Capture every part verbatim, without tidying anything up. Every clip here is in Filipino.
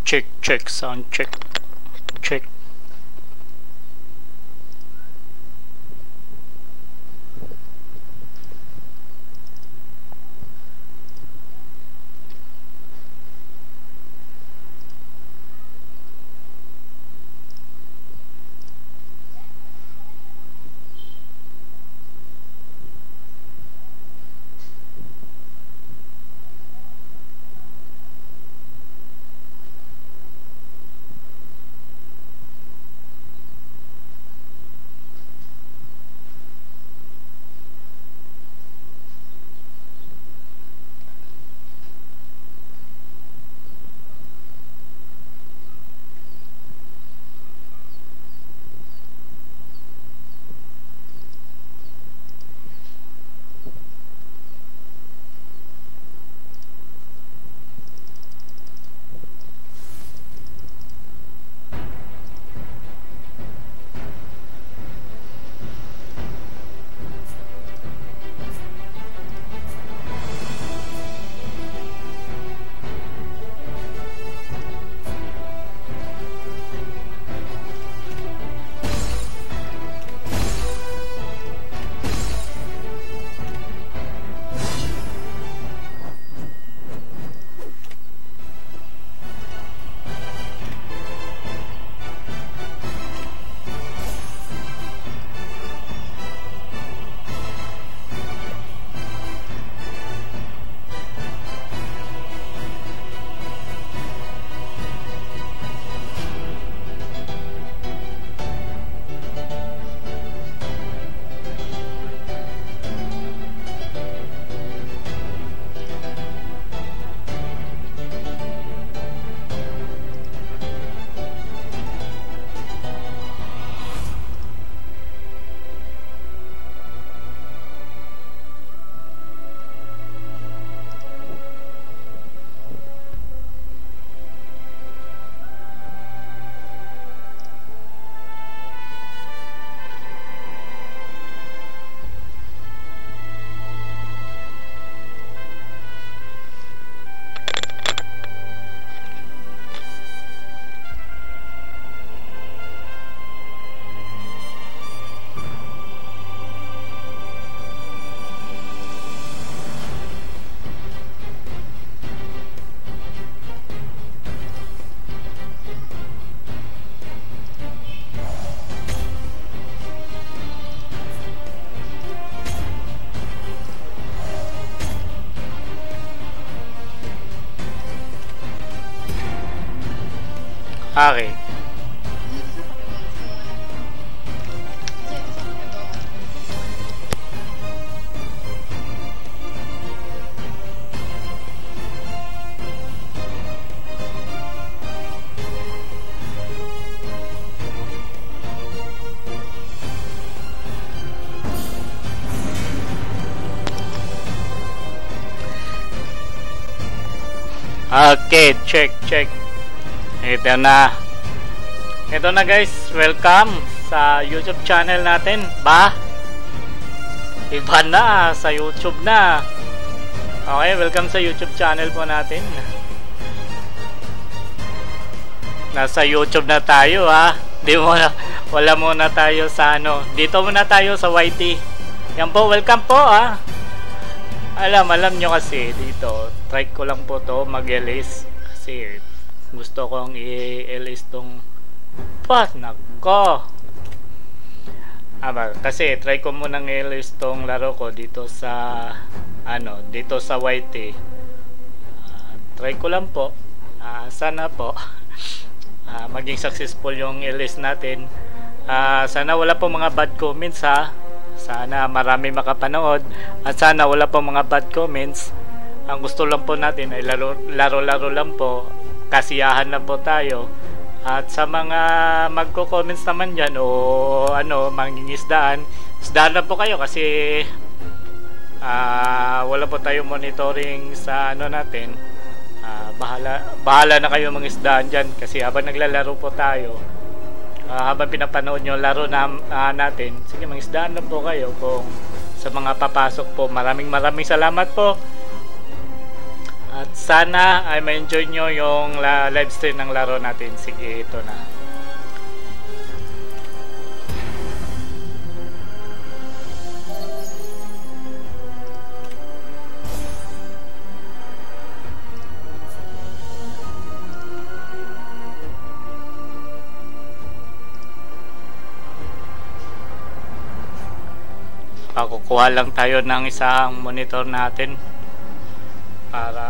Check, check, sound check. Check. Okay. Okay, check, check. Ito na. Ito na guys, welcome sa YouTube channel natin. Ba? Iba na, sa YouTube na. Okay, welcome sa YouTube channel po natin. Nasa YouTube na tayo ha. Di muna, wala muna tayo sa ano. Dito muna tayo sa Y T. Yan po, welcome po ha. Alam, alam nyo kasi dito, try ko lang po to mag-L-is. Kasi gusto kong i-L-is tong partner ko. Aba, kasi try ko munang i-L-is tong laro ko dito sa ano, dito sa Y T. Uh, try ko lang po. Uh, sana po uh, maging successful yung L-is natin. Uh, sana wala po mga bad comments ha. Sana marami makapanood at sana wala pong mga bad comments. Ang gusto lang po natin ay laro-laro lang po, kasiyahan lang po tayo. At sa mga magko-comments naman dyan o ano, mangingisdaan, isdaan lang po kayo kasi uh, wala po tayo monitoring sa ano natin. Uh, bahala, bahala na kayo mangisdaan dyan kasi habang naglalaro po tayo, Uh, habang pinapanood nyo laro na, uh, natin, sige mangisdaan lang po kayo kung sa mga papasok po. Maraming maraming salamat po. At sana ay ma-enjoy nyo yung la live stream ng laro natin. Sige, ito na. Kukuha lang tayo ng isang monitor natin para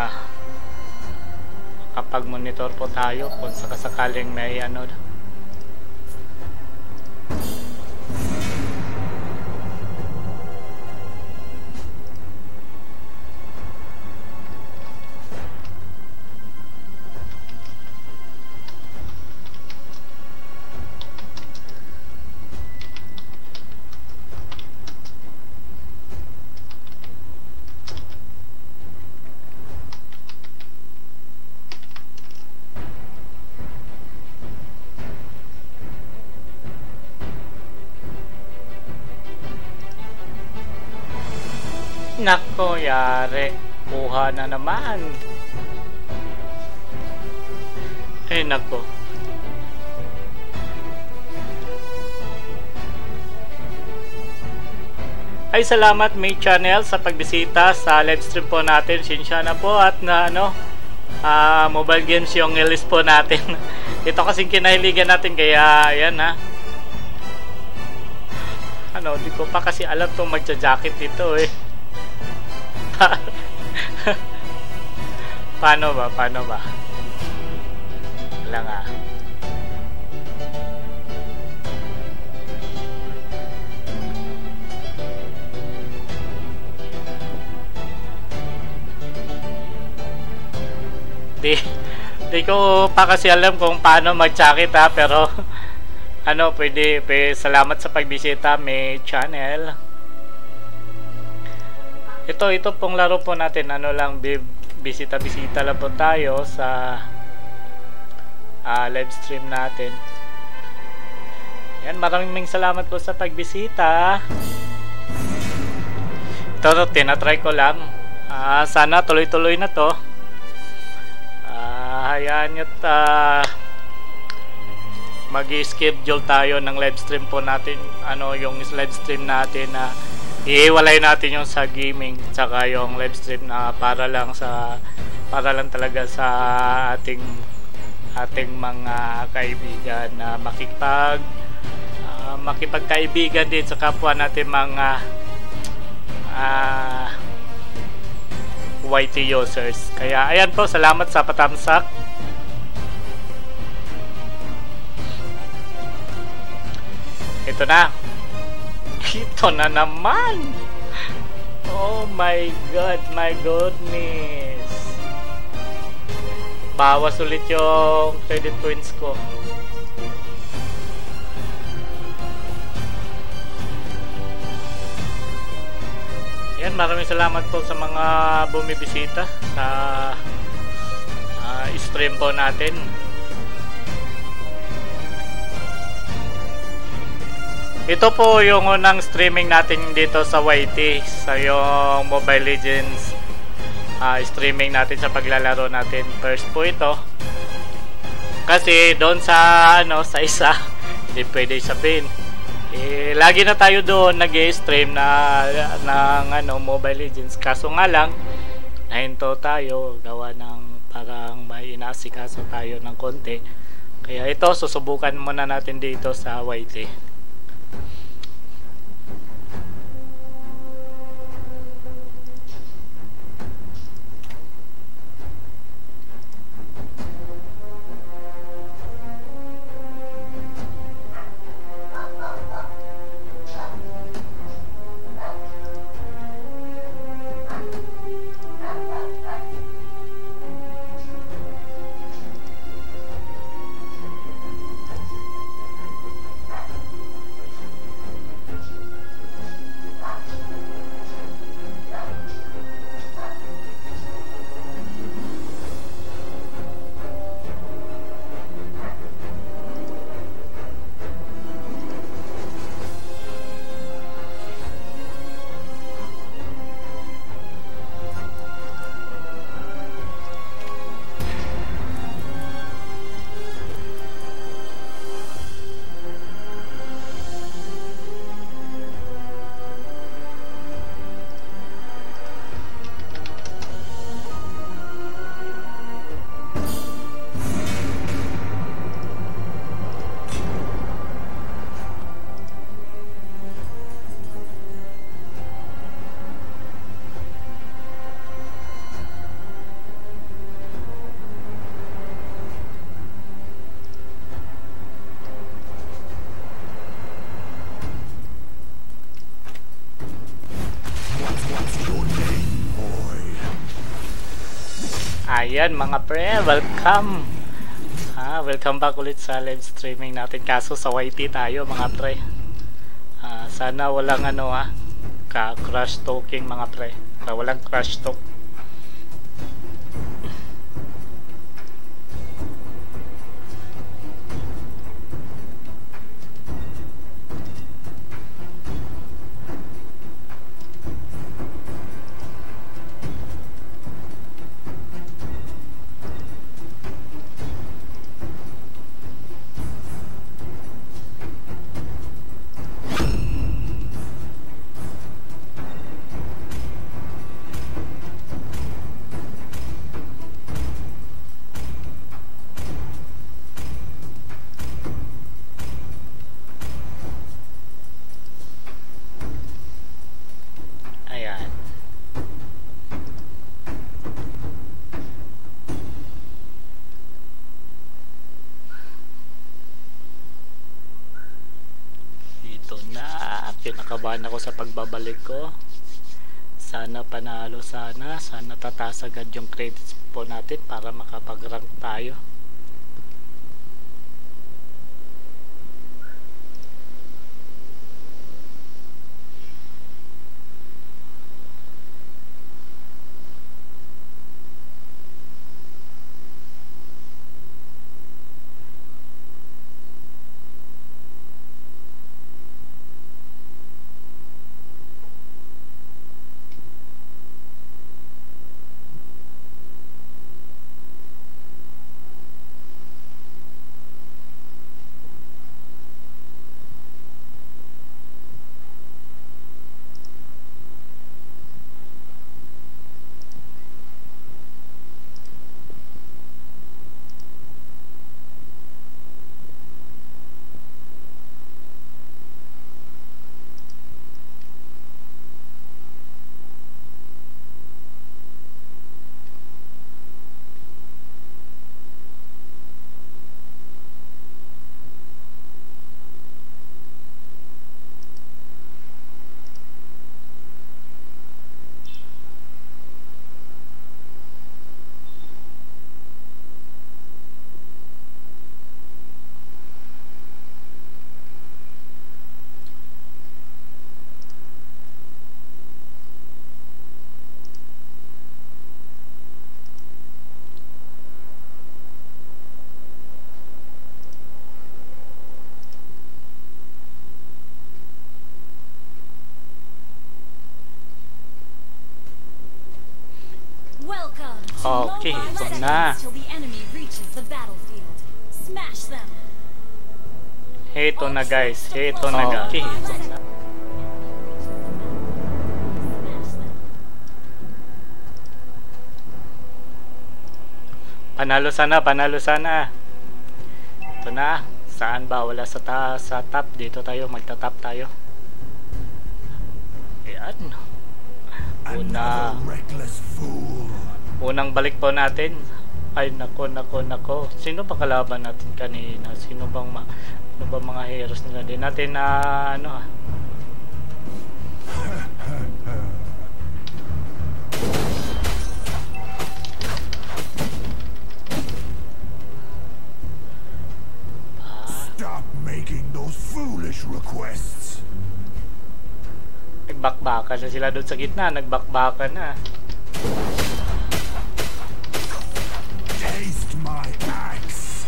kapag monitor po tayo kung sakasakaling may ano. Nako, yari. Kuha na naman. Eh, nako. Ay, salamat May Channel sa pagbisita sa live stream po natin. Sinsya na po at na ano, uh, mobile games yung list po natin. Ito kasing kinahiligan natin kaya ayan ha. Ano, di ko pa kasi alam itong magja-jacket dito eh. Paano ba? Paano ba? Wala nga. Di, di ko pa kasi alam kung paano mag-jacket ha, pero ano, pwede, pwede, salamat sa pagbisita May Channel. Ito, ito pong laro po natin, ano lang, bisita-bisita lang po tayo sa uh, live stream natin. Yan, maraming salamat po sa pagbisita. Ito, ito tinatry ko lang. Uh, sana tuloy-tuloy na to. Uh, hayaan nyo, uh, mag-schedule tayo ng live stream po natin. Ano, yung live stream natin na uh, iiwalay natin yung sa gaming tsaka yung live stream na para lang sa para lang talaga sa ating ating mga kaibigan na makipag uh, makipagkaibigan din sa kapwa natin mga uh, Y T users. Kaya ayan po, salamat sa patamsak. Ito na. Ito na naman. Oh my god, my goodness. Bawas ulit yung credit points ko. Yan, maraming salamat po sa mga bumibisita sa uh, stream po natin. Ito po yung unang streaming natin dito sa Y T, sa yung Mobile Legends uh, streaming natin sa paglalaro natin. First po ito. Kasi doon sa ano sa isa, hindi pwede sabihin. Eh, lagi na tayo doon nag-stream na ng ano Mobile Legends. Kaso nga lang, nahinto tayo gawa ng parang may inaasikaso tayo ng konti. Kaya ito susubukan muna natin dito sa Y T. Ayan mga pre, welcome. Ah, welcome back ulit sa live streaming natin. Kaso sa Y T tayo mga pre. Ah, sana walang ano ah, ka crash talking mga pre. Para walang crash talk. Ayan. Dito na. Pinakabahan ako sa pagbabalik ko. Sana panalo sana. Sana tataas agad yung credits po natin para makapag-rank tayo. Okay, ito na. Ito na guys, ito na guys. Okay, ito na. Panalo sana, panalo sana. Ito na. Saan ba? Wala sa, ta sa top. Dito tayo, magta-top tayo. Ayan. Una. Unang balik po natin. Ay nako nako nako. Sino pa kalaban natin kanina? Sino bang ma ano ba mga heroes nila? Din natin na uh, ano ah. Stop making those foolish requests. Nagbakbakan na sila doon sa gitna. Nagbakbakan na. Taste my axe.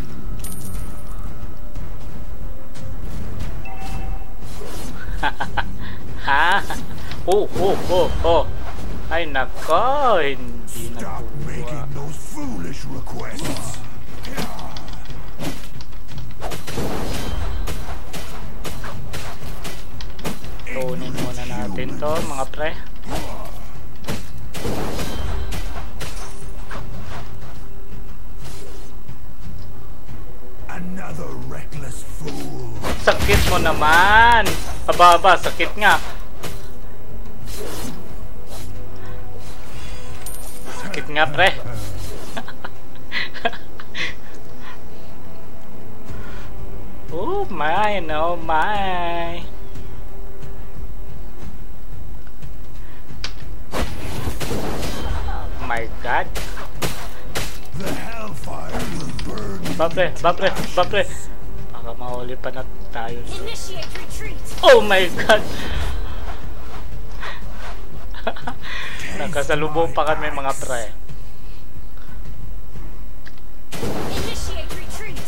Ha? Oh, oh, oh, oh. Ay nako, hindi na. Stop making those foolish requests. Tunin muna natin to, mga pre. Another reckless fool. Sakit mo naman. Ababa, sakit nga. Sakit nga, pre. Oh my, no my. Oh my God. ba pre, ba pre, ba pre. Baka mahuli pa na tayo. Initiate retreat. Oh my god! Nakasalubong pa kami mga pre. Initiate retreat.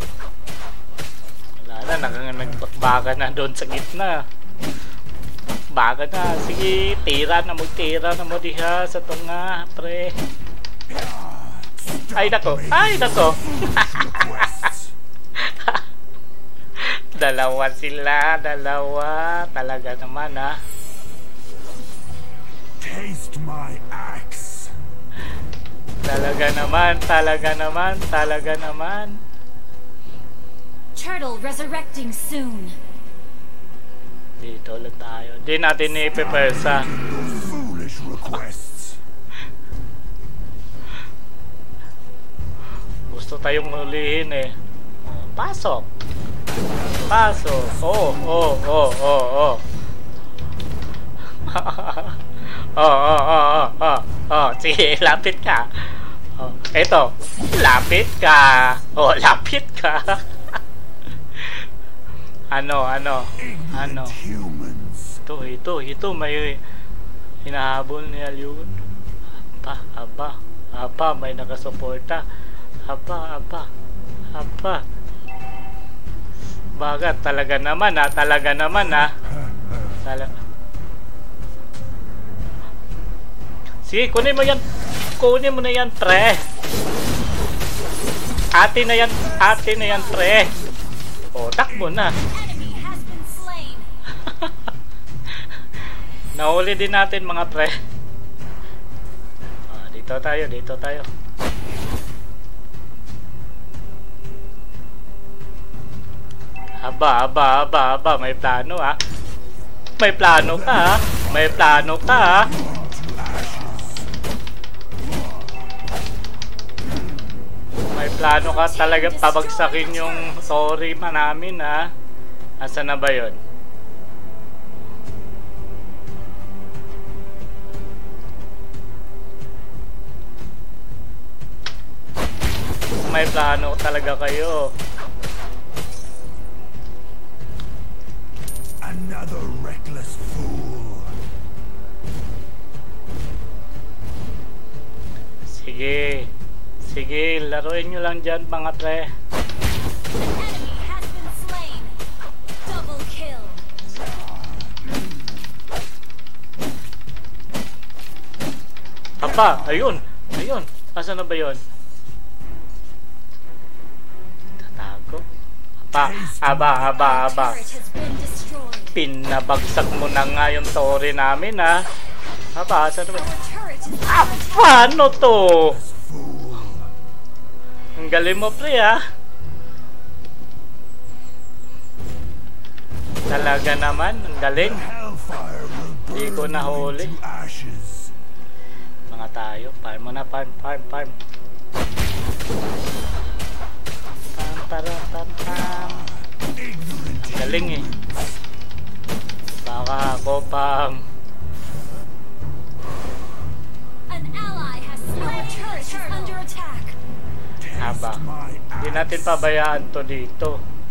Wala na, nang nagbakbaka na doon sa gitna. Baka na, sige, tira na mo, tira na mo diha sa tunga, pre. Ay nako, ay nako. Dalawa sila, dalawa. Talaga naman ha. Taste my axe. Talaga naman, talaga naman, talaga naman. Turtle resurrecting soon. Dito ulit tayo. Di natin ipipersa. Those foolish requests. Gusto tayong hulihin eh. Pasok. Pasok. Oh, oh, oh, oh, oh. Oh, oh, oh, oh, oh. Oh, sige, lapit ka. Oh, eto. Lapit ka. Oh, lapit ka. Ano, ano? Ano? Ignorant humans. Ito, ito, ito. May hinahabol niya yun. Aba, aba, aba. May nakasuporta. Aba, aba, aba. Bagat, talaga naman ha. Talaga naman ha. Talaga. Sige, kunin mo yan. Kunin mo na yan, pre. Ate na yan. Ate na yan, pre. O, takbo na. Enemy has been slain. Nahuli din natin mga pre. Ah, dito tayo, dito tayo. Aba, aba, aba, aba. May plano ha. May plano ka ha. May plano ka ha. May plano ka talaga pabagsakin yung sorry man namin ha. Asa na ba yun? May plano talaga kayo. Another reckless fool. Sige. Sige, laruin nyo lang dyan mga pre. An enemy has been slain. Double kill. Apa, ayun. Ayun. Asa na ba yun? Tatago. Apa, aba, aba, aba. Turret has been destroyed. Pinabagsak mo na nga yung tori namin ha. Aba, asa na ba? Our turret is Ah, under attack. paano to? Fool. Ang galing mo pre ha. Talaga naman, ang galing. Hellfire will Di ko burn you nahuli. into ashes. Mga tayo, farm mo na, farm, farm, farm. Pam, param, pam, pam. Ignorant Ang galing eh. Baka ako pang An ally has slain. Our turret is under attack. haba. taste my Hindi axe. natin pabayaan to dito.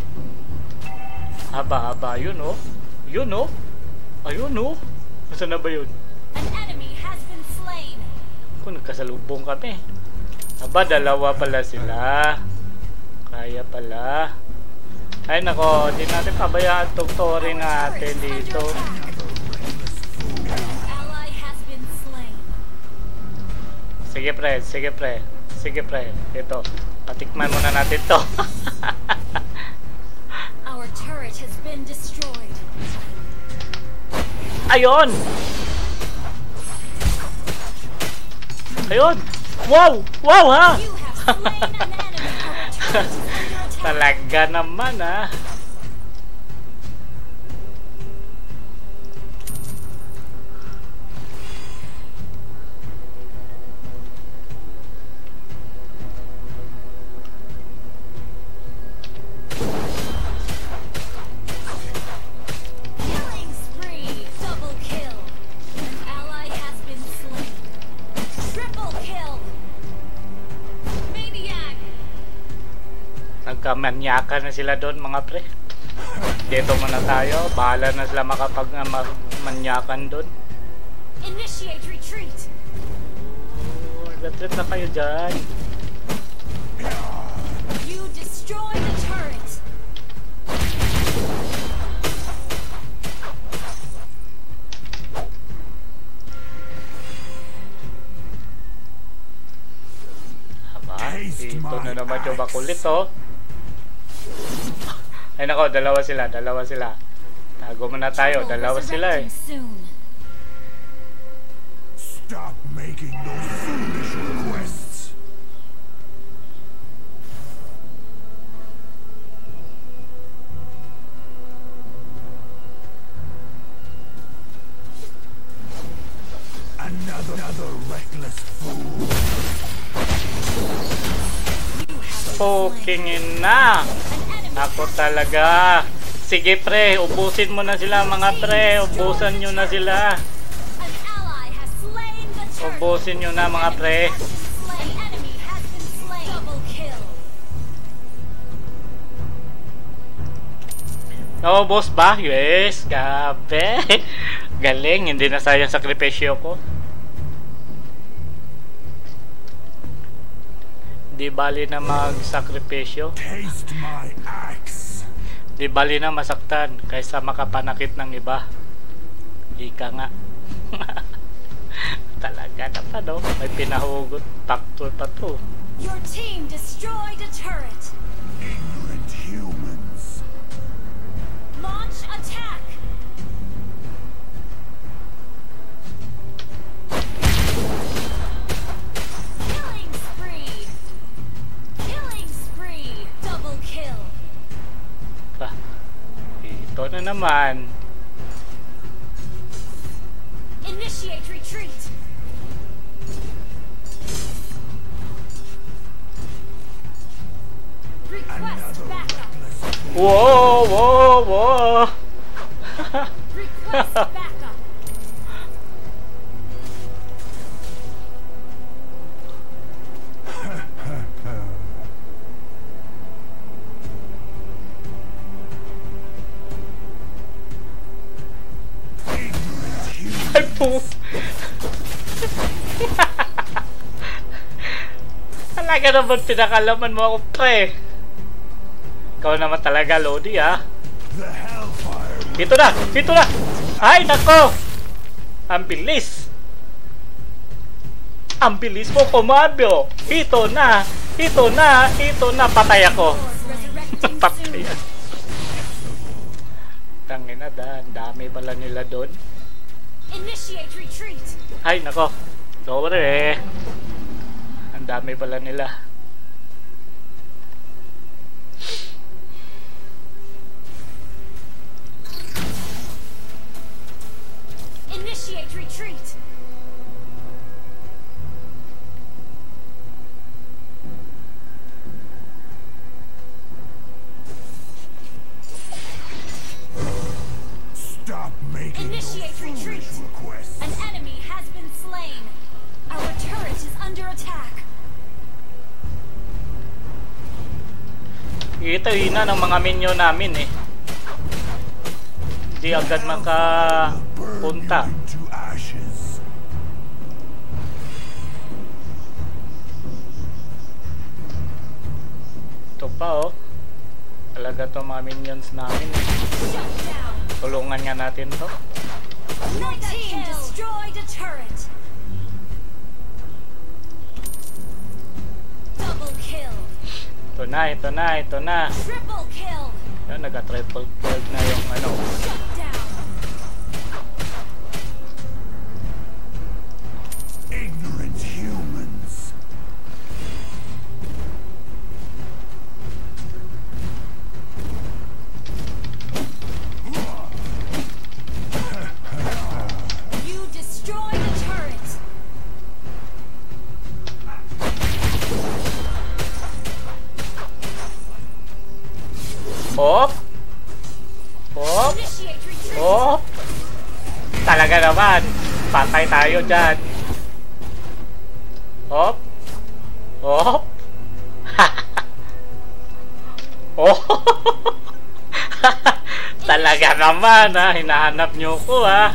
Haba, haba. Yun oh. Yun oh. Ayun oh. Saan na ba yun? An enemy has been slain. Kung nagkasalubong kami. Aba, dalawa pala sila. Kaya pala. Ay nako, di natin pabayaan tong tori natin dito. Ally has been slain. Sige pre, sige pre. Sige pre. Ito. Patikman muna natin to. Our turret has been destroyed. Ayun! Ayun! Wow! Wow ha! You have slain an enemy. Our turret is under attack. Talaga naman ha. Killing spree. Double kill. An ally has been slain. Triple kill. Maniac. Nagkamanyakan na sila doon mga pre. Dito muna tayo. Bahala na sila makapag uh, manyakan doon. Initiate retreat. Oh, retreat na kayo dyan. You destroy the turret. Aba, dito na naman yung makulit oh. Ay nako, dalawa sila, dalawa sila. Tago muna tayo, dalawa sila eh. Soon. Stop making those foolish requests. Another, another reckless fool. Poking ina. Ako talaga. Sige pre, ubusin mo na sila mga pre. Ubusan nyo na sila. An ally has slain the turret. Ubusin nyo na mga pre. Has been slain. Enemy has been slain. Double kill. Naubos ba? Yes, gabe. Galing, hindi na sayang sakripisyo ko. Di bali na magsakripisyo. Taste my axe. Di bali na masaktan kaysa makapanakit ng iba. Ika nga. Talaga na pa no? May pinahugot factor pa to. Your team destroyed a turret. Ignorant humans. Launch attack. Killing spree. Killing spree. Double kill. Pa. Ito na naman. Initiate retreat. Request Another backup. reckless fool. Whoa, whoa, whoa. Request backup. Ignorant humans. Ay po. Talaga naman pinakalaman mo ako pre. Ikaw naman talaga Lodi ah. The hellfire. Dito na! Dito na! Ay nako! Ang bilis! Ang bilis mo kumabyo! Ito na! Ito na! Ito na! Patay ako! Resurrecting Patay soon. ako. Tangina da, ang dami pala nila doon. Initiate retreat. Ay nako! Sorry! Ang dami pala nila. Initiate retreat. Stop making those Initiate foolish retreat. requests. An enemy has been slain. Our turret is under attack. Ito hina ng mga minion namin eh. Hindi agad Burn makapunta. you into ashes. Ito pa oh. Talaga to mga minions namin eh. Shut down. Tulungan nga natin to. Your team destroyed a turret. Double kill. Ito na, ito na, ito na. Triple kill. Yan, nag-triple kill na yung ano. Shut down. Ignorant humans. You destroyed a turret. Hop! Hop! Initiate retreat. Hop! Talaga naman. Patay tayo dyan. Hop! Hop! Oh! Talaga naman ha, hinahanap nyo ko ha.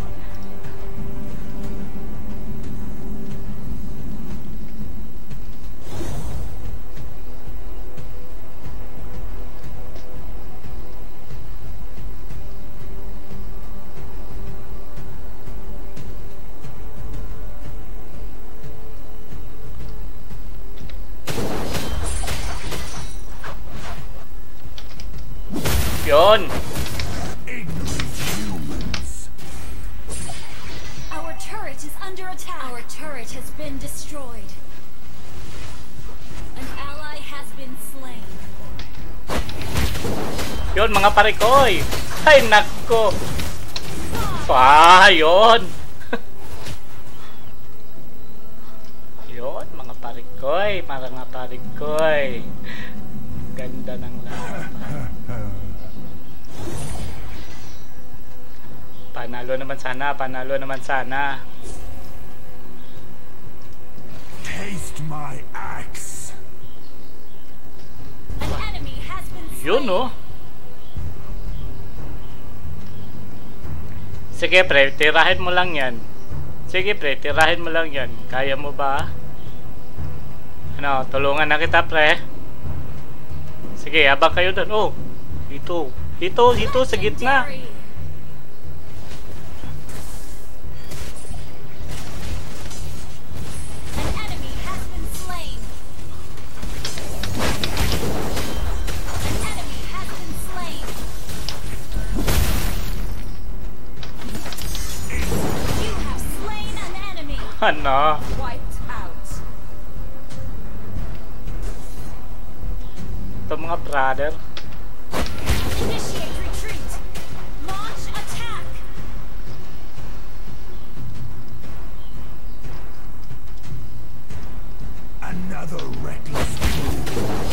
Yun! Ignorant humans. Our turret is under attack. Our turret has been destroyed. An ally has been slain. Yun mga parikoy! Ay nako! Ah, yun! Yun mga parikoy, mga parikoy. Ganda ng laban. Panalo naman sana, panalo naman sana. Taste my axe. An enemy has been slain. Yun oh. Sige pre, tirahin mo lang yan. Sige pre, tirahin mo lang yan. Kaya mo ba? Ano, tulungan na kita pre. Sige, abang kayo doon. Oh, dito. Dito, dito sa gitna. Legendary. An enemy has been slain. An enemy has been slain. You have slain an enemy. Ano? Wiped out. Ito mga brother. Initiate retreat. Launch attack. Another reckless fool.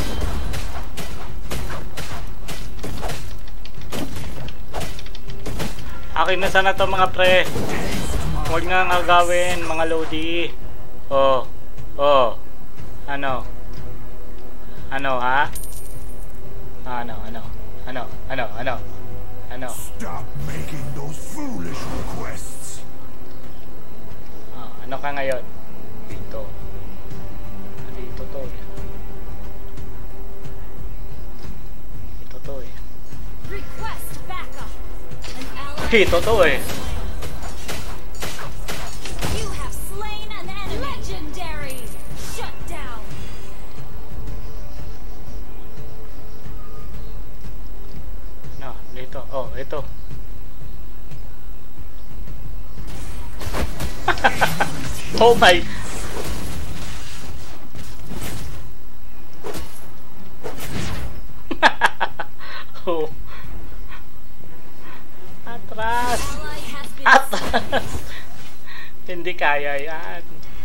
Akin na sana to mga pre. Taste my Huwag nga nga gawin mga lodi. Oh. Oh. Ano? Ano ha? Ano? Ano? Ano? Ano? Ano? Ano? Stop making those foolish requests. Ah, ano ka ngayon? Dito. Ah, Dito to eh. Dito to eh. Request backup. An ally. Dito to eh. You have slain an enemy. Legendary. Shut down. No, dito. Oh, ito. Oh my. Oh. Atras. Ally has been slain. Atras. Hindi kaya yan.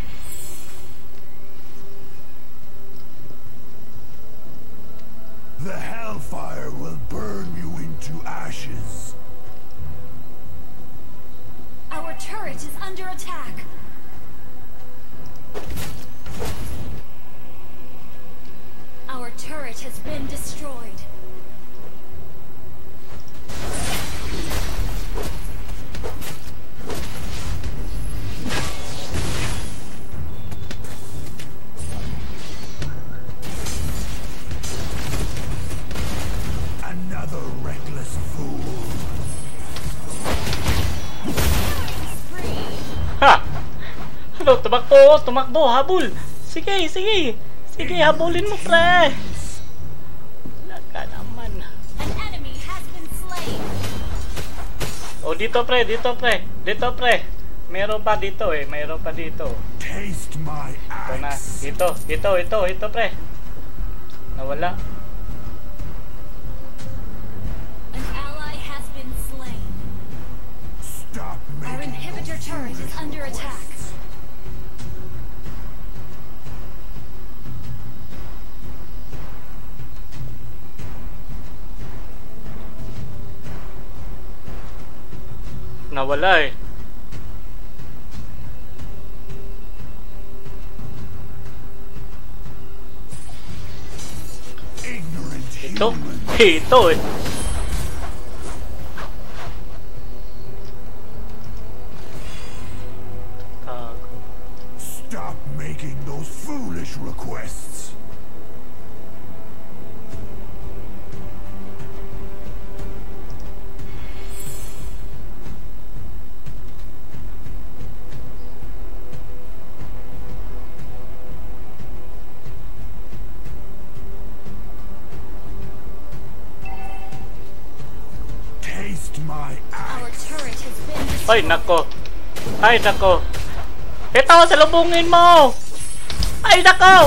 The hellfire will burn you into ashes. Our turret is under attack. Our turret has been destroyed. Another reckless fool. Spree. Ha! Ano? Tumakbo! Tumakbo! Habol! Sige! Sige! Sige! Habulin mo, pre! Laga naman. An enemy has been slain. O, dito, pre! Dito, pre! Dito, pre! Meron pa dito eh. Meron pa dito. Taste my Ito na. axe. Dito. Ito. Ito. Ito, pre. Nawala. An ally has been slain. Stop Our making inhibitor those turret is foolish under attack. requests. Nawala eh. Ignorant Dito, Ito, ito eh. Tago. Stop making those foolish requests. Taste my Our axe. turret has been Ay, destroyed. nako. Ay, nako. Ito, salubungin mo! Ay, nako!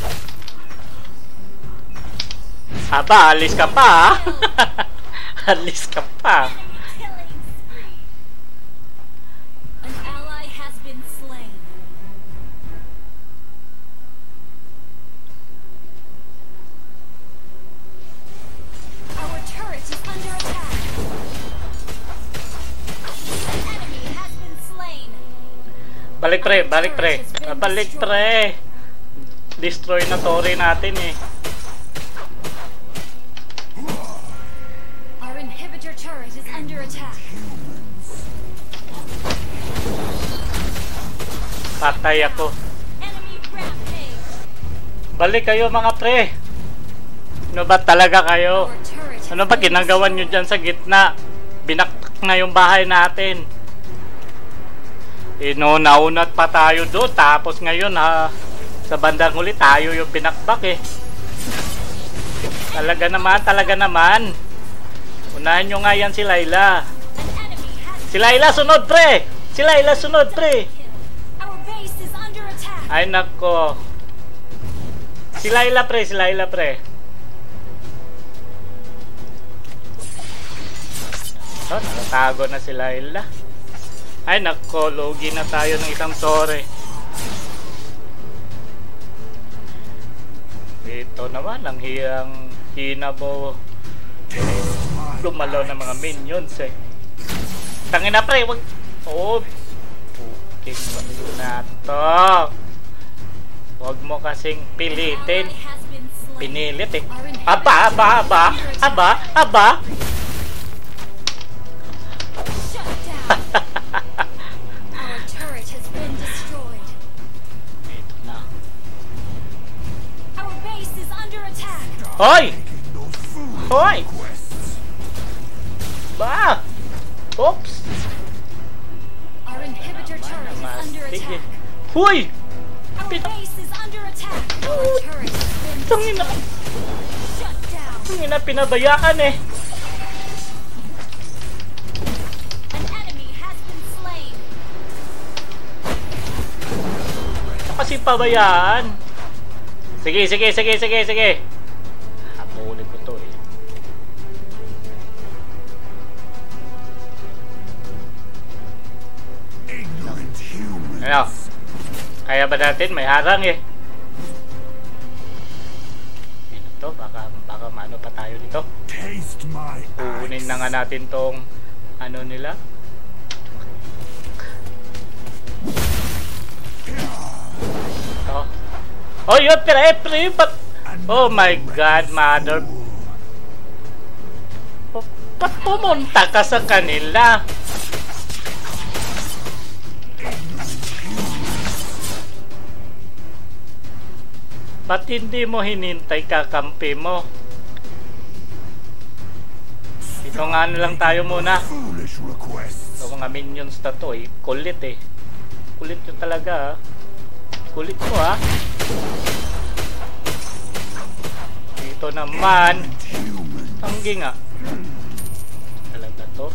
Aba, alis ka pa, ha? Alis ka pa. Killing spree. An ally has been slain. Our turret is under attack. An enemy has been slain. Balik pre, balik pre. Ah, balik pre. Destroy na Tori natin eh. Our inhibitor turret is under attack. Patay ako. Enemy rampage. Balik kayo mga pre. Ano ba talaga kayo? Our turret has Ano ba been ginagawa nyo dyan sa gitna? Binaktak na yung bahay natin. Inunaunat pa tayo doon. Tapos ngayon ha, sa bandang huli tayo yung binakbak eh. Talaga naman, talaga naman. Unahan nyo nga yan si Layla. An enemy has Si Layla sunod pre! Si Layla sunod pre! Our base is under attack. Ay nako. Si Layla pre, si Layla pre. So, nakatago na si Layla. Ay nako, logi na tayo ng isang Tore. Ito naman, ang hiyang hina mo. Lumalaw ng mga minions eh. Tangina pre, wag... Oh, puking mo na to. Huwag mo kasing pilitin. Ally has been slain. Pinilit eh. Aba, aba, aba, aba, aba. Shut down. Our turret has been destroyed. Ito na. Our base is under attack. Hoy! Making those foolish Hoy! requests. Ba! Oops! Our inhibitor turret is under Mastig eh. attack. Huy! Our Pina- base is under attack. Our turret has been Tangina! shut down. Tangina, pinabayaan eh. An enemy has been slain. Ito kasi pabayaan. Sige, sige, sige, sige, sige. Habulin ko to eh. Ignorant humans. Ano? Kaya ba natin? May harang eh. Dito to, baka, baka maano pa tayo dito. Taste my Kukunin na nga axe. natin tong ano nila. Ito. Oh, yun, pre, pre, but... Oh my God, mother. Oh, ba't pumunta ka sa kanila? Ba't hindi mo hinintay kakampi mo? Ito nga na lang tayo muna. Foolish requests. Ito mga minions na to eh. Kulit eh. Kulit nyo talaga ah. Kulit mo ah. Dito naman. Human. Tanggi nga. Talaga to.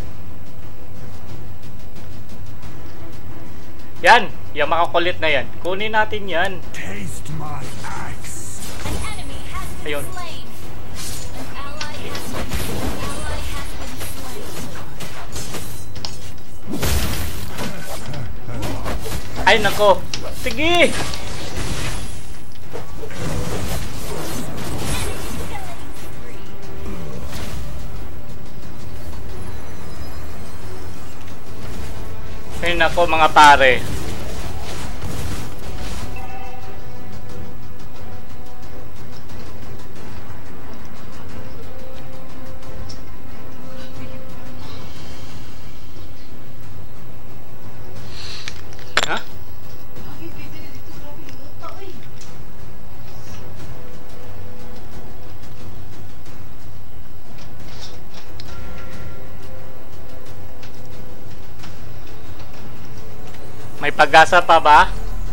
Yan. Yung makakulit na yan. Kunin natin yan. Taste my axe. An enemy has been Ayun. slain. An ally has been An ally has been slain. Ay nako. Sige. Ay nako mga pare. May pag-asa pa ba?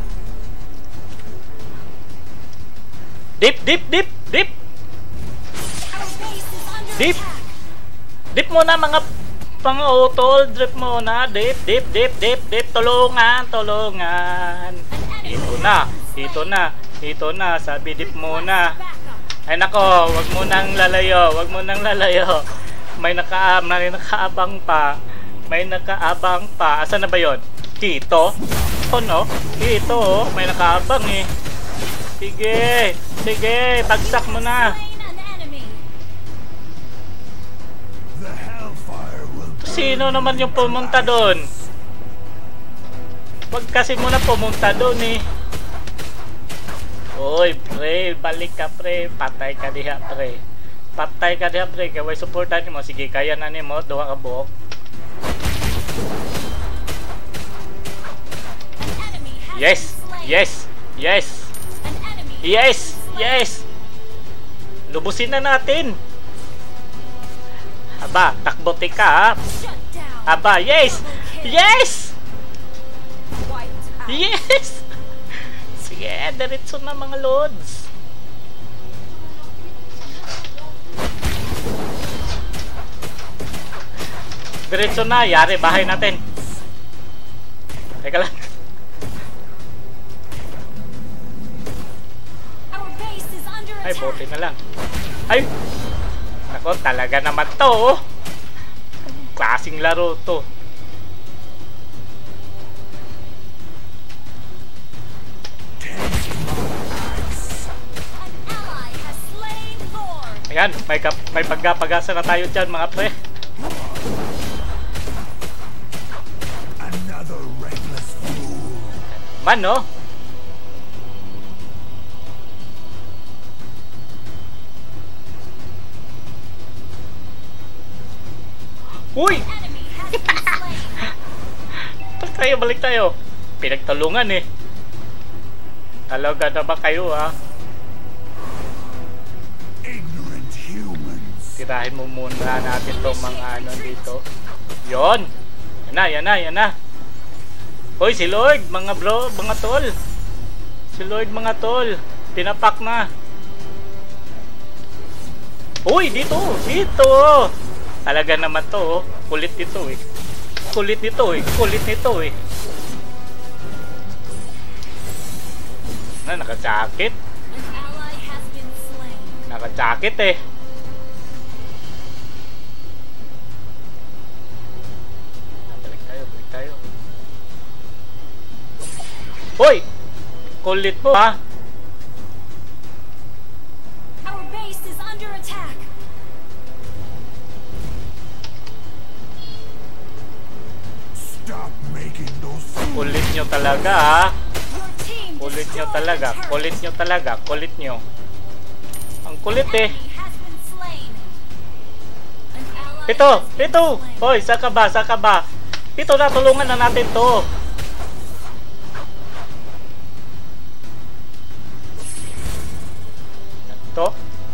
Dip, dip, dip, dip! Our base is under Deep. attack. Dip muna mga pang-utol. Drip muna. Dip, dip, dip, dip, dip. Tulungan, tulungan. Ito na. Ito na. Ito na. Sabi dip muna. Ay nako, wag mo nang lalayo. Wag mo nang lalayo. May naka may nakaabang pa. May nakaabang pa. Asan na ba 'yon? Dito. Oh no. Dito, oh. May nakaabang eh. Sige. Sige, bagsak mo na. Slain an enemy. The hellfire will Sino naman yung pumunta doon? Wag kasi muna pumunta doon eh. Oy, pre, balik ka pre. Patay ka diha pre. Patay ka diha pre. Kaya way supportan mo. Sige, kaya na ni mo. Duha ka buok. An enemy has Yes! been slain. Yes! Yes! An enemy Yes! has been slain. Yes! Lubusin na natin. Aba, takbote ka ha. Shut down. Aba, yes! Yes! Wiped out. Yes! Sige, diretso na mga lods. Diretso na, yari bahay natin. Teka lang. Our base is under Ay, attack. bote na lang. Ay! Nako, talaga naman to. Oh. Klaseng laro to. An ally has slain Thor. Ayan, may, kap may pagkapag-asa na tayo dyan mga pre. another reckless fool. Man, no? Uy! Enemy has been slain. Balik tayo, balik tayo. Pinagtalungan eh. Talaga na ba kayo ha? Ignorant humans. Tirahin mo muna natin tong mga ano dito. Yon! Yan na, yan na, yan na. Hoy, si Lord, mga bro, mga tol. Si Lord, mga tol. Pinapak na. Uy, dito, dito. Talaga naman to, oh. Kulit nito eh. Kulit nito eh, kulit nito eh. Na, naka-jacket. An ally has been slain. Naka-jacket eh. Ah, balik tayo, balik tayo. Hoy! Kulit mo ha? Our base is under attack. Stop making those fools. Kulit nyo talaga ha? Your team Kulit nyo destroyed talaga, a turret. kulit nyo talaga, kulit nyo. Ang kulit eh. Enemy has been slain. An ally Ito, has been ito! slain. Hoy, saka ba, saka ba? Ito na, tulungan na natin to. Ito.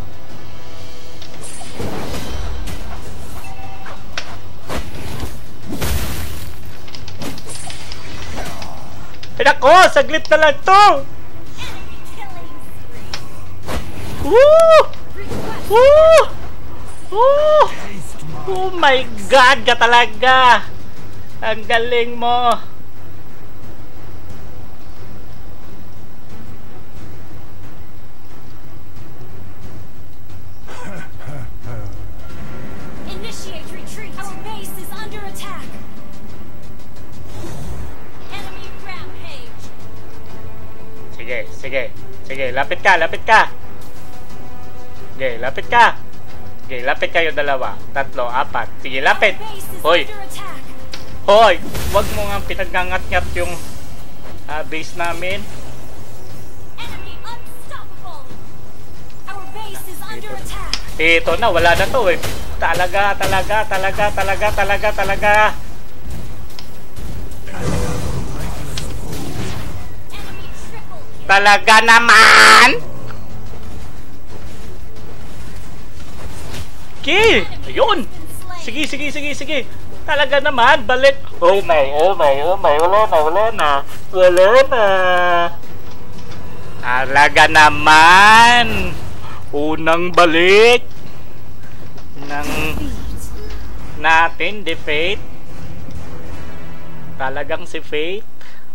Ay nako, saglit na lang to! Enemy killing spree. Woo! Request Woo! Woo! Taste my Oh my God ka talaga! Ang galing mo! Initiate retreat. Our base is under attack. Enemy rampage. Sige, sige, sige, lapit ka, lapit ka! Sige, lapit ka! Sige, lapit kayo dalawa, tatlo, apat. Sige, lapit! Our base is Hoy! under attack. Hoy! Huwag mo nga pinagngangat-ngat yung ah, base namin. Enemy unstoppable. Our base is under attack. Ito na, wala na to eh. Talaga, talaga, talaga, talaga, talaga, talaga. Enemy triple kill. Talaga naman! Kill! Ayun! Been slain. Sige, sige, sige, sige. Talaga naman, balik. Oh my, oh my, oh my, wala na, wala na. Wala na. Talaga naman. Unang balik ng natin, the Fate. Talagang si Fate.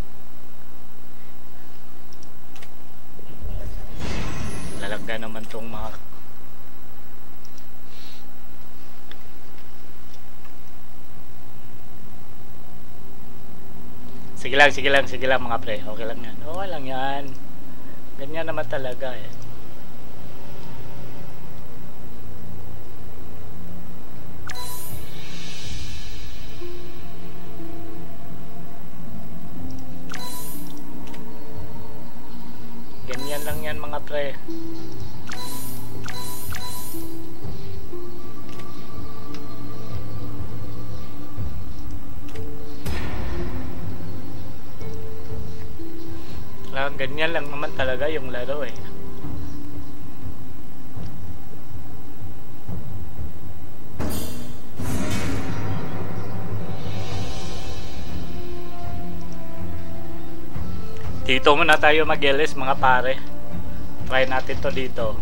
Lalagda naman tong mga Sige lang, sige lang, sige lang mga pre. Okay lang yan. Okay lang yan. Ganyan naman talaga eh. Ganyan lang yan mga pre. Lang, ganyan lang naman talaga yung laro eh. Dito muna tayo mag-L S mga pare. Try natin to dito.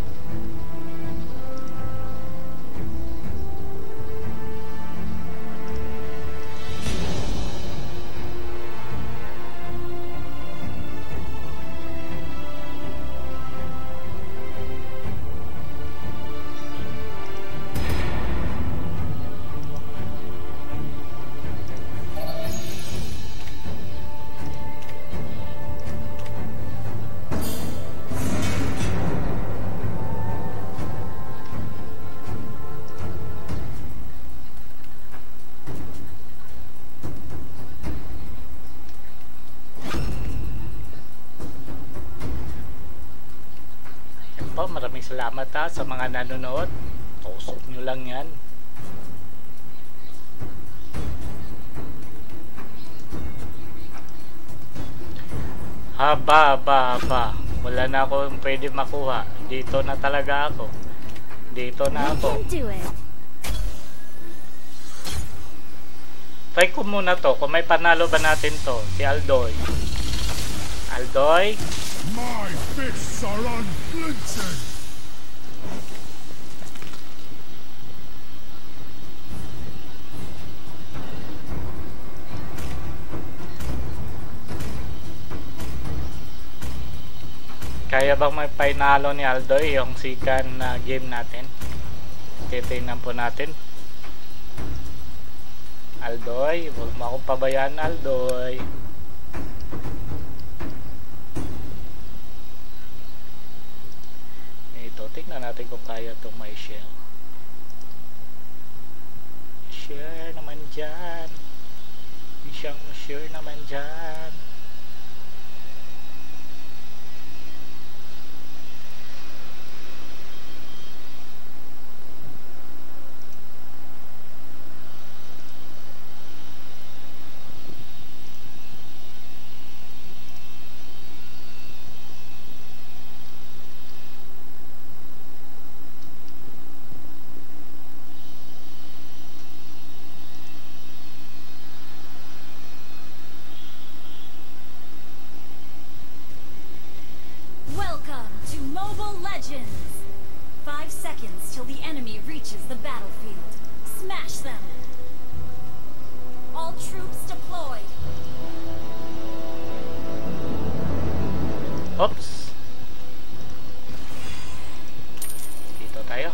Maraming salamat ha sa mga nanonood. Tusok nyo lang yan. Haba, haba, haba. Wala na akong pwede makuha. Dito na talaga ako. Dito na ako. Try ko muna to. Kung may panalo ba natin to. Si Aldoy. Aldoy. My fists are unflinching. Kaya bang may panalo ni Aldoy yung sikan na game natin? Titingnan po natin. Aldoy, huwag mo akong pabayaan, Aldoy. Tingnan natin kung kaya itong may share. Share naman dyan. Isang share naman dyan. Till the enemy reaches the battlefield. Smash them! All troops deployed. Oops. Dito tayo.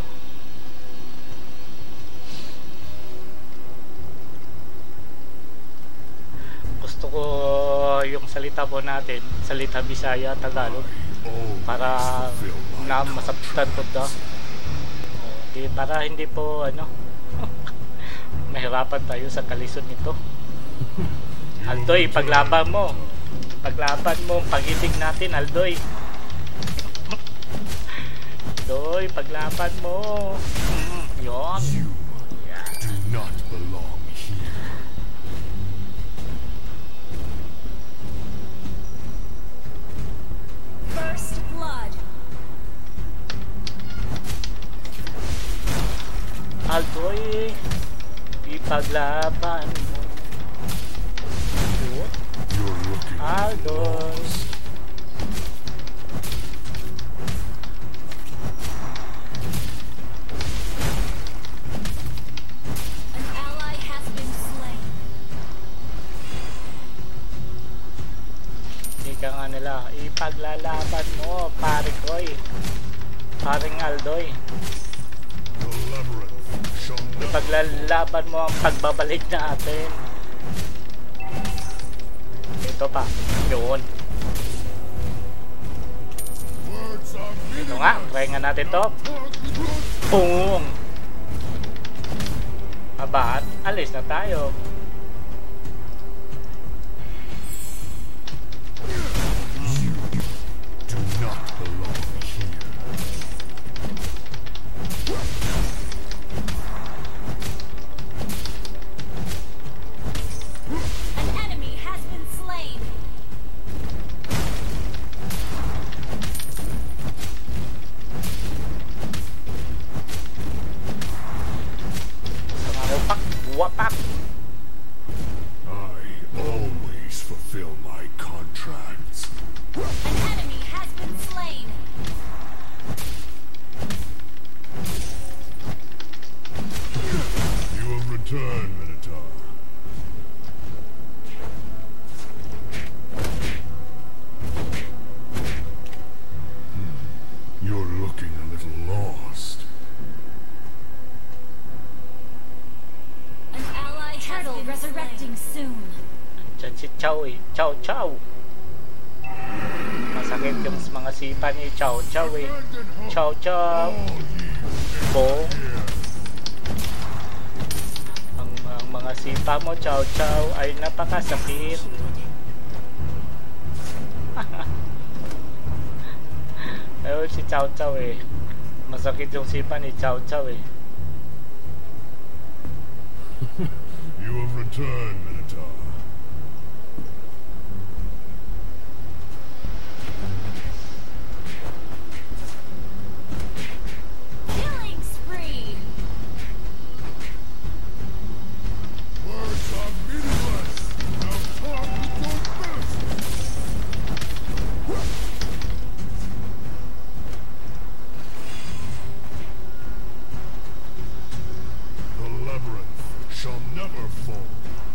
Gusto ko yung salita po natin, salita Bisaya, Tagalog, para na masaptan ko to. Para hindi po ano mahirapan tayo sa kalisod nito. Aldoy, paglaban mo paglaban mo pagitig natin, Aldoy. Aldoy, paglaban mo. Mm, yun. Yeah. Do not belong here. First blood. Aldoy, Ipaglaban mo. You're looking Aldoy. An ally has been slain. Ika nga nila, ipaglalaban mo, pare koy. Paring Aldoy. the labyrinth shall not Ipaglalaban mo ang pagbabalik natin. Ito pa, yun. words are Ito nga, try nga natin to. Boom! Aba, alis na tayo. do not belong here. An enemy has been slain. Sa mga wapak, wapak. I always fulfill my contracts. An enemy has been slain. You have returned, Minotaur. Hmm. You're looking a little lost. An ally has been resurrecting soon. Diyan si Chow eh. Chow Chow. Masakit yung mga sipa ni Chow Chow eh. Chow Chow. Bong. Ang, ang mga sipa mo, Chow Chow, ay napakasakit. Ayun si Chow Chow eh. Masakit yung sipa ni Chow Chow eh. You have returned, Minotaur. Killing spree. Words are meaningless. Now talk with your fist. The labyrinth shall never fall.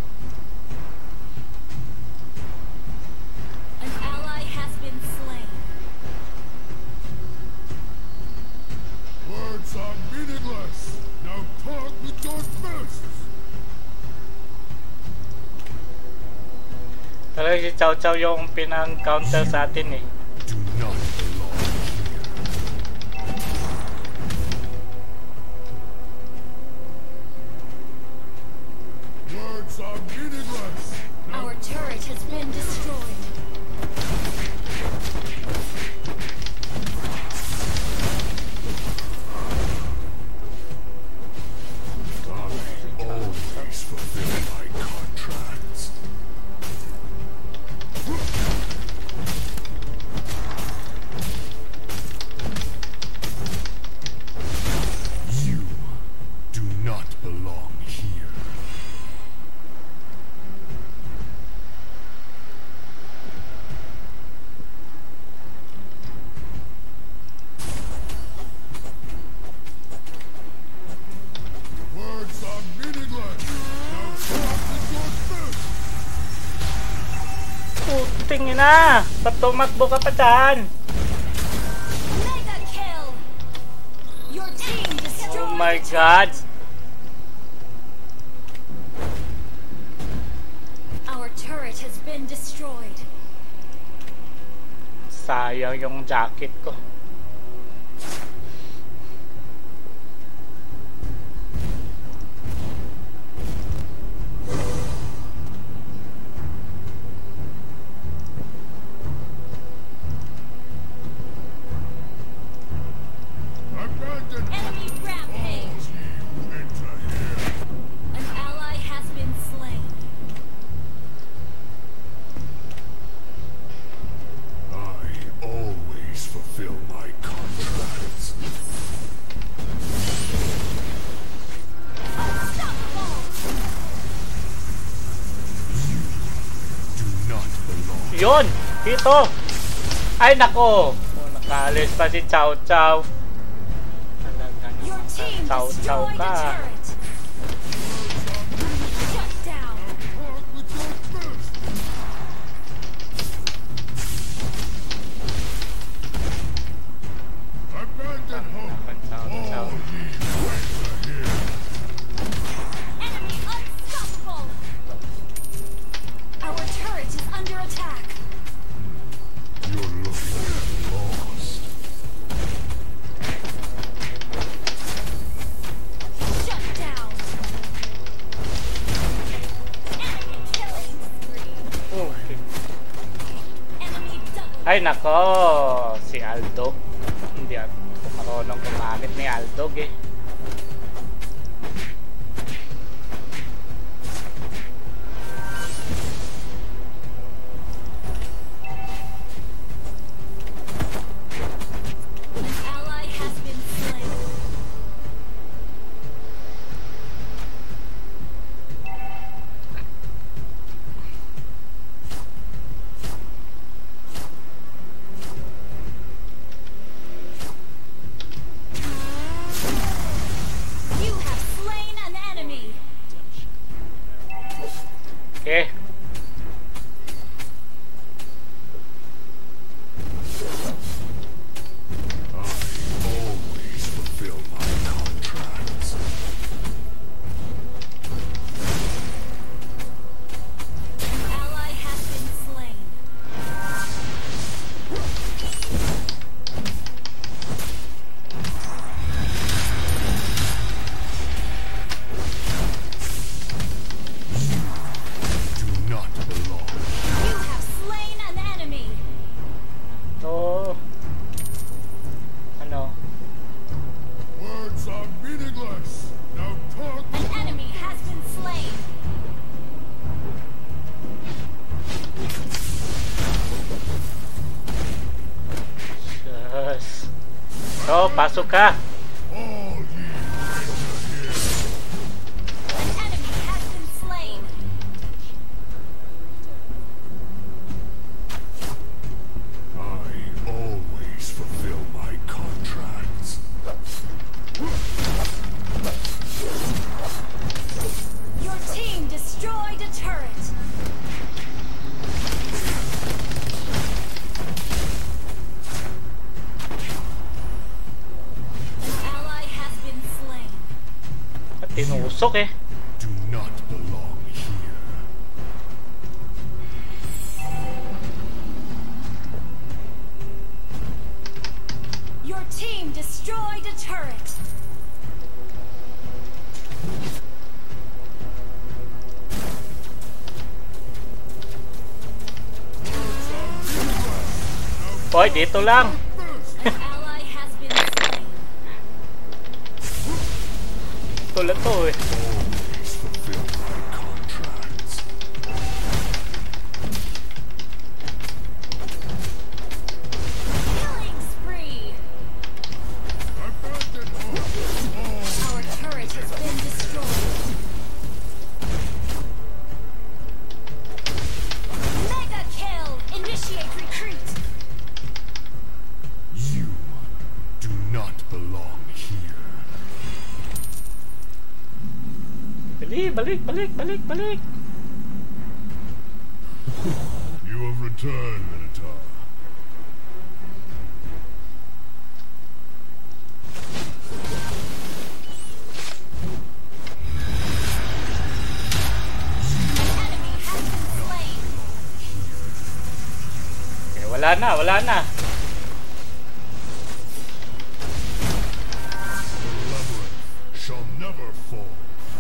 An ally has been slain. Words are meaningless. Now talk with your fists. Talaga si Chow Chow yung pinang-counter sa atin eh. Do not belong here. Words are meaningless. Now Our turret has been destroyed. I always fulfill my contracts. You do not belong here. Words are meaningless. Now talk with your fist. Puting ina! Ba't tumakbo ka pa dyan? Mega kill. Your team destroyed. Oh my god! Our turret has been destroyed. Sayang yung jacket ko. Abandon Enemy rampage. you enter here. An ally has been slain. I always fulfill my contracts. Unstoppable. Yun! Dito! Ay, nako! Oh, nakaalis pa si Chow Chow. Your team Chow Chow destroyed a ka. turret. Shut down. Abandon hope. Chow Chow. All ye who enter here. Enemy unstoppable. Our turret is under attack. You're looking lost. Shut down. Enemy killing spree. Oh, shit. Enemy double. Ay, nako! Si Aldo. Hindi ako marunong gumamit ni Aldog eh. An ally has been slain. You have slain an enemy. Okay. I always fulfill my contracts. An ally has been slain. Do not belong. You have slain an enemy. So, ano? Words are meaningless. Now talk. An enemy has been slain. Yes. So, pasok ka. All ye who enter here. An enemy has been slain. I always fulfill my contracts. Your team destroyed a turret. An ally has been slain. At tinusok eh. Do not belong here. Your team destroyed a turret. Hoy, dito lang. An ally has been slain. Tulad to eh. Always fulfill my contracts. Killing spree. Abandon hope. All Our turret has been destroyed. Mega kill. Initiate retreat. you do not belong here. Balik, balik, balik, balik, balik. You have returned, Minotaur. An enemy has been slain. Okay, wala na, wala na. The labyrinth shall never fall.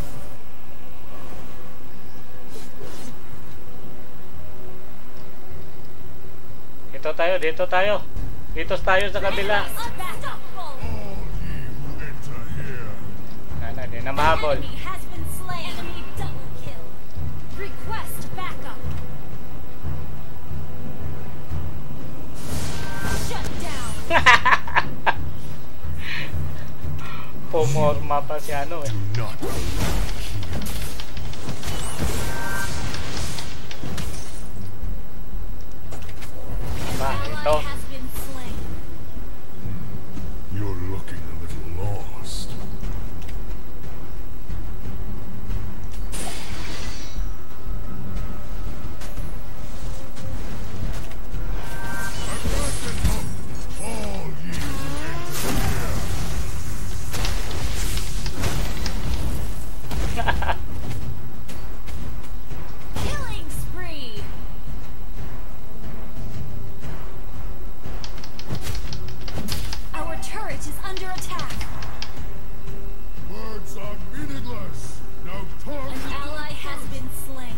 Dito tayo, dito tayo. Dito tayo sa kabila. Unstoppable. All ye who enter here. Ano, hindi na mahabol. Enemy has been slain. Enemy double kill. Request backup. Shut down. Pumorma pa si ano eh. Do not belong here. under attack. Words are meaningless. Now talk. An ally has been slain.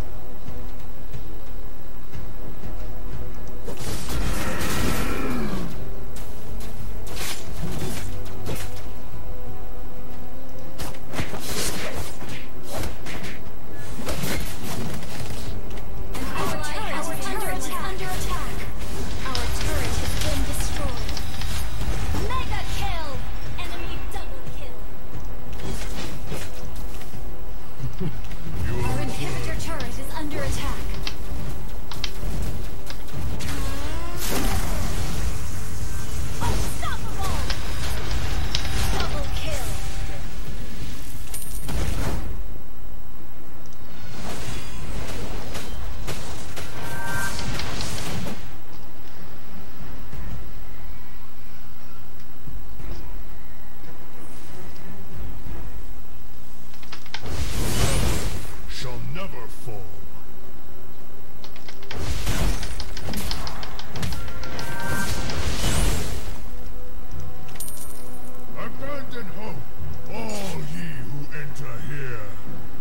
Shall never fall. Abandon hope, all ye who enter here.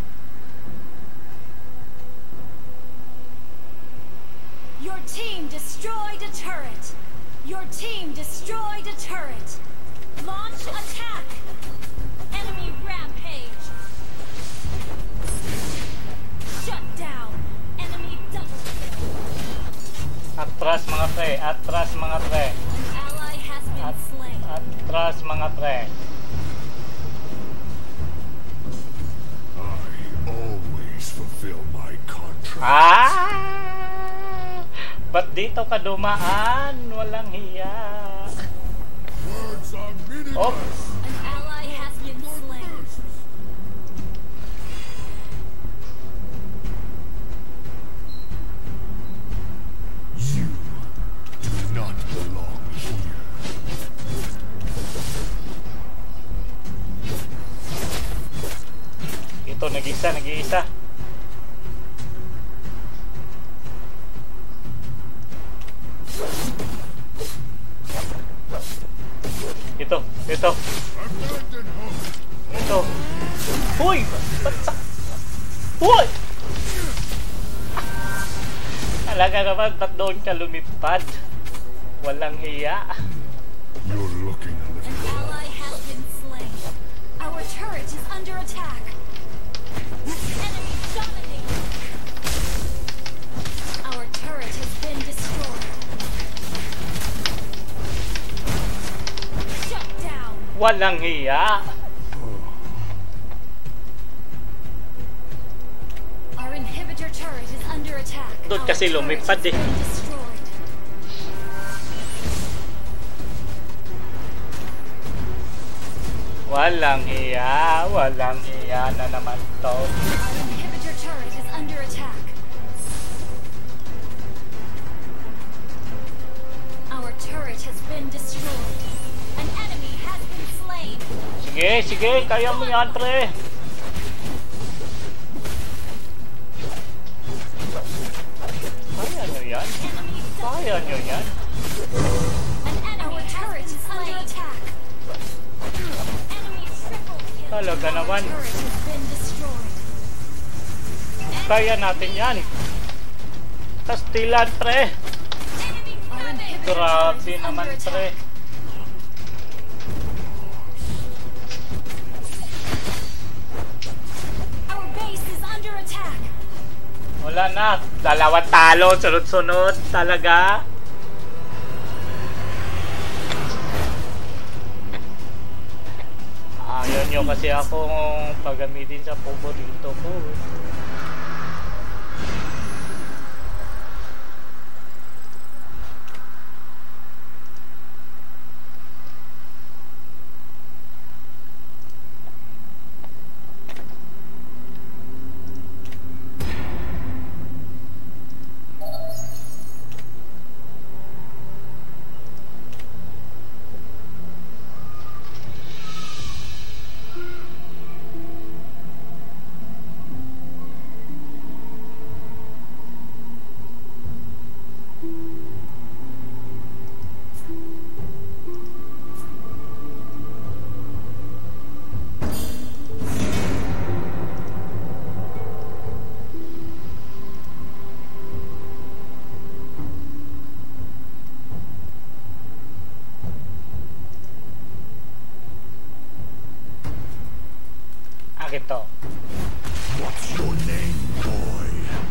Your team destroyed a turret. Your team destroyed a turret. Launch attack. Enemy rampage. Shut down. Enemy double kill. Atras mga pre, atras mga pre. An ally has been At, slain. atras mga pre. I always fulfill my contract. Ah! Ba't dito ka dumaan? Walang hiya. Words are meaningless. Oops. An ally has been slain. You do not belong here. Ito, nag-isa, nag-iisa. Ito, ito, Abandon hope. ito. Huy! Ba't sa... Huy! Talaga naman, ba't doon ka lumipad? Walang hiya. You're looking a An little ally has been slain. Our turret is under attack. Enemy dominated. Our turret has been destroyed. Shut down. Walang hiya. Our inhibitor turret is under attack. Doon Our kasi turret lumipad has eh. been destroyed. Walang hiya. Walang hiya na naman to. Our inhibitor turret is under attack. Our turret has been destroyed. An enemy has been slain. Sige, sige. Kaya mo yan, pre. Kaya nyo yan. Enemy Kaya nyo yan. An enemy turret is under attack. Enemy triple kill. Talaga naman. Turret has been destroyed. Kaya natin yan. Kastilan, pre. Enemy Grabe Our inhibitor turret is naman, under pre. attack. Our base is under attack. Wala na. Dalawang talo. Sunod-sunod. Talaga. Ayaw nyo kasi akong pagamitin sa paborito ko. akin to. What's your name, boy?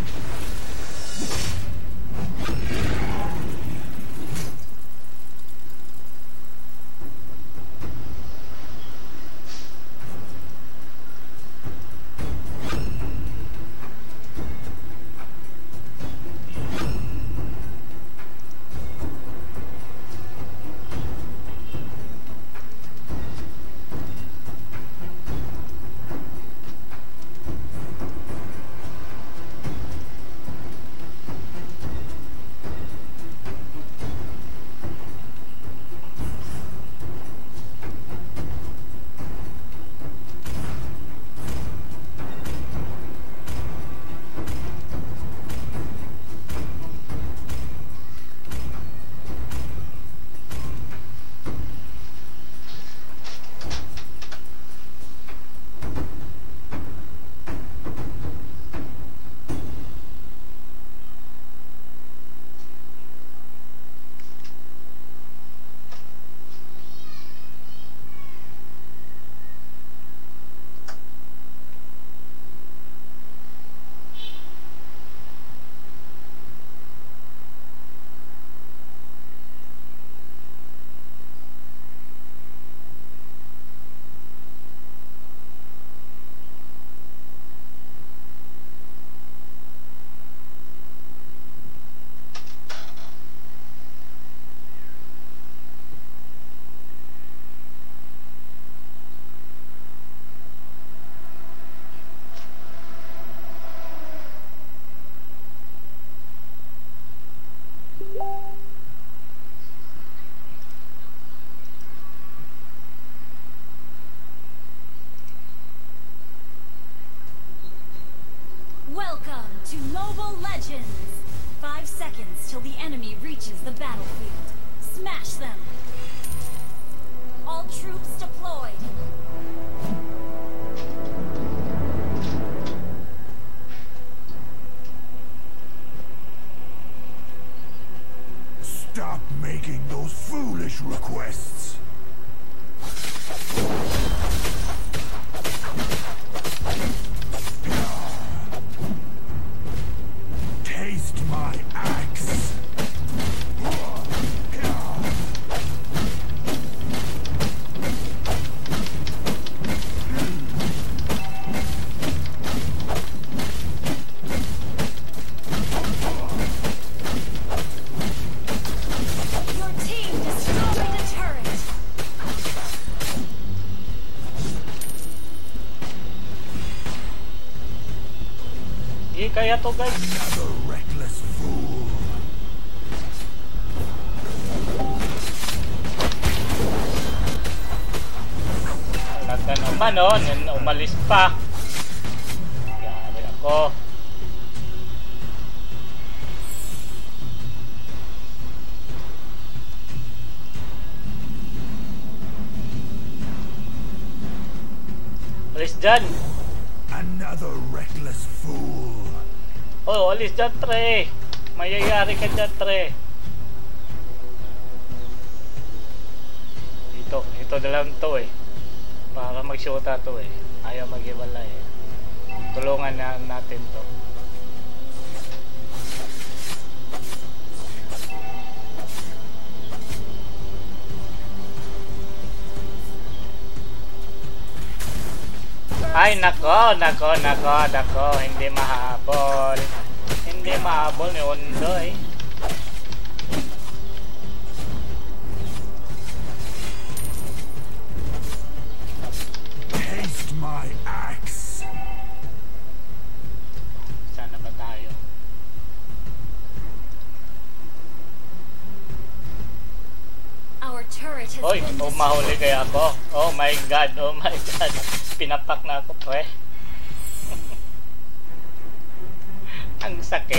Welcome to Mobile Legends! Five seconds till the enemy reaches the battlefield. Smash them! All troops deployed! Stop making those foolish requests. Taste my axe. Your team destroyed a turret! Hindi kaya to guys. Another reckless fool. Talaga naman oh, nin- umalis pa. Yari ako. Alis dyan. Another reckless fool. Oh, alis dyan, tre. Mayayari ka dyan, tre. Dito, ito na lang to eh. Para mag-shota to eh. Ayaw mag-iwalay eh. Tulungan na natin to. Ay, nako, nako, nako, nako. Hindi mahabol. Hindi mahabol ni Undoy. Taste my axe. Sana ba tayo? Our turret has Oy, been oh, destroyed. mahuli kaya ako. Oh my god, oh my god. Pinapak na ako, pre. Ang sakit.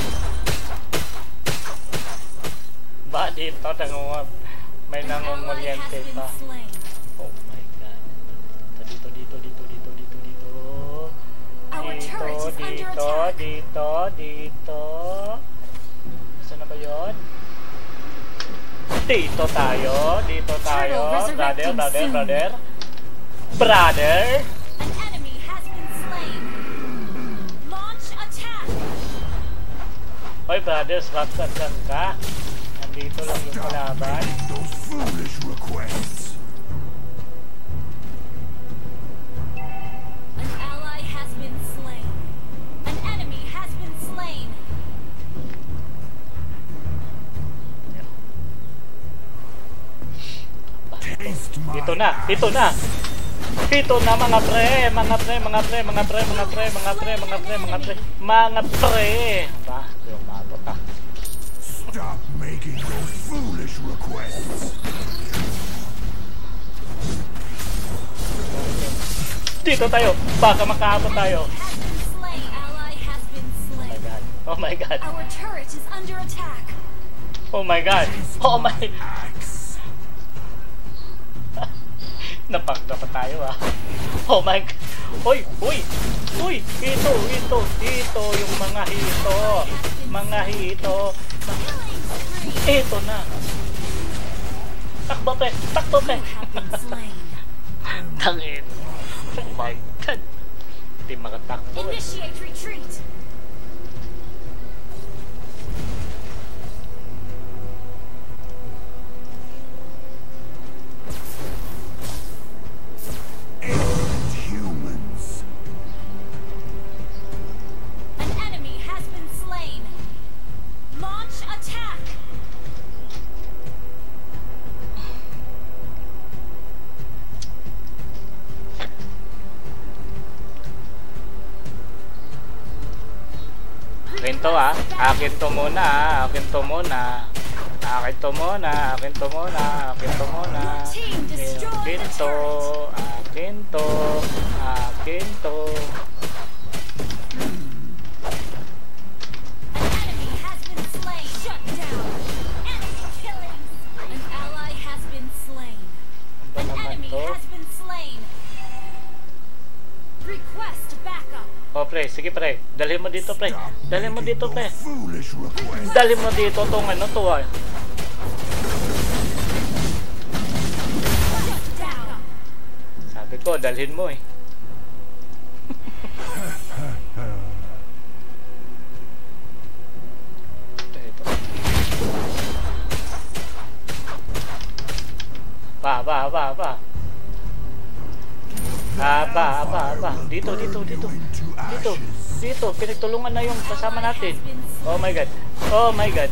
Ba dito nangunga, may An ally has nangunguriente been pa. slain. Oh my god. Dito, dito, dito, dito, dito, dito. Our turret Dito, is under dito, attack. dito, dito. Saan na ba yun? Dito tayo, dito tayo. Turtle resurrecting Brother, brother, soon. brother. Brother. An enemy has Hoy brothers, bakit saan ka? Nandito lang yung Stop kalaban. making those foolish requests. An ally has been slain. An enemy has been slain. Taste my Dito na, dito na. Dito na mga pre, mga pre, mga pre, mga pre, mga pre, mga pre, mga pre, mga pre, mga pre. Ba, yung mabot ah. Stop making those foolish requests. Dito tayo, baka makaabot tayo. Has been slain. Ally has been Oh my slain. god, oh my god, Our turret is under attack. oh my god, oh my. Axe. Napagda pa tayo ah. Oh my god. Uy, uy, uy, ito, ito, ito, yung mga hito. Mga hito. Killing spree. Ito na. Takbo pe, takbo pe. You have been slain. Tangin. Oh my god. Hindi makatakbo eh. Initiate retreat. Ignorant humans. An enemy has been slain. Launch attack. Akin to ah. Akin to muna ah. Akin to muna. Akin to muna. Akin to muna. Akin to muna. Akin to. Akin to. Akin to. An enemy has been slain. Shut down. Enemy killing. An ally has been slain. Ano ba An naman enemy to? has been slain. Request backup. Oh pre, sige pre. Dalhin mo dito pre. Stop Dalhin mo making dito pre. those foolish requests. Dalhin mo dito tong ano to ah. Shut down. Sabi ko, dalhin mo eh. Ito. Pa, pa, pa, pa. Ah, pa, pa, pa. Dito, dito, dito. Dito, dito. Pinagtulungan na yung kasama natin. Oh my god. Oh my god.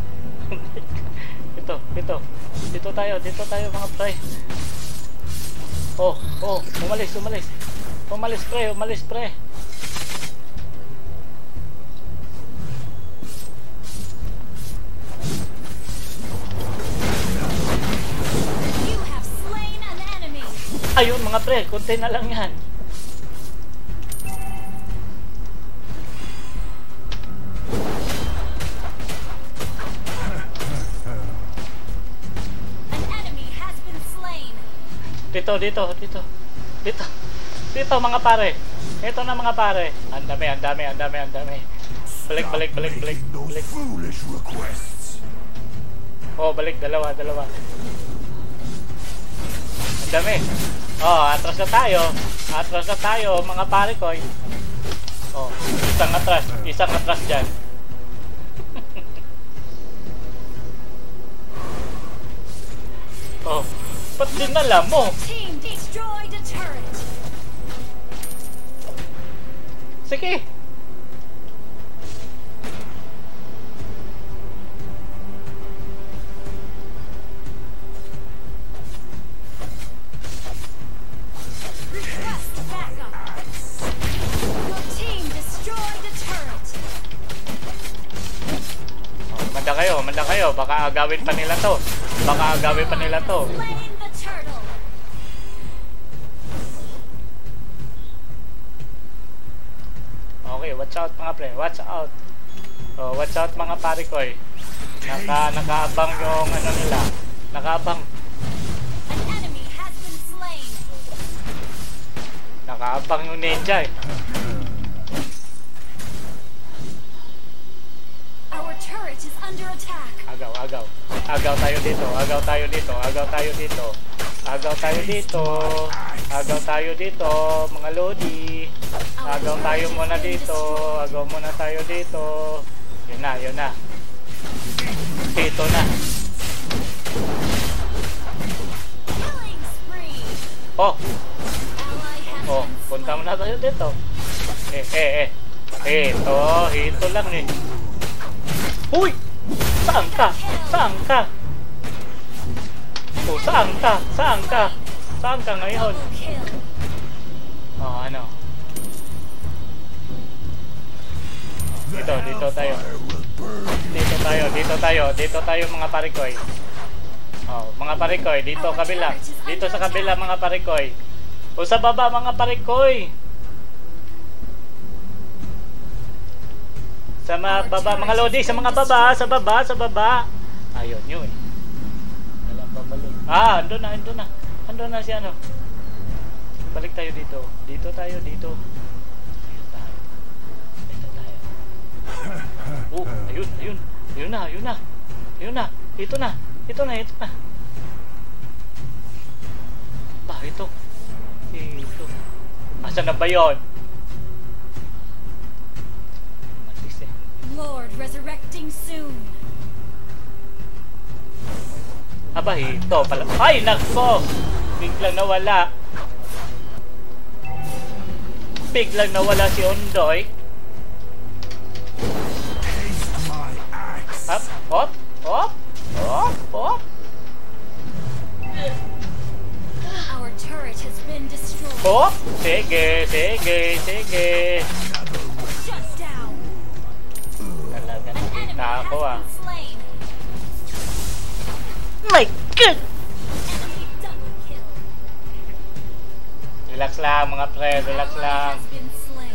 Ito, ito. Dito tayo, dito tayo mga pre. Oh, oh, umalis, umalis. Umalis pre, umalis pre. You have slain an enemy. Ayun mga pre, konti na lang yan. An enemy has been slain. Dito, dito, dito. Dito. Dito mga pare. Ito na mga pare. Ang dami, ang dami, ang dami, ang dami. Balik, Stop balik, balik, balik, making those balik. foolish requests. Oh, balik, dalawa, dalawa. Ang dami. Oh, atras na tayo. Atras na tayo, mga pare ko. Oh, isang atras. Isang atras dyan. Oh, ba't dinala mo? Team destroyed a turret. Sige. Request backup. Your team destroyed a turret. Oh, manda kayo, manda kayo. Baka agawin pa nila to. Baka agawin pa nila to. Slain the turtle. Okay, watch out mga pre. Watch out. Oh, watch out mga pare ko eh. Naka, nakaabang yung ano nila. Nakaabang. An enemy has been slain. Nakaabang yung ninja eh. Our turret is under attack. Agaw, agaw. Agaw tayo dito. Agaw tayo dito. Agaw tayo dito. Agaw tayo dito. Agaw tayo dito. Mga lodi. Agaw tayo muna dito. Agaw muna tayo dito. Yun na, yun na. Dito na. Killing spree. Oh, Ally has oh, been punta slain. muna tayo dito. Eh, eh, eh. Ito, ito lang eh. Uy! Saan ka? Saan ka? Oh, saan ka? Saan ka? Saan ka ngayon? Double kill. Oh, ano? Dito, dito tayo. Dito tayo, dito tayo, dito tayo mga parikoy. Oh, mga parikoy, dito kabila. Dito sa kabila mga parikoy. O sa baba mga parikoy. Sa mga baba, mga lodi, sa mga baba, sa baba, sa baba. Ayun, yun. Walang babalik. Ah, andun na, andun na. Andun na si ano. Balik tayo dito. Dito tayo, dito. Dito tayo. Dito tayo. Oh, ayun, ayun. Ayun na, ayun na. Ayun na. Ito na. Ito na, ito na. Ba, ito. Ito. Asan na ba yun? Matis eh. Lord resurrecting soon. Aba, ito pala. Ay, nako! Biglang nawala. Biglang nawala si Ondoy. Taste my axe. Hop, hop, hop, hop, hop. Our turret has been destroyed. Hop. Sige, sige, sige. Shut down. Talaga An enemy nakita has ako ah. been slain. My God! Enemy double kill. Relax lang mga pre, relax Ally lang. has been slain.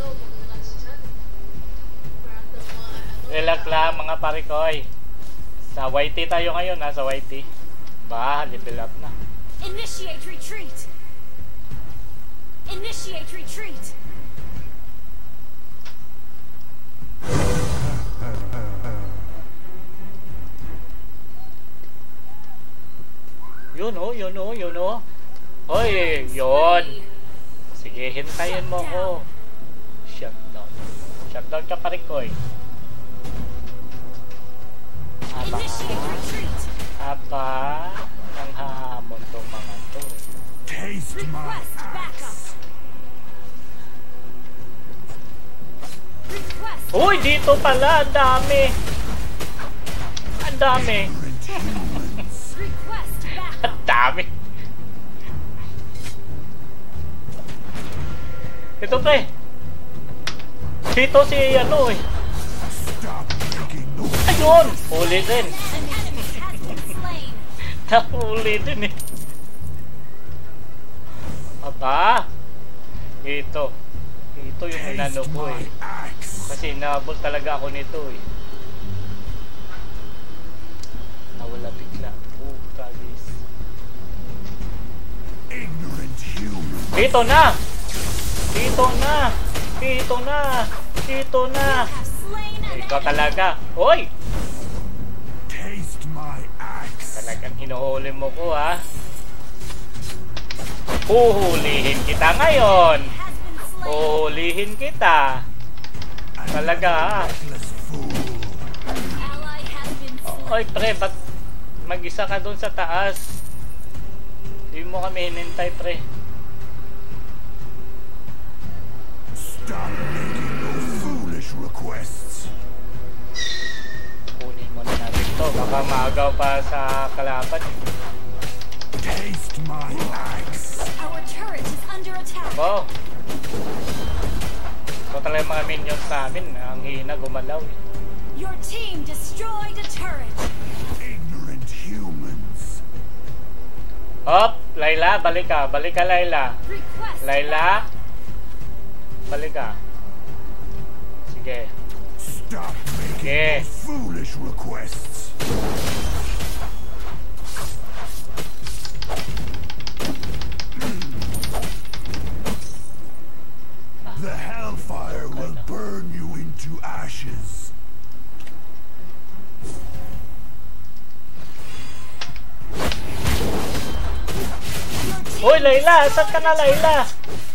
Relax lang mga parikoy. Sa Y T tayo ngayon ha, sa Y T. Ba, level up na. Initiate retreat. Initiate retreat. Yun oh, yun oh, yun oh. Hoy, yun. Sige, hintayin mo ko. Shutdown. Shutdown ka parikoy. Aba, Initiate retreat. aba, nang hahamon tong mga to eh. Taste my Request backup. axe. Request. Uy, dito pala, ang dami. Ang dami. Request backup. Ang dami. Ito pre. Dito si ano eh. Stop making noise. Ayun! Huli din. An enemy has been slain. Nahuli din eh. Aba. Ito. Ito yung inano Taste ko my eh. axe. Kasi nabol talaga ako nito eh. Nawala bigla. Oh, tragis. Ignorant human. Dito na! Dito na! Dito na! Dito na! Have slain an Ikaw enemy. talaga. Hoy! Taste my axe. Talagang hinuhuli mo ko ha. Huhulihin kita ngayon. Has been slain. Huhulihin kita. Talaga ha. Reckless fool. Ally has been slain. Oy pre, ba't mag-isa ka dun sa taas? Hindi mo kami hinintay pre. Stop making those foolish requests. Kunin mo na natin to. Baka maagaw pa sa kalaban. Taste my axe. Our turret is under attack. Oh. Ito talaga yung mga minions namin. Ang hina gumalaw eh. Your team destroyed a turret. Ignorant humans. Hop! Layla, balik ka. Balik ka Layla. Request Layla. Balik ka. Sige. Stop making Okay. those foolish requests. The hellfire will burn you into ashes. Hoy Layla! Saan ka na Layla?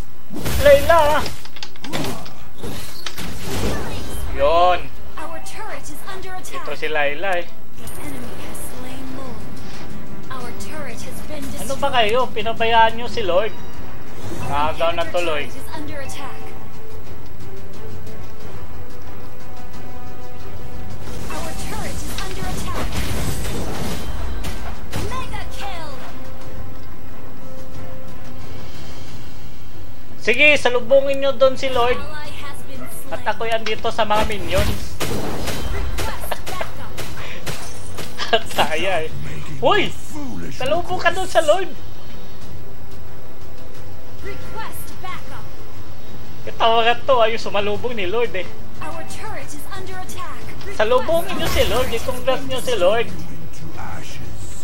Layla! Yon. Our turret turret is under attack. Ito si Layla eh. The enemy has slain Lord. Our turret has been destroyed. Ano ba kayo? Pinabayaan nyo si Lord. Nakagaw na tuloy. Turret is under attack. Our turret is under attack. Mega kill. Sige, salubungin nyo doon si Lord. Ally has been slain. At ako'y andito sa mga minions. Request backup. At saya eh. Hoy! Salubong ka doon sa Lord. Request backup. Katawagan to, ayun sumalubong ni Lord eh. Our turret is under attack. Request Salubungin nyo si Lord, i-congrats nyo si Lord. To ashes.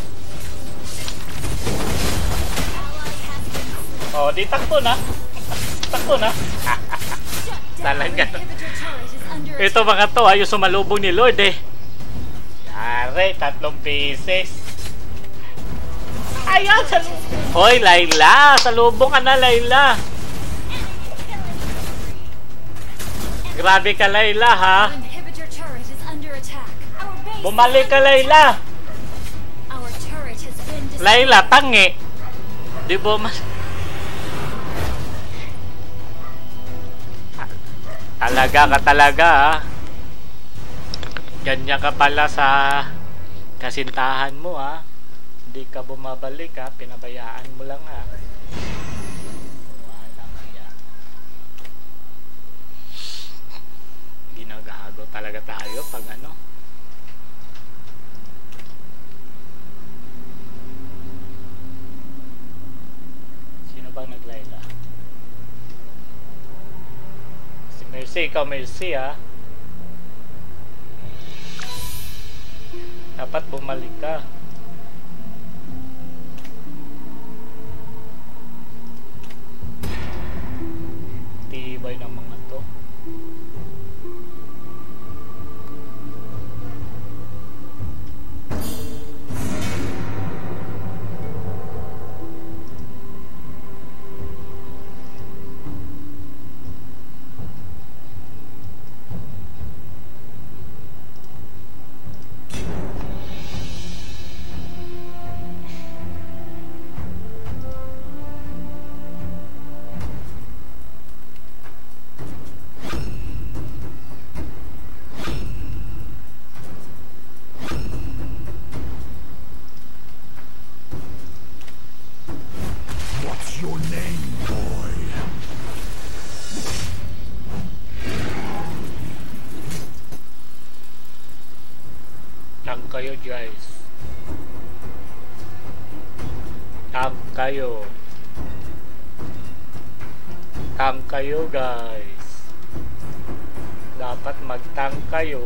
ally has been slain. Oh, di takbo na. Takbo na. Shut down. Talaga. Inhibitor turret is under Ito attack. mga to, ayun sumalubong ni Lord eh. Yari, tatlong pieces. Ayan, salubong. Hoy, Layla, salubong ka na, Layla. Grabe ka, Layla, ha? Our inhibitor turret is under attack. Our base Bumalik ka, is under Layla. attack. Our turret has been destroyed. Layla, tangi. Di ba mas... Talaga ka talaga, ha? Ganyan ka pala sa kasintahan mo, ha? Hindi ka bumabalik, ha? Pinabayaan mo lang, ha? Walang hiya. Ginagago talaga tayo pag ano. Sino bang naglayla? Si Mercy, ikaw Mercy, ha? Dapat bumalik ka. Tibay ng mga to. What's your name, boy? Tank kayo, guys. Tank kayo. Tank kayo, guys. Dapat mag-tank kayo.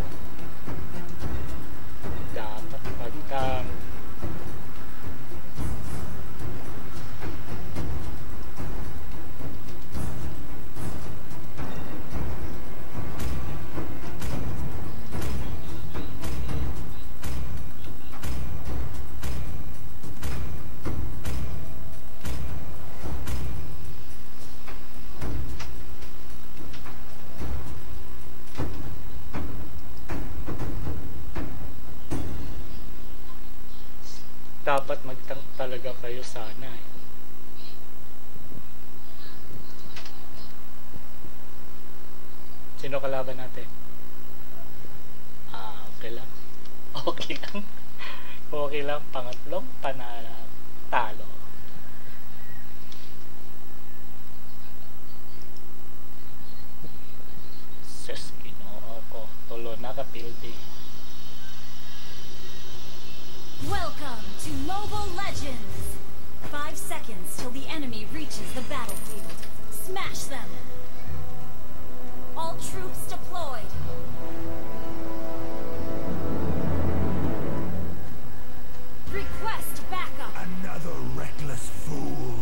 Dapat mag-tank. Dapat mag-tank talaga kayo sana eh. Sino kalaban natin? Ah, okay lang. Okay lang. Okay lang. Pangatlong panalo. Talo. Ses, ginoo ko. Tulo na kapildi. Welcome to Mobile Legends! Five seconds till the enemy reaches the battlefield. Smash them! All troops deployed! Request backup! Another reckless fool.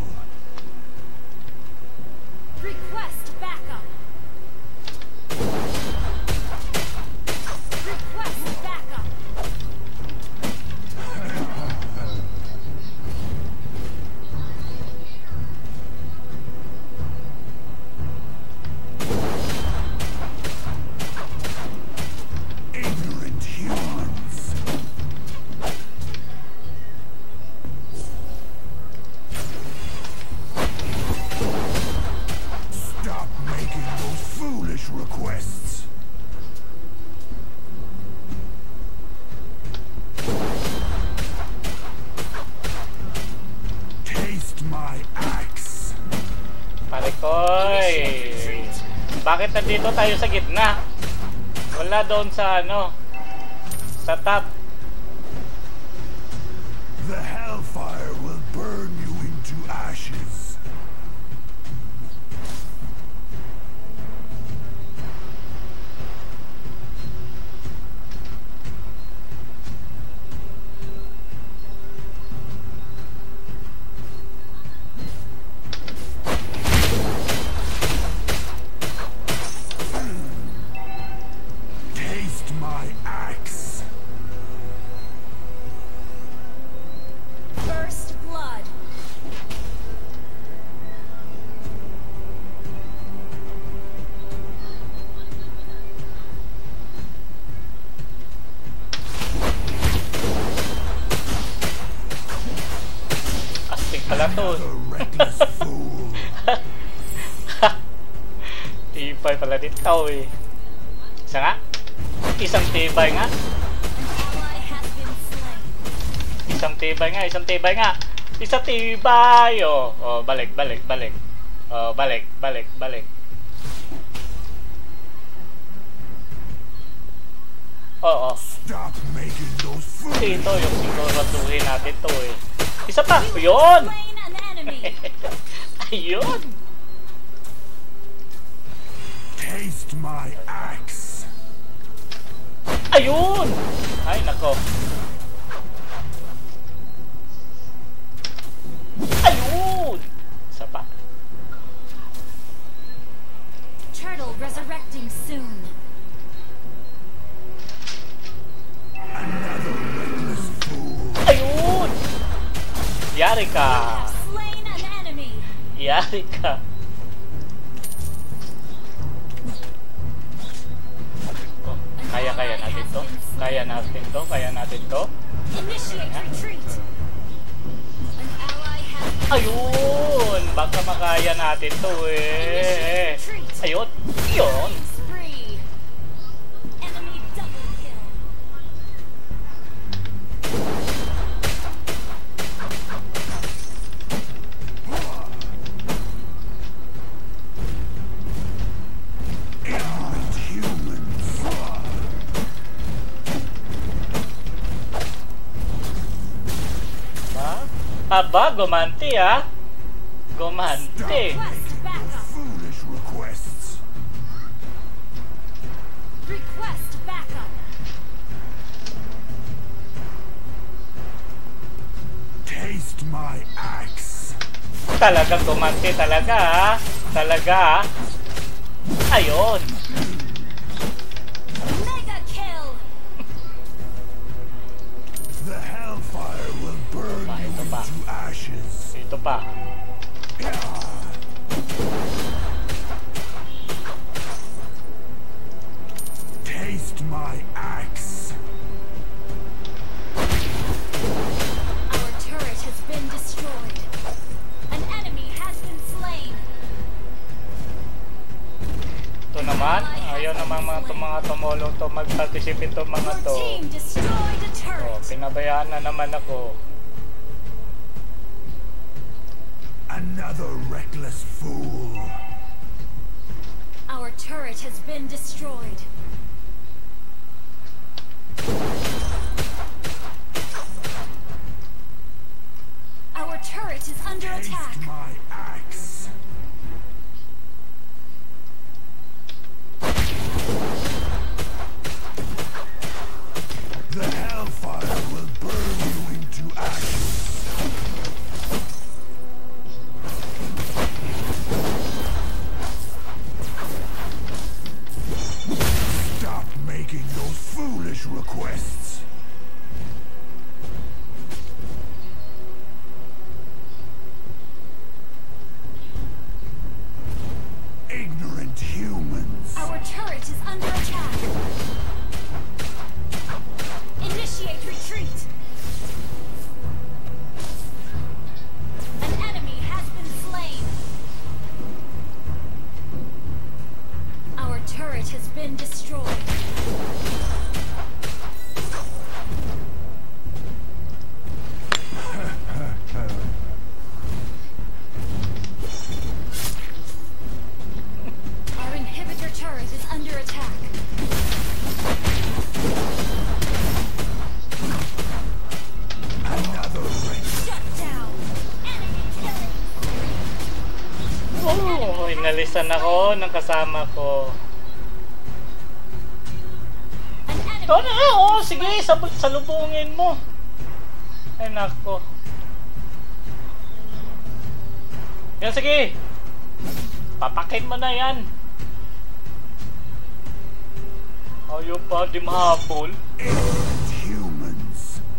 Request backup! Request backup! requests. Taste my axe. Pare koy. Bakit nandito tayo sa gitna? Wala doon sa ano, sa top. The hellfire will burn you into ashes. Taste my axe. First blood. Astig pala to. The reckless fool. Tibay pala dito eh. Isa nga. Isang tibay nga. An ally has been slain. Isang tibay nga. Isang tibay nga. Isang tibay. Oh, oh balik, balik, balik. Oh, balik, balik, balik. Oo. Oh, Stop making those fools. Dito yung siguraduhin natin to eh. Isa pa. Yun! Slain an enemy. Ayun! Taste my axe. Ayun! Ay, nako. Ayun! Isa pa. Turtle resurrecting soon. Another reckless fool. Ayun! Yari You ka! have slain an enemy. Yari ka! Oh, kaya kaya natin to? Kaya natin to? Kaya natin to? Initiate retreat. An ally has been Ayun! Baka makaya natin to eh! Ayun! Yun! killing spree. Enemy double kill. Ignorant humans. Ha? Aba, gumanti ah! Gumanti! Request backup. Foolish requests. Request backup. Taste my axe. Talagang gumanti talaga ah! Talaga ah! Ayun! Mega kill. The hellfire will burn Pa, you ito pa. into ashes. Ito pa. Taste my axe. Our turret has been destroyed. An enemy has been slain. Ito naman. Ayaw naman mga, to, mga tumulong to mag-participate to mga Your to. team destroyed a Oh, turret. pinabayaan na naman ako. Another reckless fool. Our turret has been destroyed. Our turret is under attack. Taste my axe. The hellfire will burn you into ashes. Stop making those foolish requests. Ignorant humans. Our turret is under attack. Initiate retreat. An enemy has been slain. Our turret Oh, inalisan ako ng kasama ko. An enemy Ito na, oh, sige, sabot salubungin mo. Ay, nako. Yan, sige. Papakin mo na yan. Ayaw pa, di mahabol. Humans.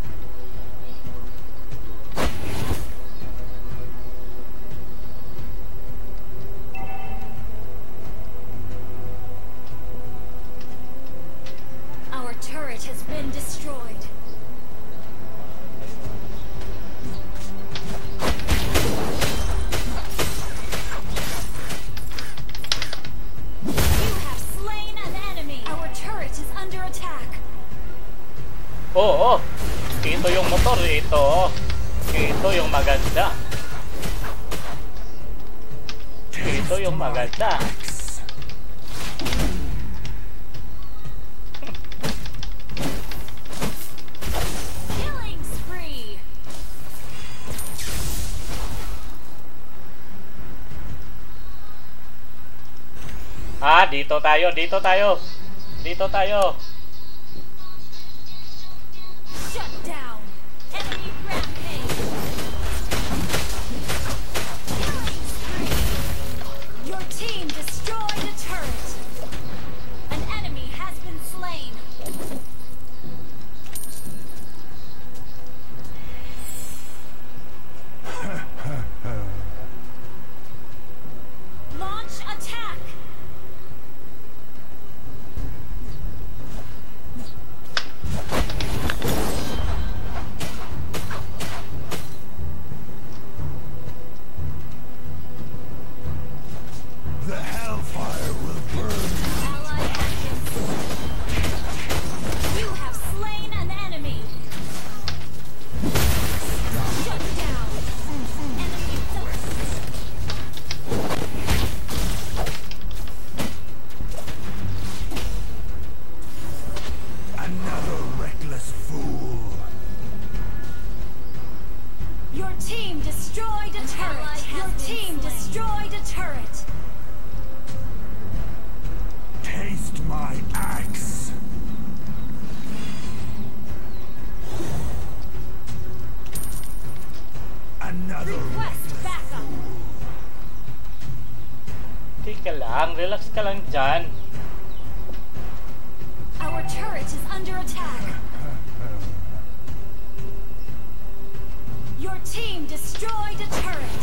Our turret has been destroyed. You have slain an enemy. Our turret is under attack. Oo, oh, ito yung motor, ito. Oh. Ito yung maganda. Ito yung maganda. Killing spree. Ah, dito tayo, dito tayo. Dito tayo. Shut down. Enemy rampage. Killing spree. Your team destroyed a turret. An enemy has been slain. Launch attack. The hellfire will burn you. Ally active. You have slain an enemy. Shut down. Enemy double. Another reckless fool. Your team destroyed a turret. Your team destroyed a turret. Taste my axe. Another Request reckless backup. Tika lang, relax ka lang dyan. Our turret is under attack. Your team destroyed a turret.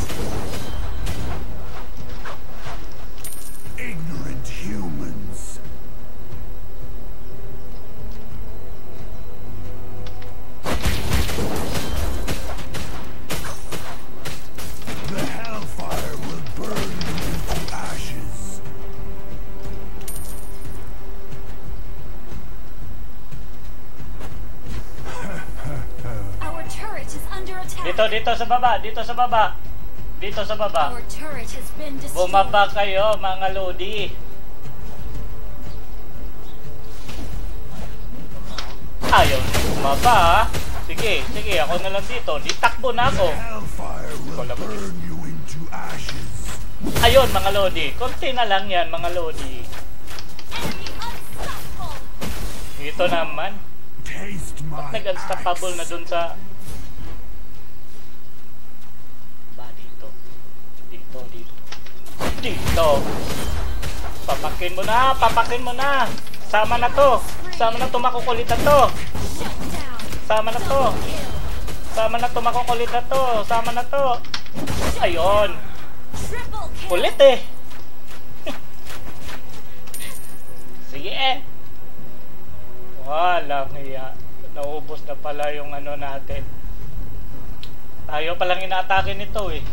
ignorant humans. The hellfire will burn you into ashes. Our turret is under attack. Dito, dito sa baba, dito sa baba. Dito sa baba. Our turret has been destroyed. Bumaba kayo, mga lodi. Ayaw na bumaba, ha? Sige, sige, ako na lang dito. Di takbo na ako. The hellfire will Wala ba? burn you into ashes. Ayun, mga lodi. Konti na lang yan, mga lodi. Enemy unstoppable. Ito naman. Taste my Nag-unstoppable na axe. dun sa... Ba, dito. Dito, dito. Dito. Papakin mo na, papakin mo na. Sama na to. Sama na to, makukulit na to. Shut down. Sama na to. Kill. Sama na to, makukulit na to. Sama na to. Ayun. Triple kill. Kulit eh. Sige eh. Walang hiya. Naubos na pala yung ano natin. Tayo palang inaatake nito eh.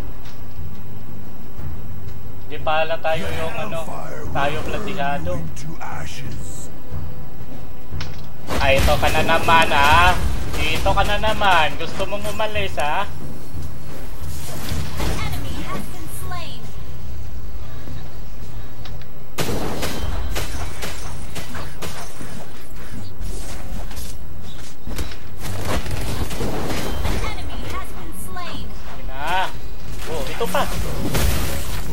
Di pala tayo yung ano, tayo platisado. Into ashes. Ay, ito ka na naman ha. Dito ka na naman. Gusto mong umalis ha? An enemy has been slain. An enemy has been slain. Yun na. Oh, ito pa.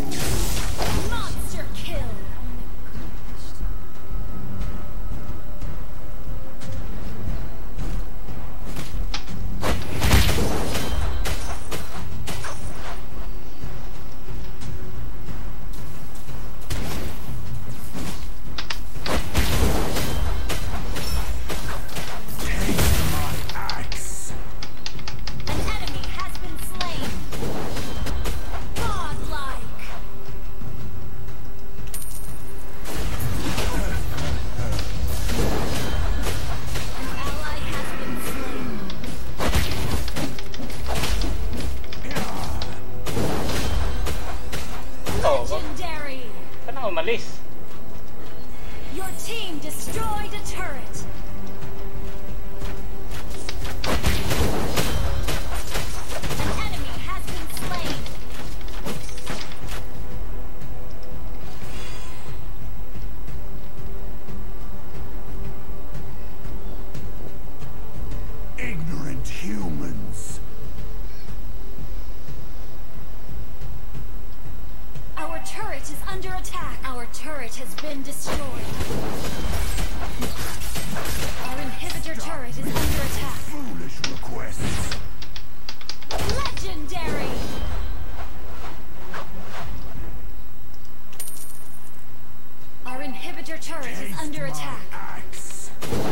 mo? Legendary! Saan ako umalis? Your team destroyed a turret. An enemy has been slain. Ignorant humans. Our turret is under attack. Our turret has been destroyed. Our inhibitor turret is under attack. Foolish requests. Legendary! Our inhibitor turret is under attack. Axe.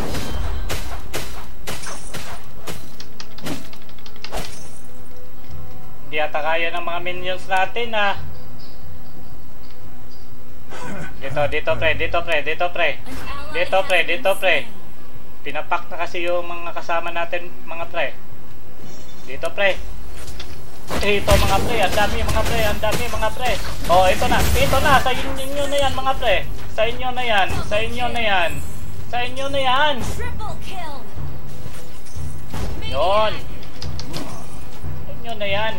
Hindi ata kaya ng mga minions natin ah. Dito, dito pre, dito pre, dito pre. An ally Dito has pre, been dito pre. slain. Pinapak na kasi yung mga kasama natin mga pre. Dito pre. Dito mga pre, ang dami mga pre, ang dami mga pre. Oh, ito na, ito na, sa inyo na yan mga pre. Sa inyo na yan, sa inyo na yan. Sa inyo na yan. Triple kill. Yon. Maniac. Sa inyo na yan.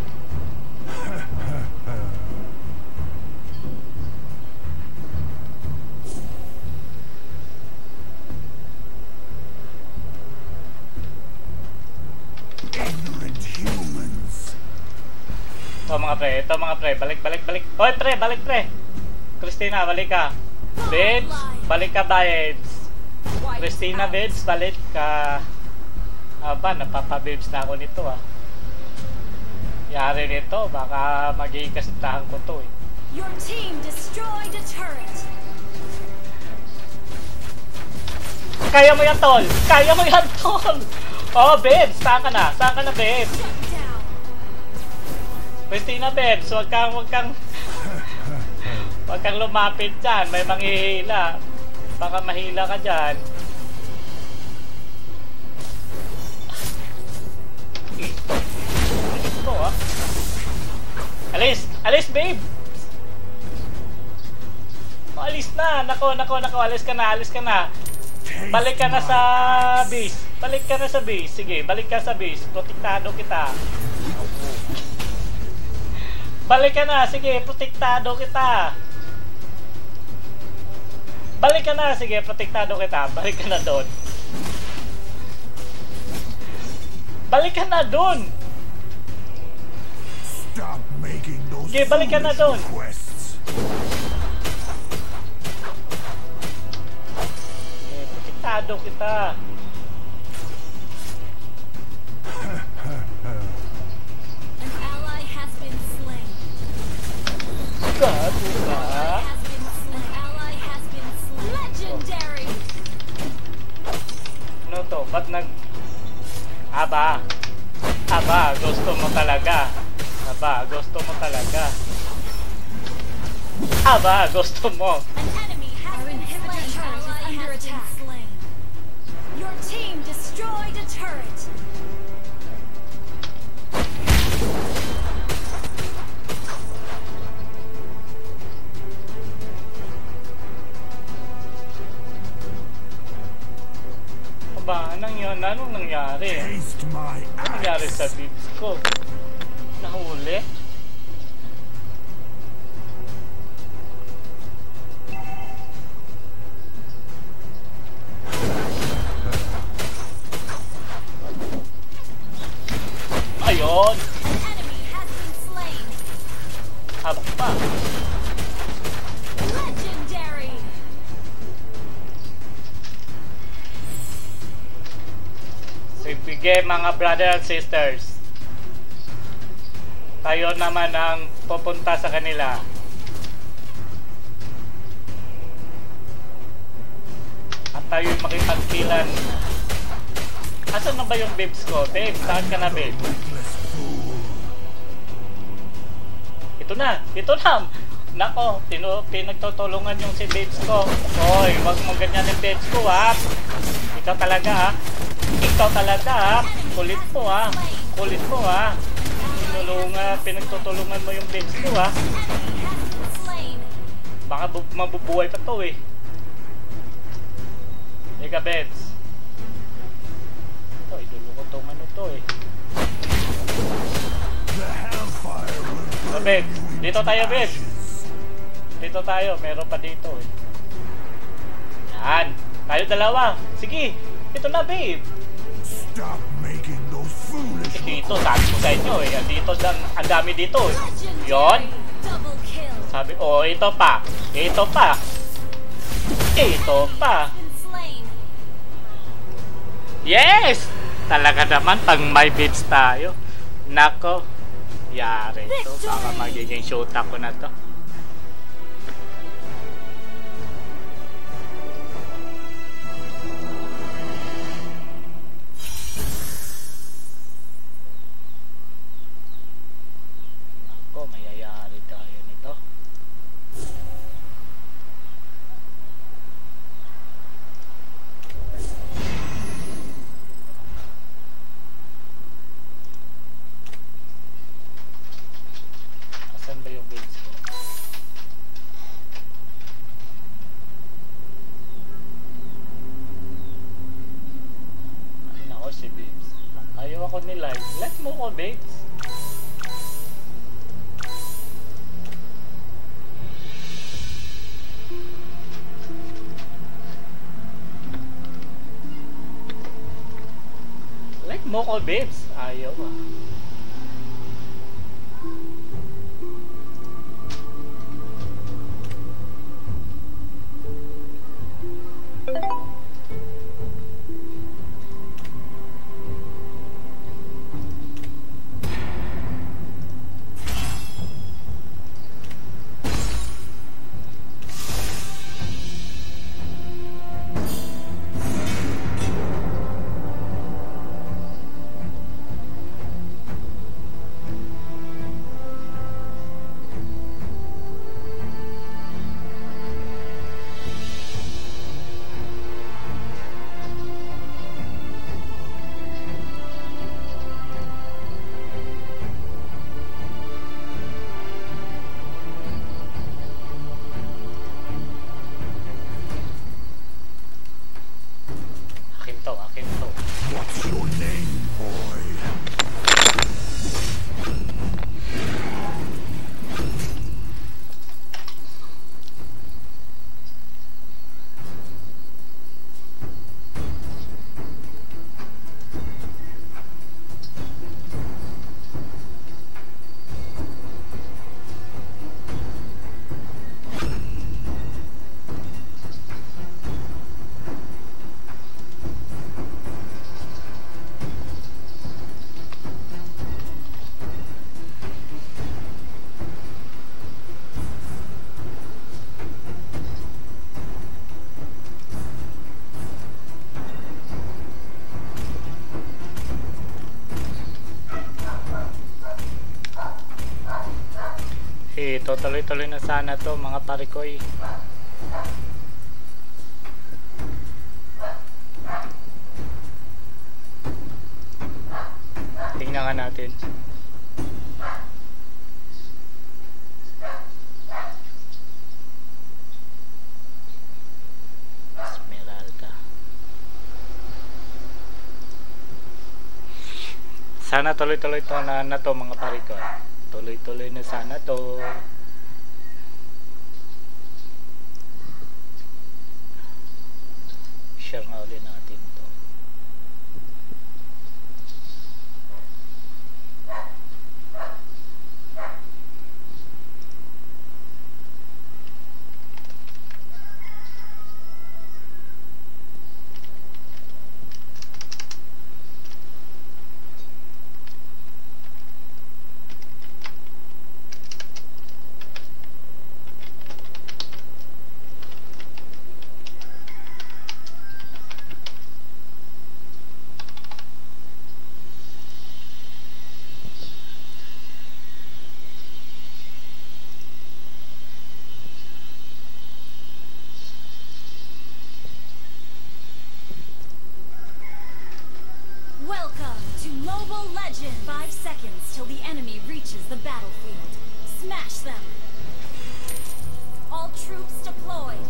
Ignorant humans. Ito mga pre, ito mga pre, balik, balik, balik. Hoy pre, balik pre. Christina, balik ka. Babes, balik ka babes. Christina, babes, balik ka. Aba, napapababes na ako nito ah. Yari nito, baka magiging kasintahan ko to eh. Your team destroyed a turret. Kaya mo yan, tol! Kaya mo yan, tol! Oh, babes, saan ka na? Saan ka na, babes? Shut down. Christina, babes, huwag kang, huwag kang... Huwag kang lumapit dyan, may manghihila. Baka mahila ka dyan. Alis ko, ah. Alis! Alis, babe! Oh, alis na! Nako, nako, nako, alis ka na, alis ka na. Balik ka na sa base. Balik ka na sa base. Sige, balik ka sa base. Protektado kita. Balik ka na. Sige, protektado kita. Balik ka na. Sige, protektado kita. Balik ka na doon. Balik ka na doon. Stop making those Okay, balik ka na doon. requests. Sige, protektado kita. An ally has been slain. Gago ka. Has been slain. An ally has been slain. Legendary. Ano to? Ba't nag... Aba. Aba, gusto mo talaga. Aba, gusto mo talaga. Aba, gusto mo. An enemy has been slain. Turret is under attack. Your team destroyed a turret. Aba, anong yun? Anong nangyari? Taste my Anong nangyari axe. sa bibs ko? Nahuli? Ayun! An enemy has been slain. Aba! Legendary. Sige mga brother and sisters. Tayo naman ang pupunta sa kanila. At tayo'y makipagkilan. Asan na ba yung babes ko? Babe, saan ka na babe? Reckless fool. Ito na, ito na. Nako, tinu pinagtutulungan yung si babes ko. Hoy, wag mo ganyan yung babes ko ha. Ikaw talaga ha. Ikaw talaga ha. Kulit mo ha. Kulit mo ha. Tinutulungan, pinagtutulungan mo yung bits ko ha. Enemy has been slain. Baka bu mabubuhay pa to eh. Eka bits. Ito, idulo ko tong ano to eh. The hellfire will So burn bits, you dito into tayo bits. ashes. Dito tayo, meron pa dito eh. Yan, tayo dalawa. Sige, ito na babe. Stop making those foolish Eh, dito, sabi ko sa inyo eh. Dito, dan- ang dami dito eh. Legendary. Yon. Double kill. Sabi, oh, ito pa. Ito pa. Ito pa. Been slain. Yes! Talaga naman, pag may bits tayo. Nako. Yari to. Baka magiging shoota ko na to. Nako, mayayari tayo nito. Asan ba yung bits ko? Ay nako, si Babes. Ayaw ako ni live. Let mo ko, Babes. Like mo ko, Babes. Ayaw ah. Akin to, akin to. What's your name, boy? Ito, tuloy-tuloy na sana to, mga parikoy. Tingnan nga natin. Esmeralda. Sana tuloy-tuloy to na, na to, mga parikoy. Tuloy-tuloy na sana to. Share nga ulit natin to. Mobile Legend! Five seconds till the enemy reaches the battlefield. Smash them! All troops deployed!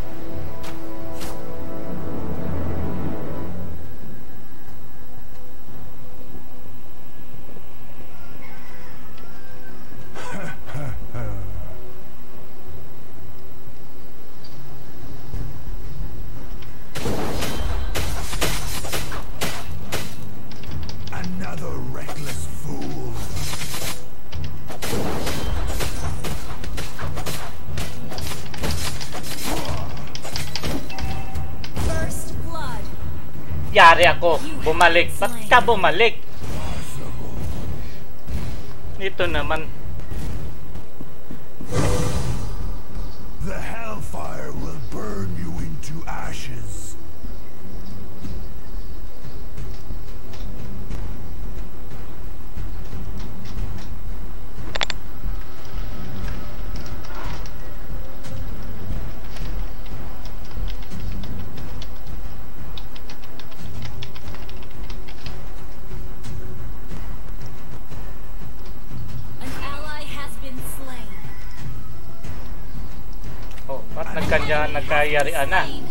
Another reckless fool. First blood! Yari ako. Bumalik. Ba't ka bumalik? Ito naman. The hellfire will burn you into ashes. An ally has been slain. Oh, ba't An nagkanya, enemy has nagkayarian been na? slain.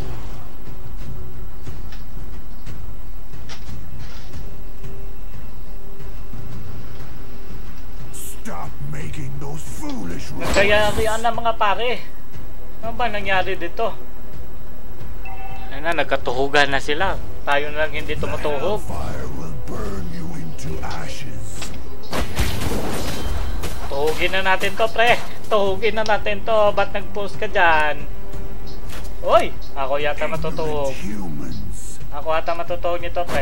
Stop making those foolish requests. Nagkayarian na mga pare. Ano ba nangyari dito? Ayun na, nagkatuhugan na sila. Tayo na lang hindi The tumutuhog. hellfire will burn you into ashes. Tuhugin na natin to, pre. Tuhugin na natin to. Ba't nag-post ka dyan? Uy! Ako yata matutuhog. Ignorant humans. Ako ata matutuhog nito, pre.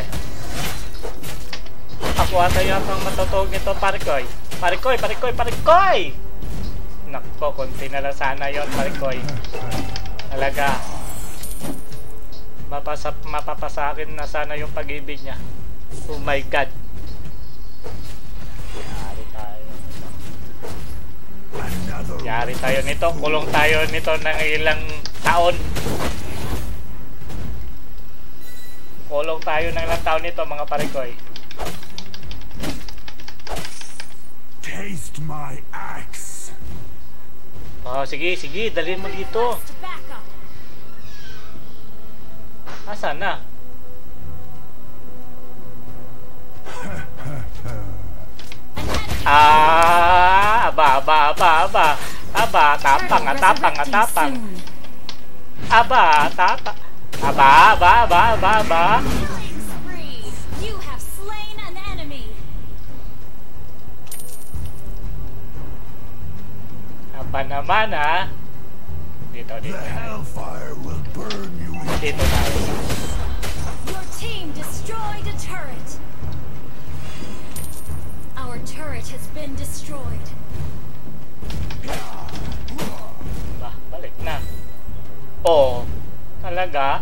Ako ata yata matutuhog nito, parikoy. Parikoy, parikoy, parikoy! Nakko, konti na lang sana yon, parikoy. Talaga. Mapasa, mapapasakin na sana yung pag-ibig niya. Oh my God. Yari tayo. Another Yari tayo nito. Kulong tayo nito ng ilang taon. Kulong tayo ng ilang taon nito, mga parikoy. taste my axe. Oh, sige, sige. Dalhin mo dito. Request backup. Asan na? Ah, aba, aba, aba, aba. Aba, tapang, Turtle atapang, resurrecting atapang. soon. Aba, atapang. Aba, aba, aba, aba, aba. Killing spree. You have slain an enemy. Aba naman, ha? Dito, The dito. hellfire will burn you into Dito tayo. Your team destroyed a turret. Our turret has been destroyed. Ba, balik na. Oh, talaga?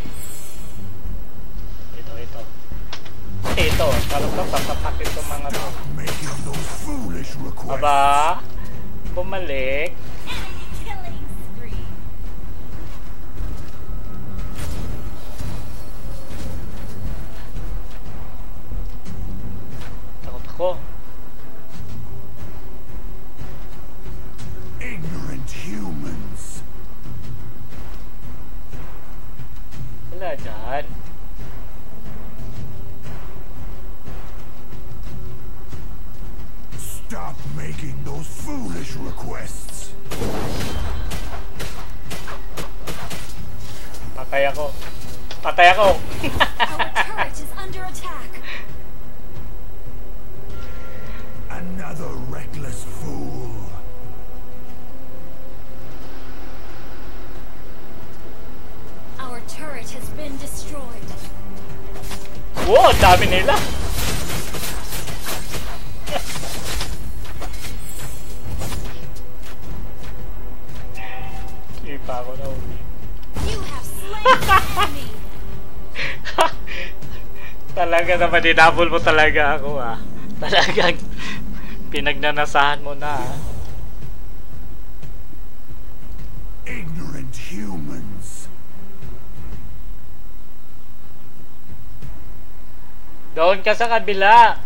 Ito, ito. Ito, parang ka papapakit itong mga to. making those foolish requests. Aba, bumalik. Enemy killing spree. Takot ako. Ignorant humans. Wala dyan. Stop making those foolish requests. Patay ako. Patay ako. Our turret is under attack. Another reckless fool. Our turret has been destroyed. Wow, dami nila. Hindi pa ako na uli. You have slain an enemy. Talaga naman, dinabol mo talaga ako, ah. Talagang pinagnanasahan mo na, ah. Ignorant humans. Doon ka sa kabila.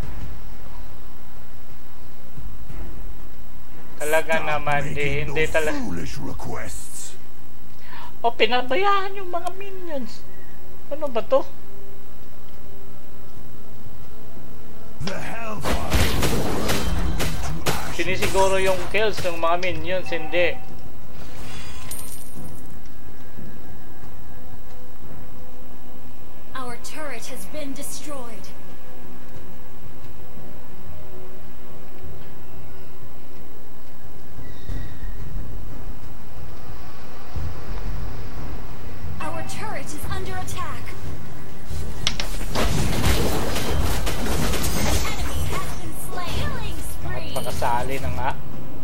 Talaga Stop naman, di, making hindi those talaga. foolish requests. O, pinabayaan yung mga minions. Ano ba to? The hellfire will burn you into ashes. Sinisiguro yung kills ng mga minions, hindi. Our turret has been destroyed. Our turret is under attack. An enemy has been slain. Killing spree. Makasali na nga.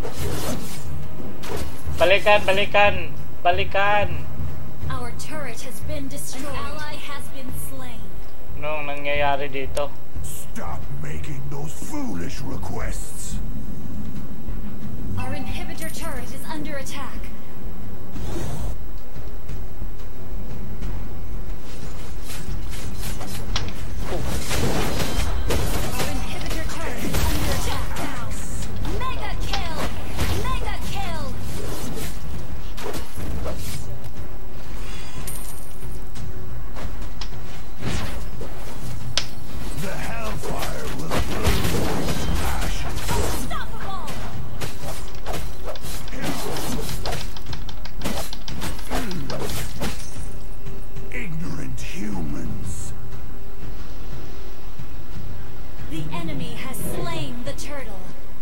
Balikan, balikan, balikan. Our turret has been destroyed. An ally has been slain. Anong nangyayari dito? Stop making those foolish requests. Our inhibitor turret is under attack. Our inhibitor turret is under attack now. Mega kill! Mega kill! The hellfire will burn you into ashes. Unstoppable! Ignorant humans. The enemy has slain the turtle.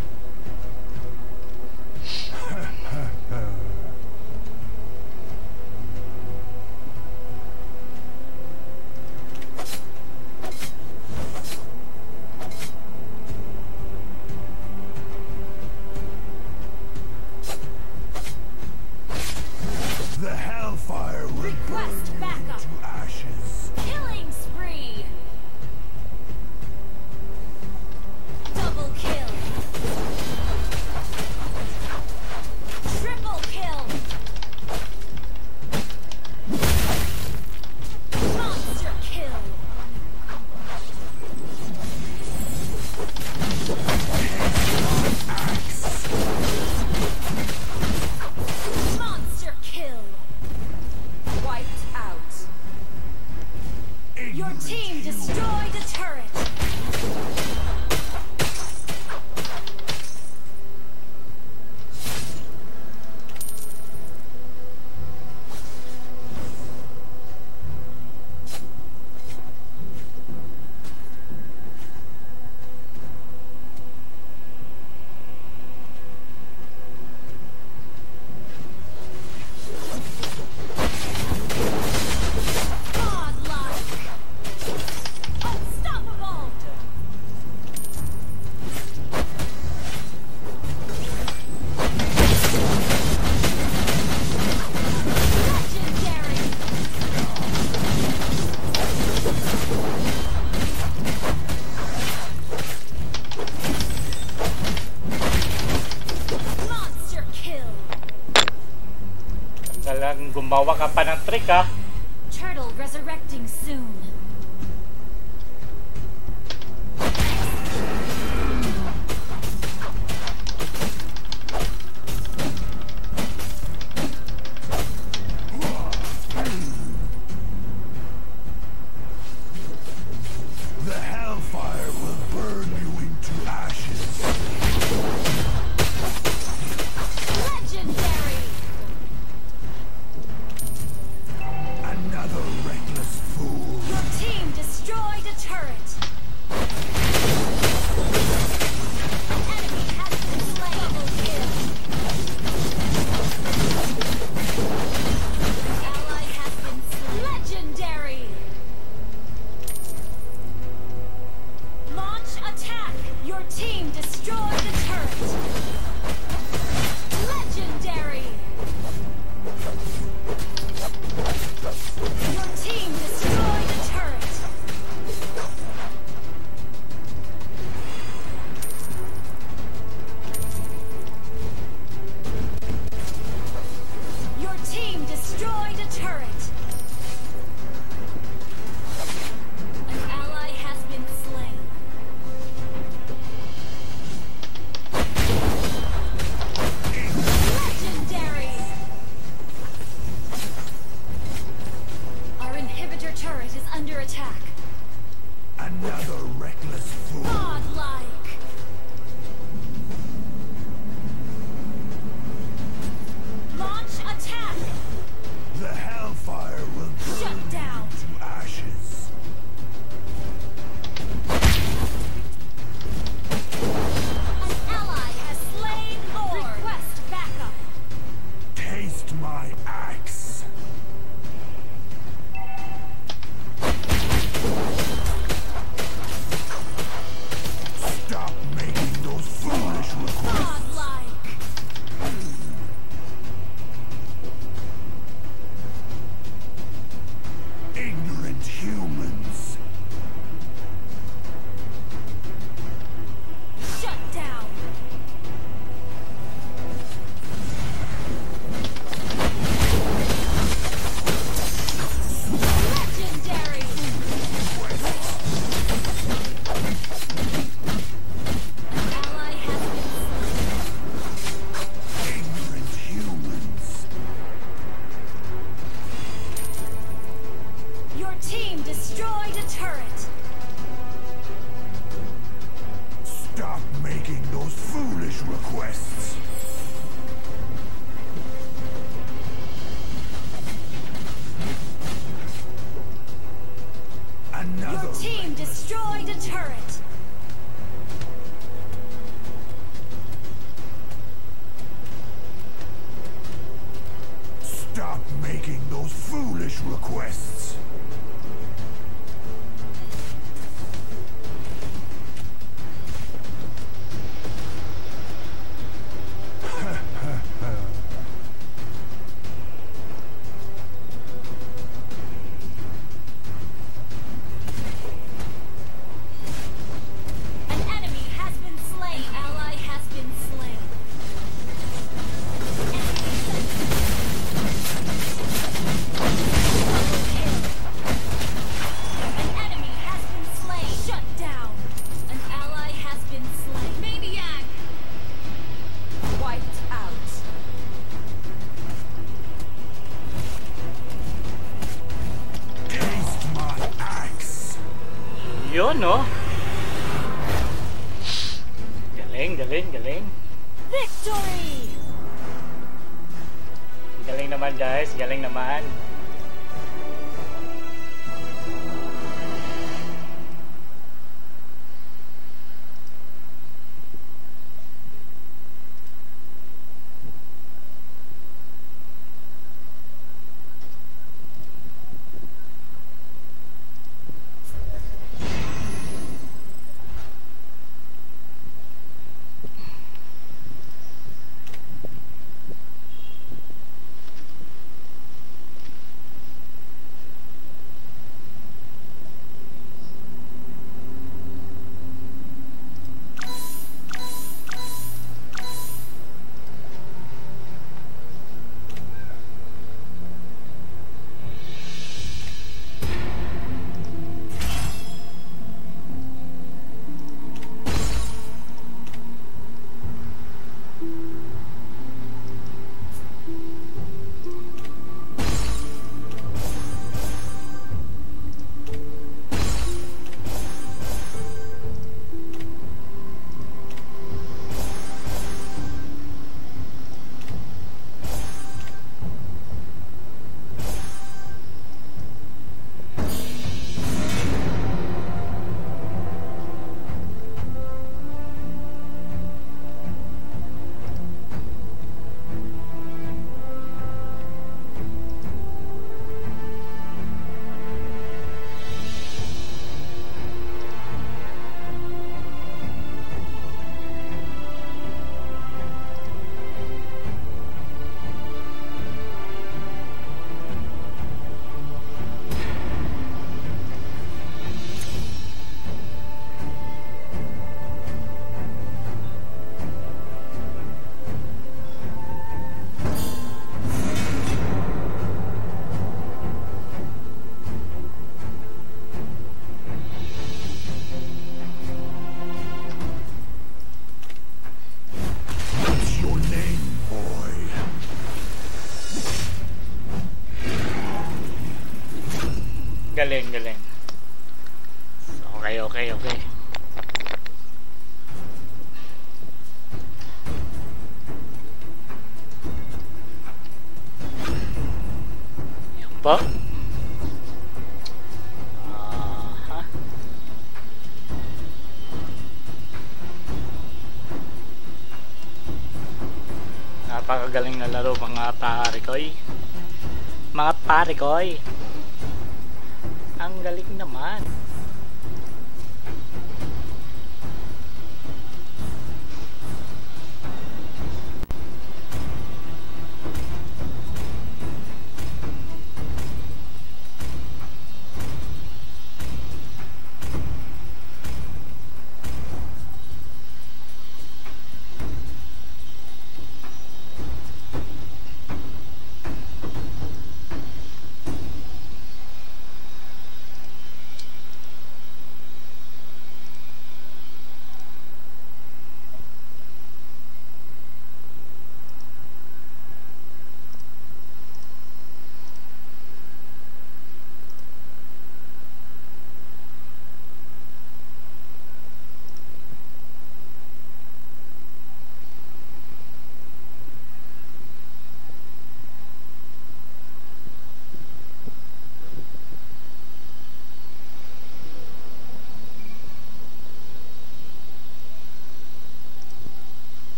The hellfire will Request burn you backup. into ashes. Killing spree! Double kill! Triple kill! Monster kill! Monster kill! Wiped out. Your Ignorant team humans. destroyed a turret! Godlike! Unstoppable! Legendary! Monster kill! Talagang gumawa ka pa ng trick, ha? Turtle resurrecting soon. The hellfire will burn you into ashes. Legendary! Another reckless fool. Your team destroyed a turret. An enemy has been slain. Double kill. An ally has been slain. Legendary! Launch attack! Your team destroyed the turret. Legendary! Your team destroyed a turret. Your team destroyed a turret. An ally has been slain. making those foolish requests. An enemy has been slain. Ally has been slain. An enemy has been slain. Shut down. An ally has been slain. Maniac. Wiped out. Taste my axe. Yun, no? Galing, galing, galing. Victory. Galing naman guys, galing naman. What's your name, boy? Galing, galing. Okay, okay, okay. Yan po. Aha. Napakagaling na laro mga pare koy. Mga pare koy. Ang galing naman.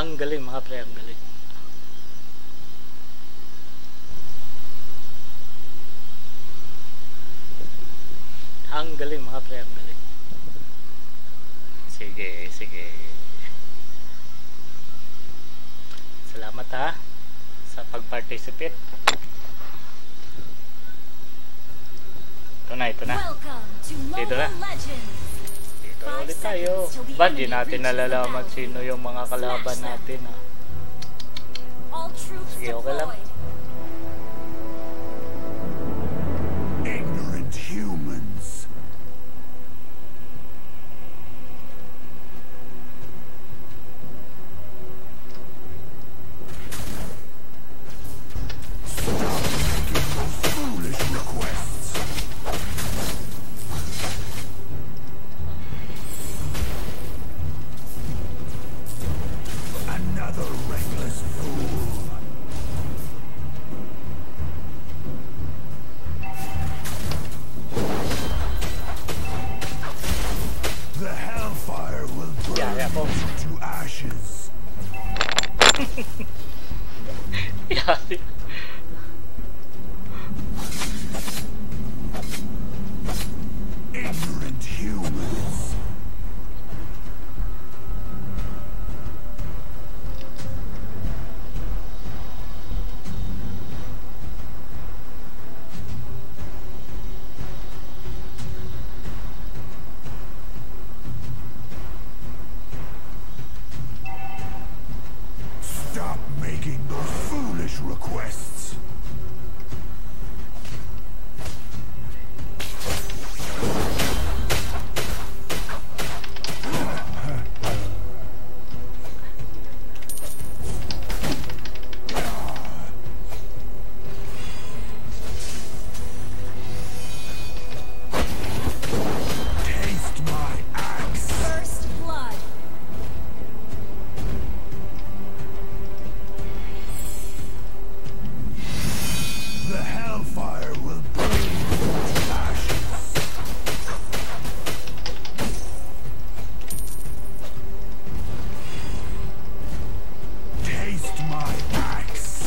Ang galing mga pre, ang galing. Ang galing mga pre, ang galing. Sige, sige. Salamat ha sa pag-participate. Ito na, ito na. Welcome to Dito na. Mobile Legends. Dito na ulit tayo. Ba't di natin nalalaman sino yung mga kalaban natin ha? All troops Sige, okay lang. deployed. Ignorant humans. Stop making those foolish requests. Another reckless fool. The hellfire will burn Yeah, yeah, folks. you to ashes. Yeah. Ignorant humans. Stop making those foolish requests. Taste my axe. First blood. The hellfire will burn you to ashes. Taste my axe.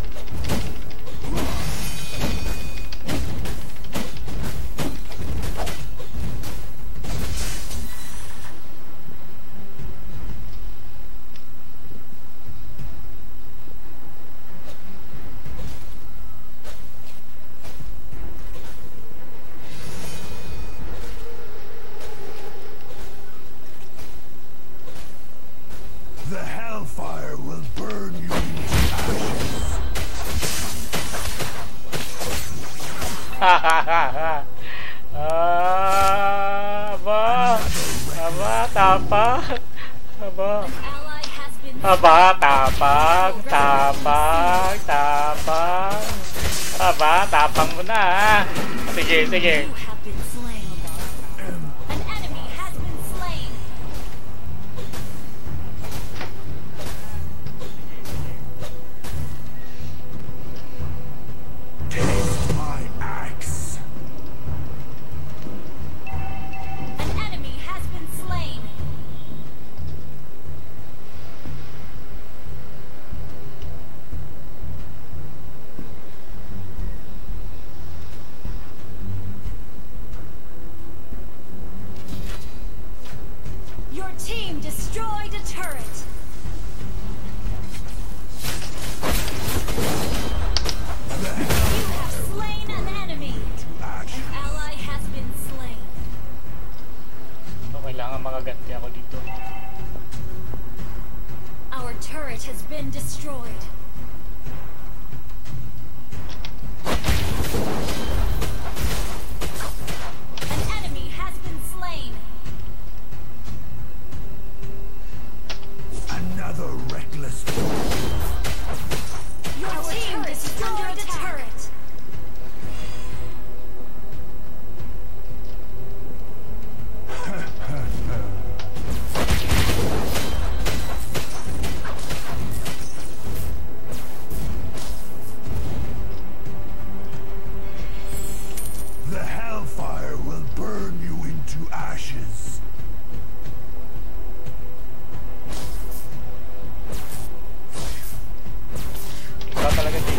The hellfire will burn you to ashes. ah, aba. Aba, tapang. Aba. Ally has been Aba, tapang. Tapang. Tapang. Aba, tapang mo na ha. Sige, sige. You have been slain. An enemy has been slain. Taste my axe. An enemy has been slain.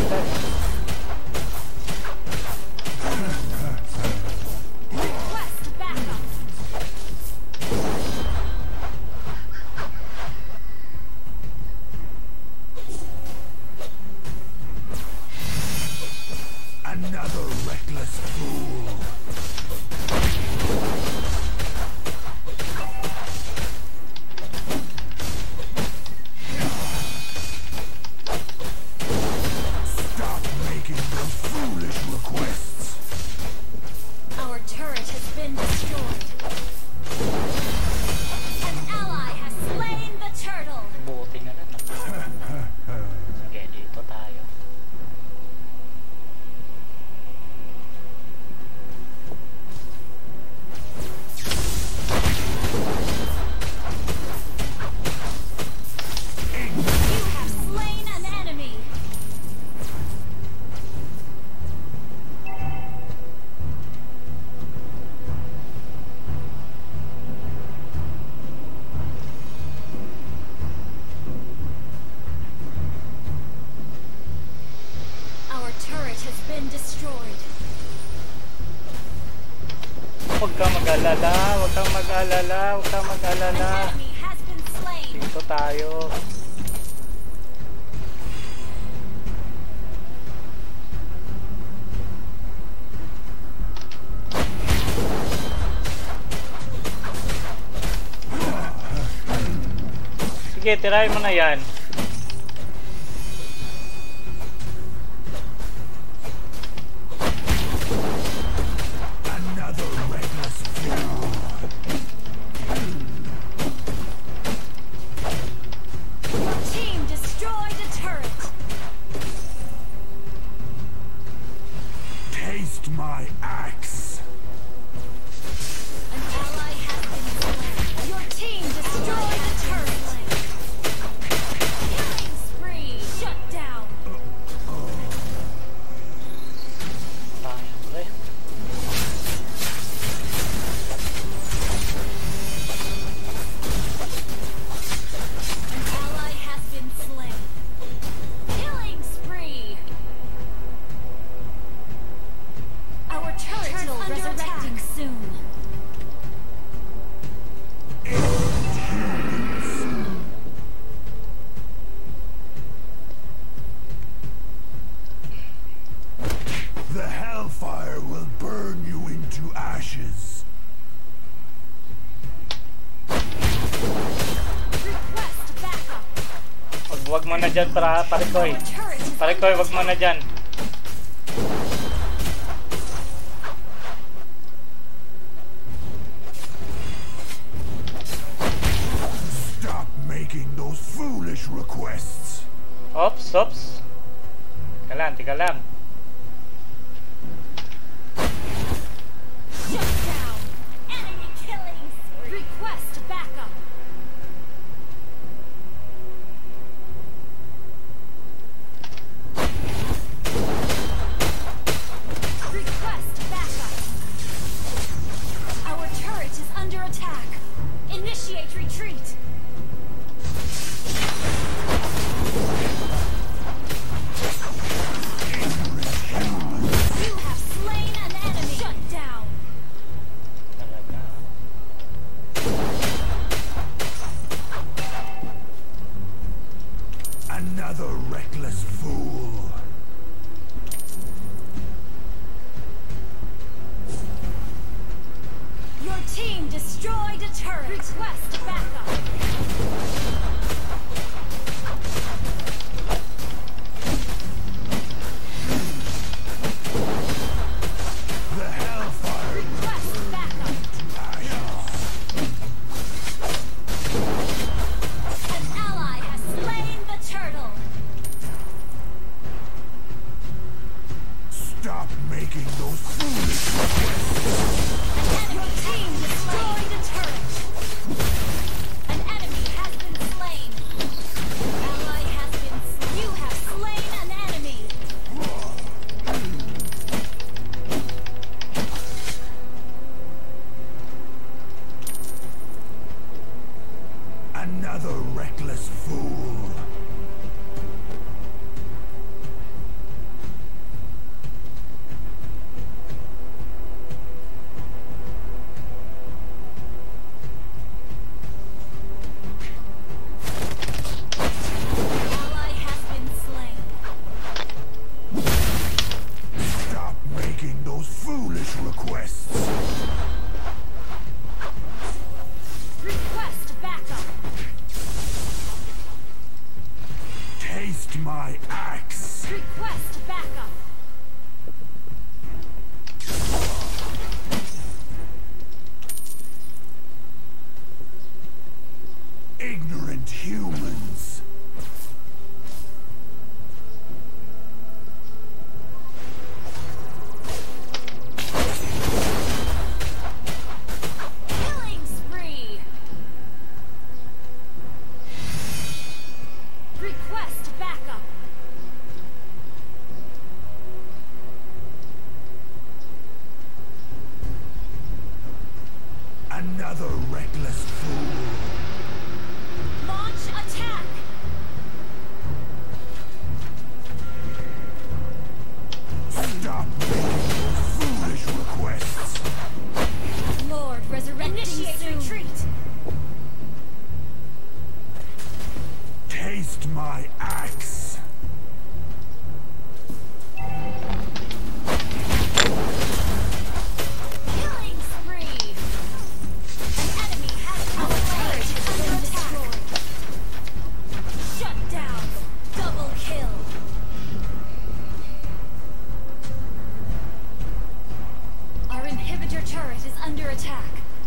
agad. Request backup. Another reckless fool. Stop making those foolish requests. Our turret has been destroyed. An ally has slain the turtle. Buti na lang. Sige, dito tayo. You have slain an enemy. Our turret has been destroyed. Huwag kang mag-alala, huwag kang mag-alala, huwag kang An mag-alala. enemy has been slain. Dito tayo. Sige, tirahin mo na yan. Another reckless fool. Your team destroyed a turret. Taste my axe. An ally has been slain. Your team destroyed a turret. Killing spree. Shut down. Tayo, pre. An ally has been slain. Killing spree. Our turret is under resurrecting soon. The hellfire will burn you into ashes. Request backup. Wag, wag mo na dyan, para, parikoy. Our turret is Parikoy, under wag mo na dyan. Stop making those foolish requests. Ops, ops. Tika lang, tika lang. Shut down. Enemy killing spree. Request backup. Request backup. Our turret is under attack. Initiate retreat. You have slain an enemy. Shut down. Talaga. Another reckless fool. Your team destroyed a turret. Request backup. The hellfire will Request backup. An ally has slain the turtle. stop making those foolish requests. An enemy team destroyed a turret. An enemy has been slain. An ally has been slain. You have slain an enemy. Another reckless fool. Request backup. Ignorant humans. Killing spree. Request backup. Another reckless fool. Launch attack. Stop making those foolish requests. Lord resurrecting Initiate soon. retreat. Taste my axe. Killing spree. An enemy has our turret is under attack. Shut down. Double kill. Our inhibitor turret is under attack.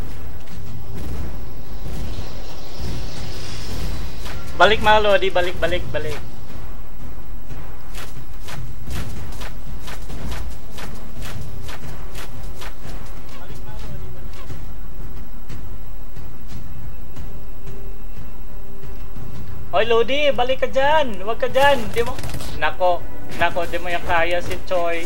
Balik mga Lodi, balik, balik, balik. Hoy Lodi, balik ka dyan. Huwag ka dyan. Di mo... Nako, nako, di mo yung kaya si Choi.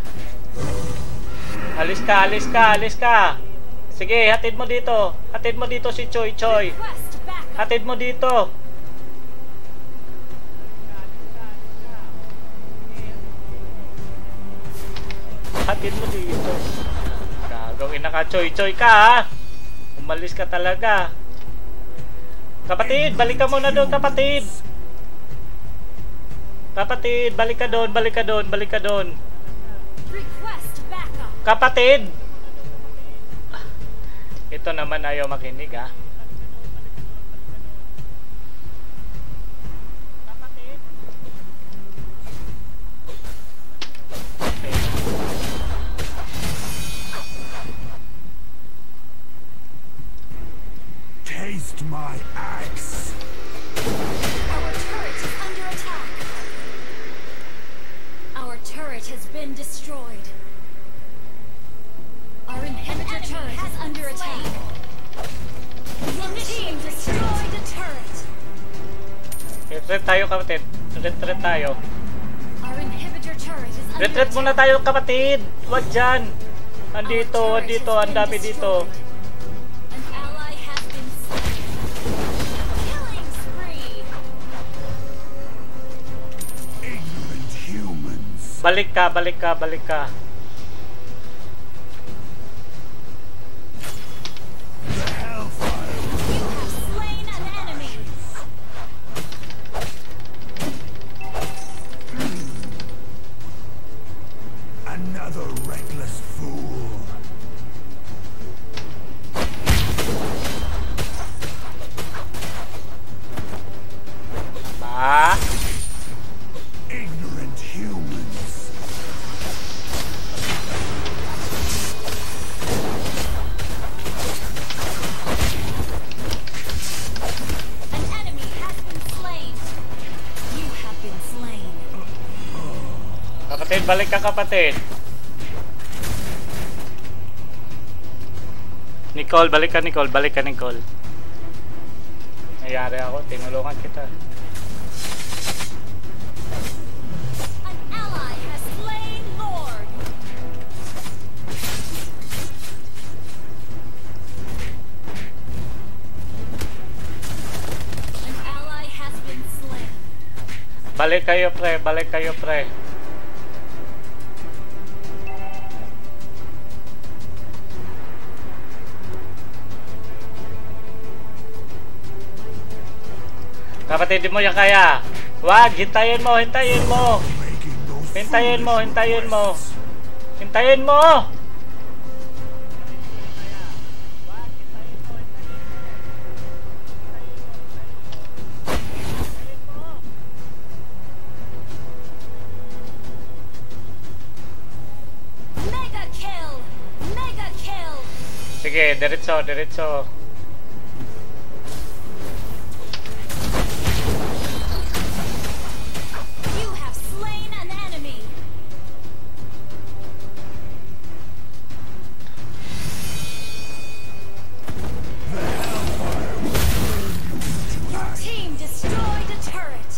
Alis ka, alis ka, alis ka. Sige, hatid mo dito. Hatid mo dito si Choi, Choi. Request backup. Hatid mo dito. Hatid mo dito. Gagawin na ka, Choi, Choi ka ha. Umalis ka talaga. Kapatid, balik ka muna doon, kapatid. Kapatid, balik ka doon, balik ka doon, balik ka doon. Request backup. Kapatid! Ito naman ayaw makinig ha. Kapatid! Taste my axe. Our turret is under attack. Our turret has been destroyed. Our inhibitor turret is under attack. Your team destroyed a turret. Retreat tayo, kapatid. Retreat tayo. Our inhibitor turret is under Retreat attack. muna tayo, kapatid. Huwag dyan. Andito, andito, ang dami dito. An ally has been slain. Killing spree. Ignorant humans. Balik ka, balik ka, balik ka. The hellfire. You have slain an enemy. Another reckless fool. Ba? Ignorant humans. An enemy has been slain. You have been slain. Kapatid, balik ka, kapatid. Nicole, balik ka, Nicole. Balik ka, Nicole. Nangyari ako, tinulungan kita. An ally has slain Lord. An ally has been slain. Balik kayo, pre. Balik kayo, pre. Kapatid, di mo yan kaya. Wag, hintayin mo, hintayin mo. Making those Hintayin mo, foolish hintayin mo. requests. Hintayin mo. Sige, diretso, diretso. You have slain an enemy. Your team destroyed a turret.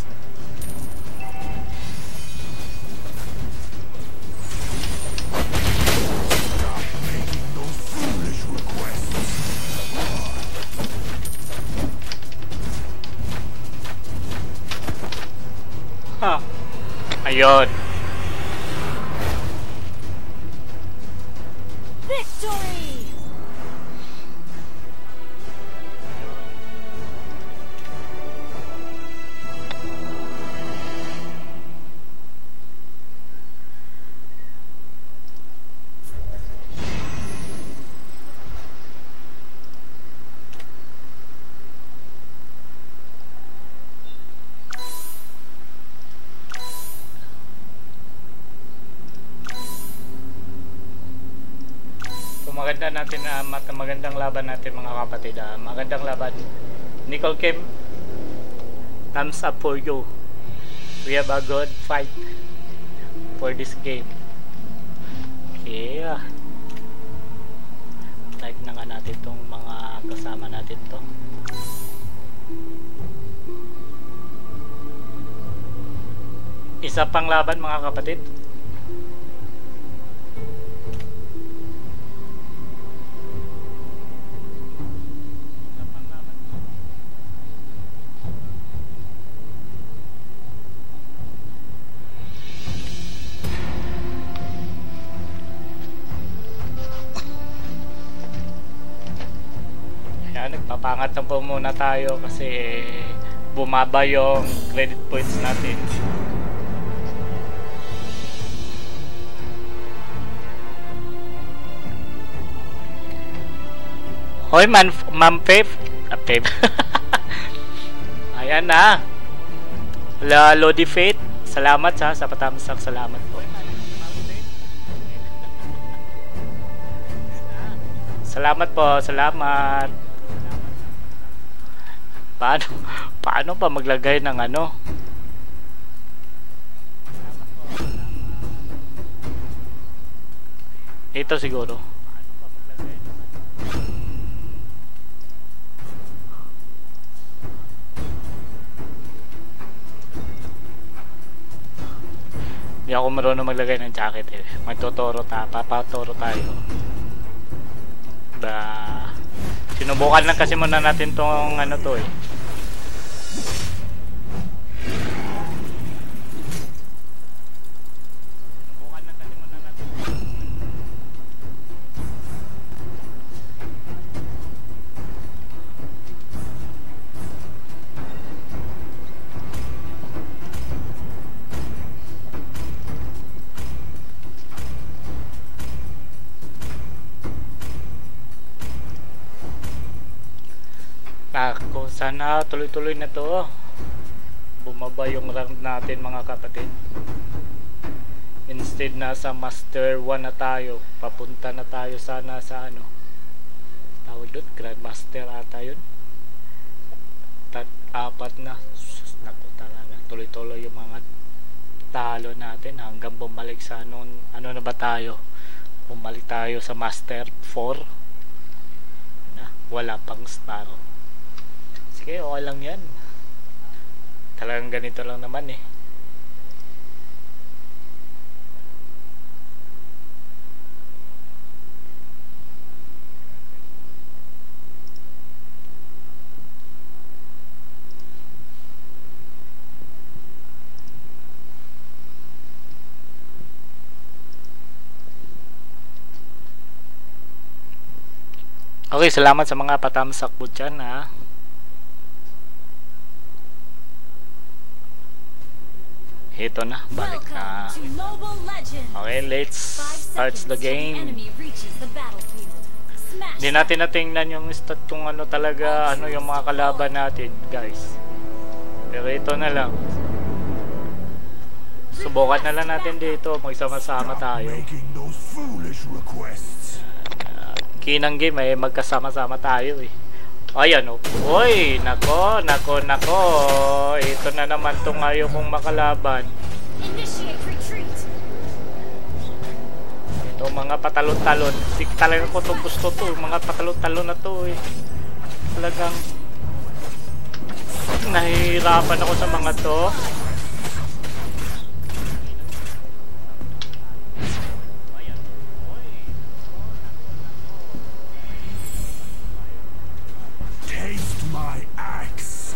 Ha. Ayun. Victory! Maganda natin na uh, magandang laban natin mga kapatid. Uh, magandang laban. Nicole Kim, thumbs up for you. We have a good fight for this game. Okay. Like na nga natin tong mga kasama natin to. Isa pang laban mga kapatid. Papangat lang po muna tayo kasi bumaba yung credit points natin. Hoy man, Ma'am Pep. Ah, Pep. Ayan na. Lodi Fate. Salamat ha, sa patamsak. Salamat po. Salamat po, salamat. Paano, paano pa maglagay ng ano? Ito siguro. Hindi ako marunong maglagay ng jacket eh. Magtuturo ta, papaturo tayo. Ba, sinubukan lang kasi muna natin tong ano to eh. Ako, sana tuloy-tuloy na to. Bumaba yung rank natin mga kapatid. Instead na sa Master one na tayo, papunta na tayo sana sa ano, tawag doon, Grandmaster ata yun. Tat, apat na. Sus, naku talaga. Tuloy-tuloy yung mga talo natin hanggang bumalik sa ano, ano na ba tayo? Bumalik tayo sa Master four. Na, wala pang star. Sige, okay lang yan. Talagang ganito lang naman eh. Okay, salamat sa mga patamsak po dyan ha. Ito na, balik na. Okay, let's start the game. Hindi natin natingnan yung stat kung ano talaga, ano yung mga kalaban natin, guys. Pero ito na lang. Subukan na lang natin dito, magsama-sama tayo. Uh, kinang game ay magkasama-sama tayo eh. Ayan o. Uy, nako, nako, nako. Ito na naman tong ayaw kong makalaban. Initiate retreat. Ito mga patalon-talon. Di talaga ko itong gusto to. Mga patalon-talon na to eh. Talagang nahihirapan ako sa mga to. Taste my axe.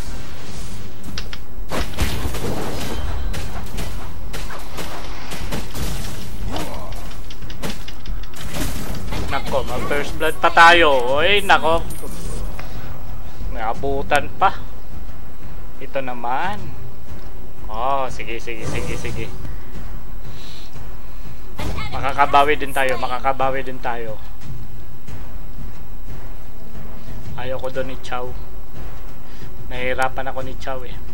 Nako, mag first blood pa tayo. Uy, nako. May abutan pa. Ito naman. Oh, sige, sige, sige, sige. Makakabawi din tayo, makakabawi din tayo. Ayoko doon ni Chow. Nahihirapan ako ni Chow eh.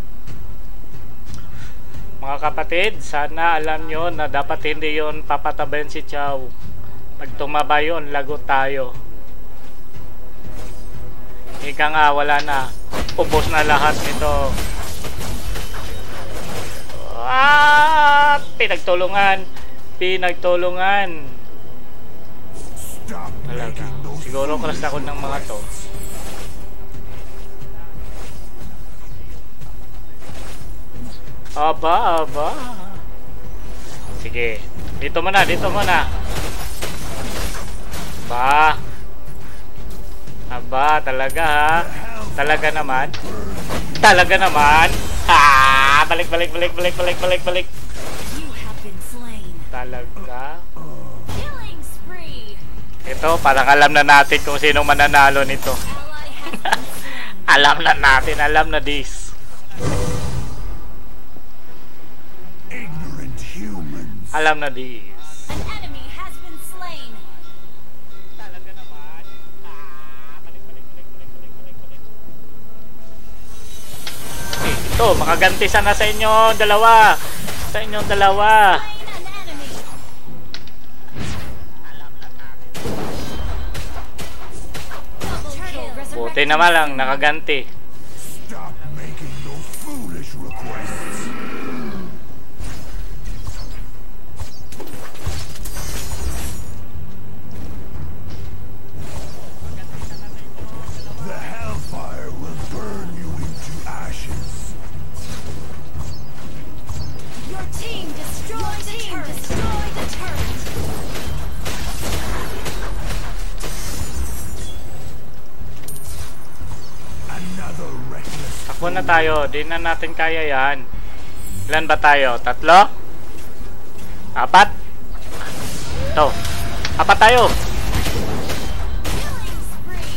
Mga kapatid, sana alam nyo na dapat hindi yon papatabayan si Chow. Pag tumaba yun, lagot tayo. Ika nga, wala na. Ubos na lahat nito. Ah! Pinagtulungan. Pinagtulungan. Stop Talaga. making those Siguro crush ako ng mga to. Aba, aba. Sige. Dito muna, dito muna. Ba. Aba, talaga ha. Talaga naman. Talaga naman. Ha! Balik, balik, balik, balik, balik, balik, balik. You have been slain. Talaga. Killing spree. Ito, parang alam na natin kung sinong mananalo nito. Ally has been slain. Alam na natin, alam na this. ignorant humans. Alam na this. An enemy has been slain. Talaga naman. Ah, balik, balik, balik, balik, balik, balik, balik. Okay, ito, makaganti sana sa inyo, dalawa. Sa inyong dalawa. Slain an enemy. Double kill. Buti naman lang, nakaganti. Stop making those foolish requests. The hellfire will burn you into ashes. Your team destroyed the turret. Destroyed the turret. Another reckless. Takbo na tayo, di na natin kaya yan. Ilan ba tayo? Tatlo? Apat? Ito. Apat tayo. Killing spree.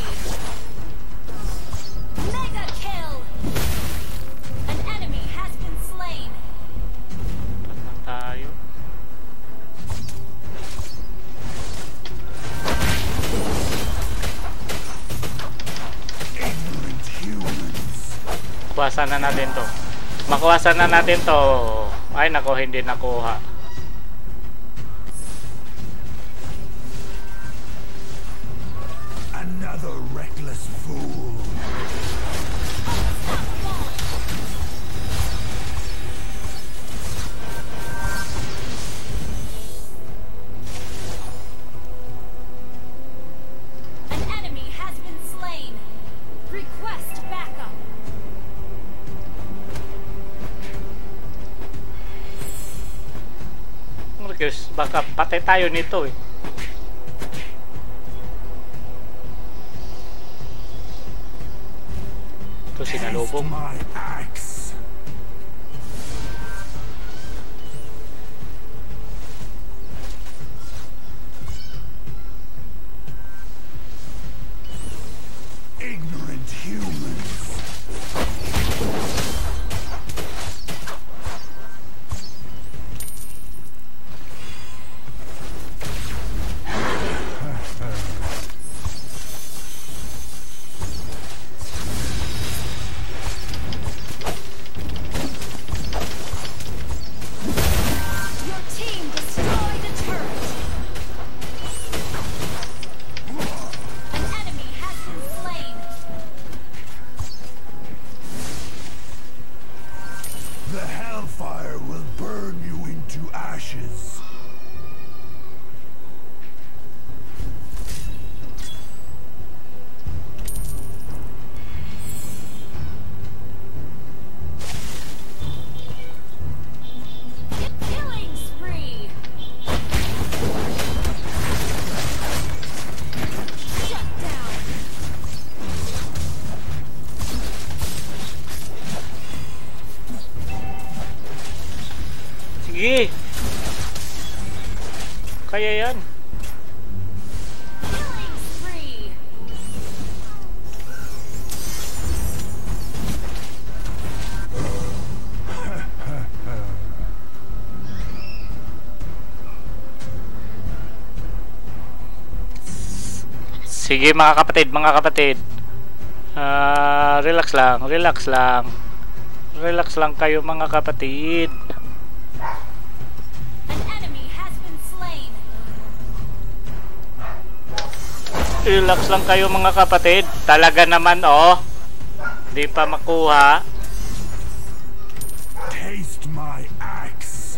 Mega kill. An enemy has been slain. Apat na tayo. Ignorant humans. Kuwasan na natin to. Makuwasan na natin to. Ay nako, hindi nakuha. Another reckless fool. An enemy has been slain. Request backup. Marcus, baka patay tayo nito eh. Ito Taste sinalubong. my axe. Ignorant humans. ashes. Killing spree. Shut down. Sige. Kaya yan. Killing spree. Sige mga kapatid, mga kapatid. Ah, relax lang, relax lang. Relax lang kayo mga kapatid. An enemy has been slain. Relax lang kayo mga kapatid. Talaga naman oh. Di pa makuha. Taste my axe.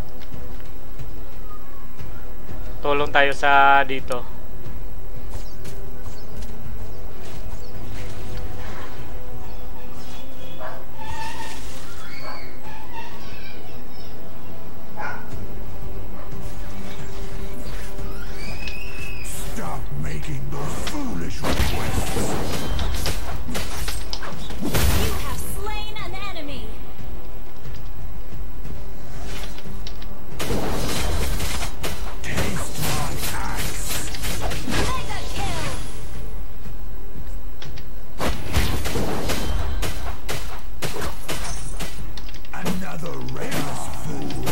Tulong tayo sa dito. Stop making those foolish requests. You have slain an enemy. Taste my axe. Mega kill. Another reckless fool.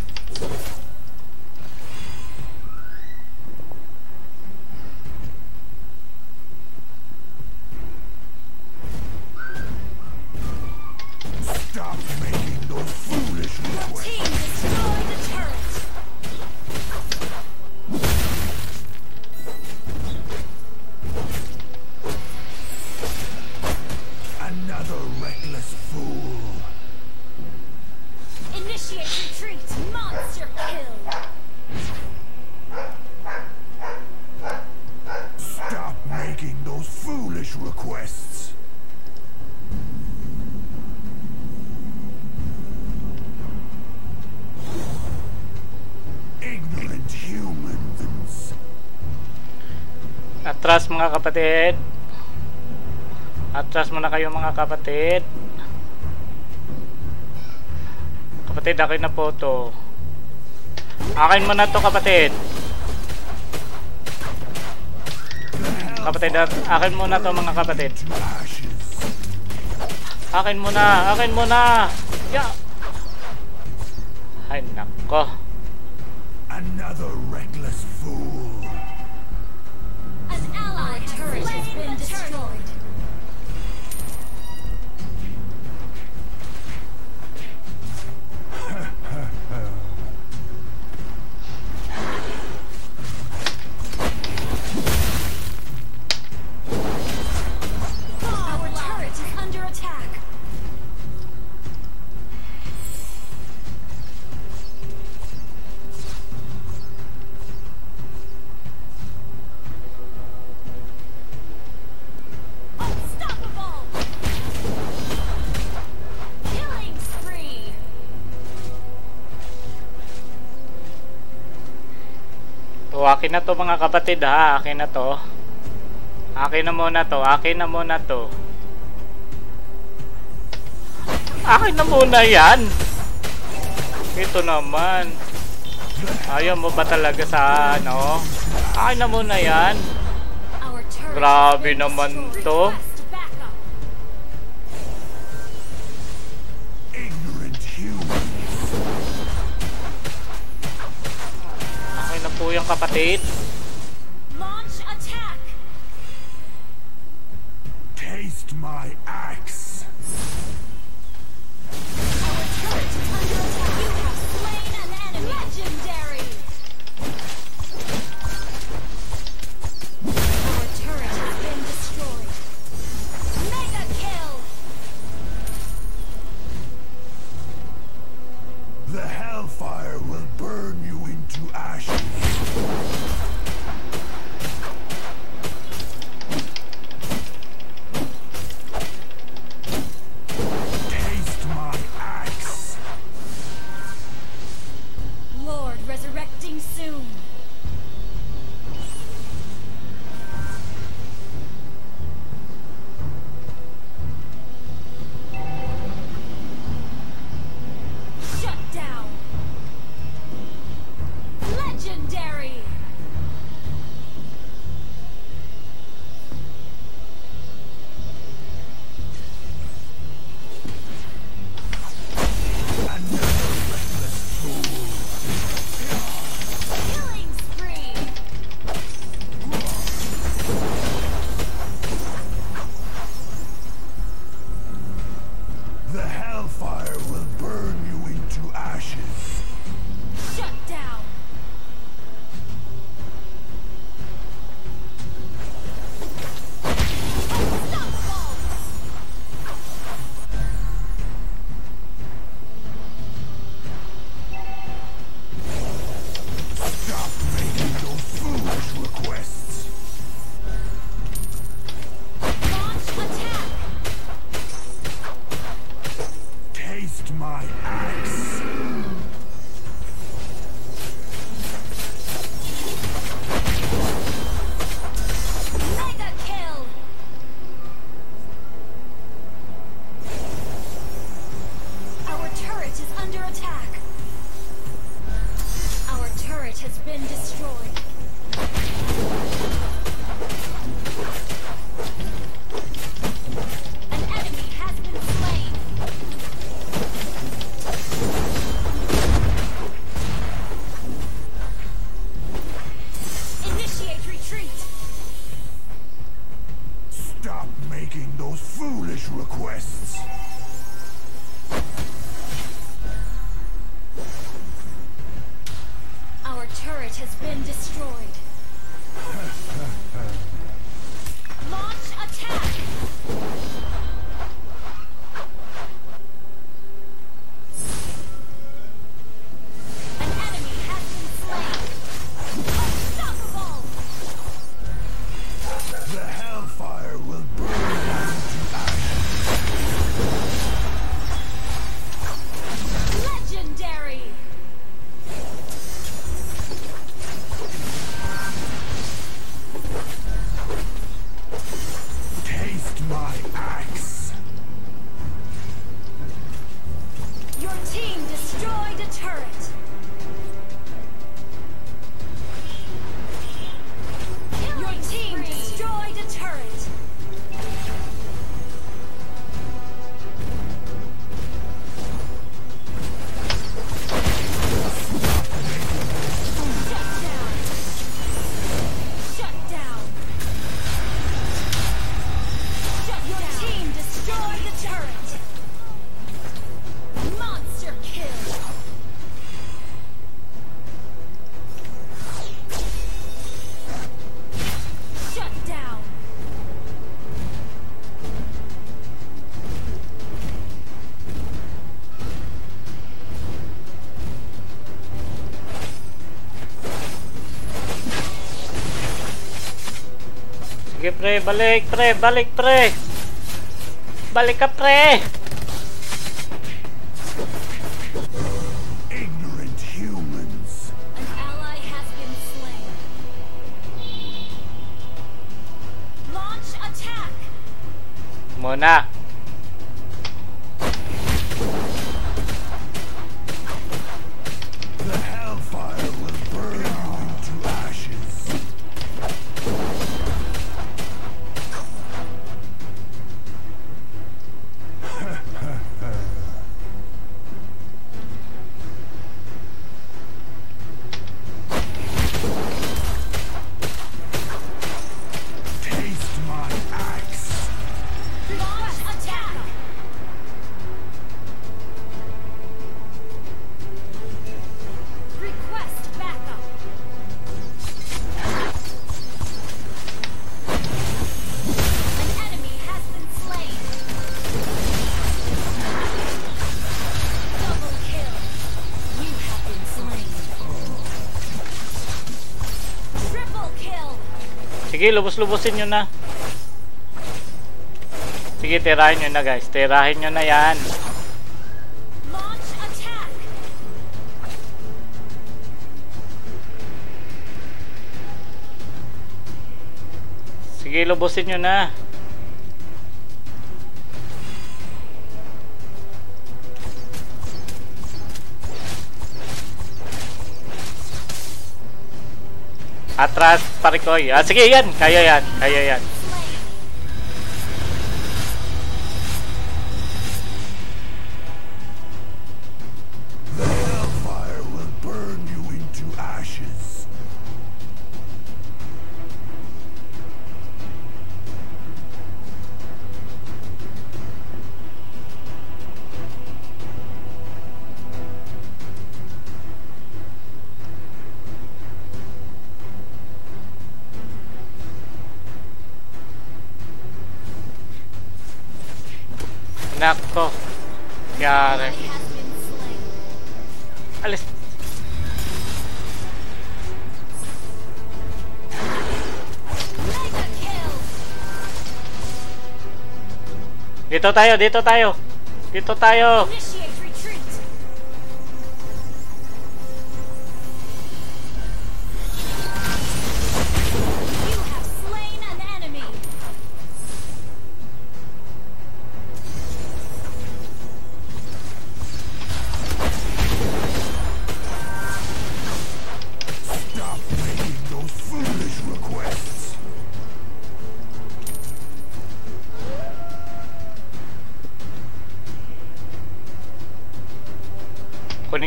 Stop making those foolish requests. Team destroy the turret. Another reckless fool. Initiate retreat. Monster kill. Stop making those foolish requests. Ignorant humans. Atras mga kapatid. Atras muna kayo mga kapatid. Kapatid, akin na po to. Akin mo na to kapatid. Kapatid, akin mo na to mga kapatid. Ashes. Akin mo na, akin mo na. Yeah. Ay nako. Another reckless fool. An ally turret has been destroyed. Our turret is under attack. Unstoppable. Killing spree. To, akin na to mga kapatid ha. Akin na to. Akin na muna to. Akin na muna to. Akin na muna yan. Ito naman. Ayaw mo ba talaga sa ano? Akin na muna yan. Our turret Grabe has been naman destroyed. to. Request backup. Ignorant humans. Akin na po yung kapatid. Launch attack. Taste my axe. Our turret is under attack. You have slain an enemy. Legendary. Our turret has been destroyed. Mega kill. The hellfire will burn turret has been destroyed. An enemy has been slain. Initiate retreat. Stop making those foolish requests. Our turret has been destroyed. Launch attack! An enemy has been slain. Unstoppable! The hellfire will burn you to ashes. Legendary! Taste my axe. Your team destroyed a turret. Your team destroyed a turret. Shut down. Shut down. Shut Your down. Team destroyed the turret. Monster kill. Shut down. Sige pre, balik pre, balik pre. Balik ka pre. Ignorant humans. An ally has been slain. Launch attack. Muna. The hellfire will burn you into ashes. Taste my axe. Launch attack. Request backup. An enemy has been slain. Double kill. You have been slain. Triple kill. Sige, lubos-lubosin nyo na. Sige, tirahin nyo na guys. Tirahin nyo na yan. Launch attack. Sige, lubosin nyo na. Atras, parikoy. Ah, sige, yan. Kaya yan. Kaya yan. Slain. The hellfire will burn you into ashes. Nako. Yari. Ally has been slain. Alis. Mega kill. Dito tayo, dito tayo. Dito tayo. Initiate retreat. You have slain an enemy.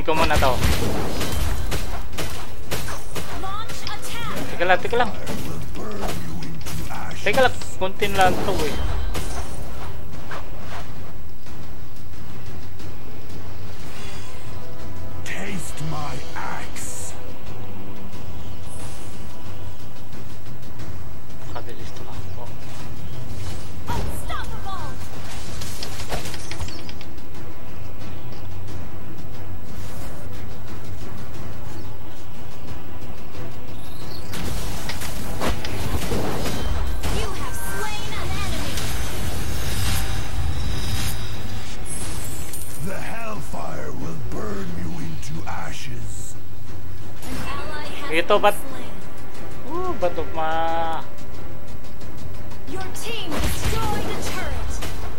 ko muna to. Launch attack. Teka lang, teka lang. Teka lang, kontin lang to eh. Taste my axe. Kabilis to ako. Unstoppable. You have slain an enemy. The hellfire will burn you into ashes. An ally has Ito been ba't- slain. Uh, bato ma... Your team destroyed a turret.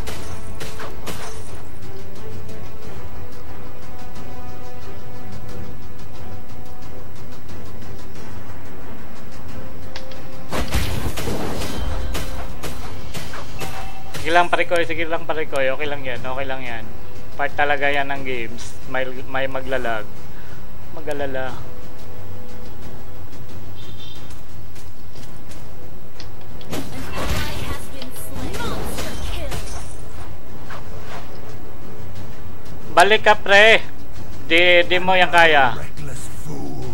Sige lang pare ko, sige lang pare ko. Okay lang yan, okay lang yan. Part talaga yan ng games. May, may maglalag. Mag-alala. An ally has been slain. Monster kill. Balik ka pre. Di, di mo yan kaya. Reckless fool.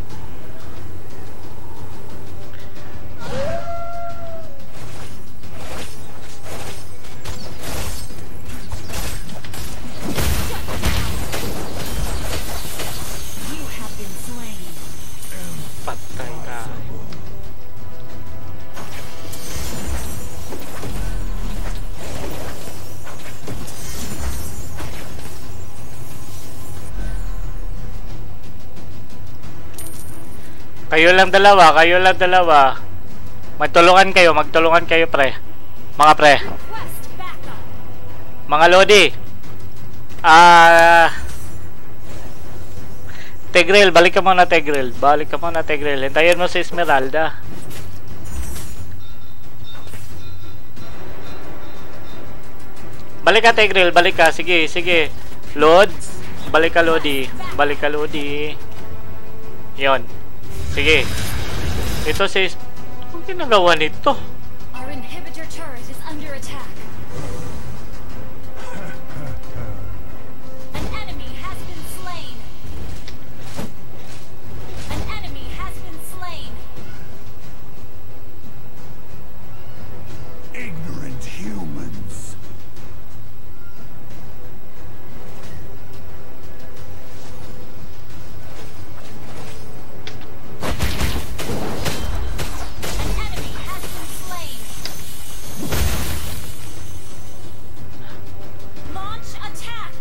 You have been slain. Patay ka. Kayo lang dalawa, kayo lang dalawa. Magtulungan kayo, magtulungan kayo pre. Mga pre, Request backup. mga lodi. Ah... Tegril, balik ka muna Tegril. Balik ka muna Tegril. Hintayin mo si Esmeralda. Balik ka Tegril, balik ka. Sige, sige. Lods, balik ka Lodi. Balik ka Lodi. Yon. Sige. Ito si... Anong ginagawa nito? Our inhibitor turret is under attack. An enemy has been slain. An enemy has been slain. Ignorant humans. An enemy has been slain. Launch attack.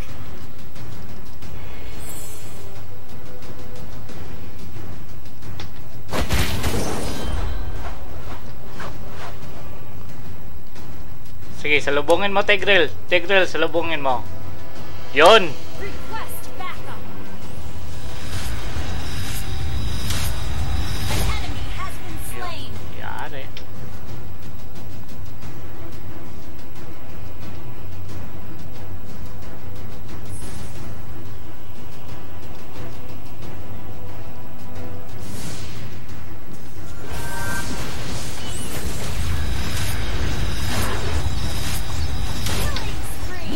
Sige, salubungin mo Tegril. Tegril, salubungin mo. Yon. Request backup. An enemy has been slain. Yari. Killing spree.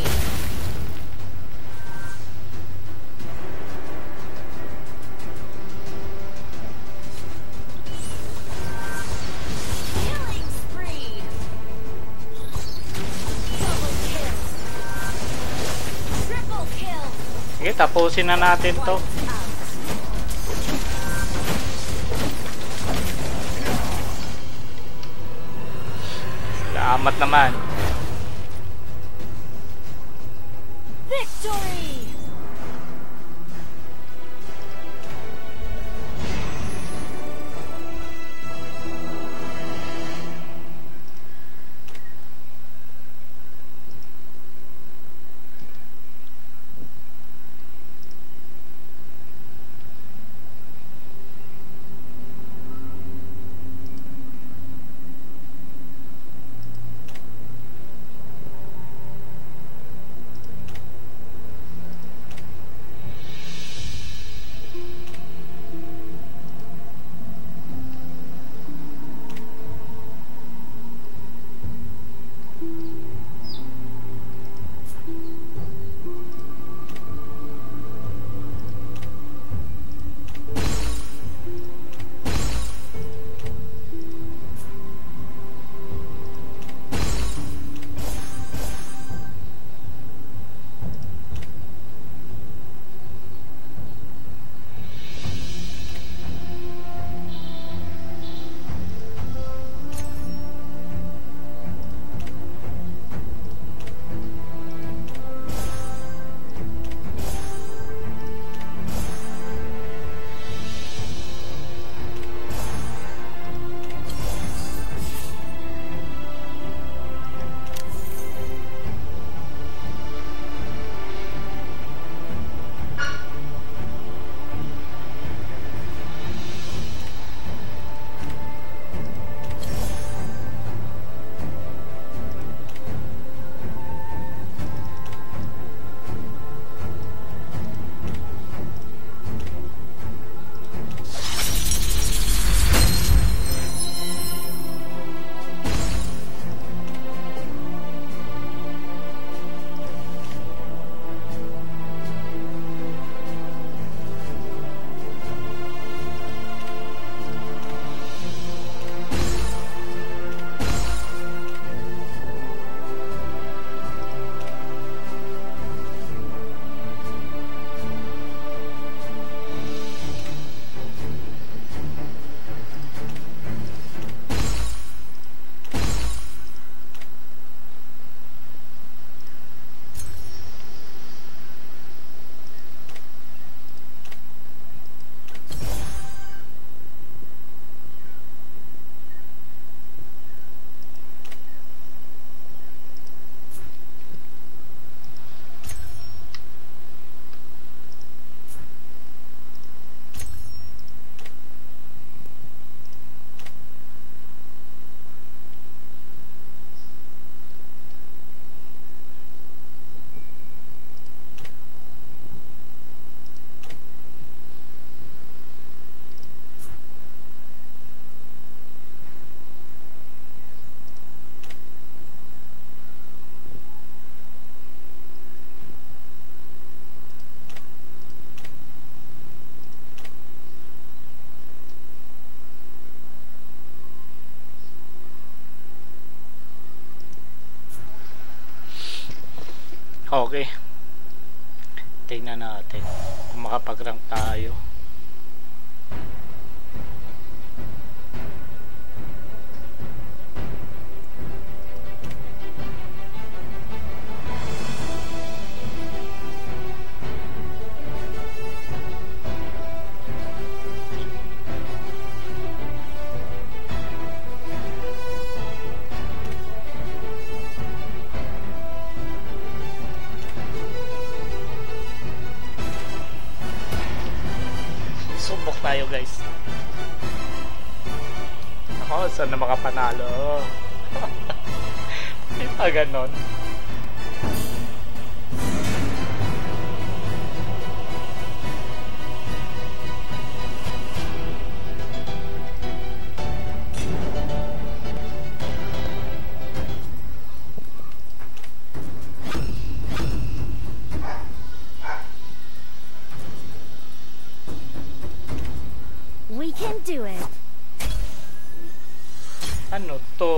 Killing spree. Double kill. Triple kill. Sige, tapusin na natin to. Wiped out. Salamat naman. Victory. Okay. Tingnan natin kung makapag-rank tayo. Subok tayo guys. Ako, saan na makapanalo? Di pa ganon. We can do it. Ano to?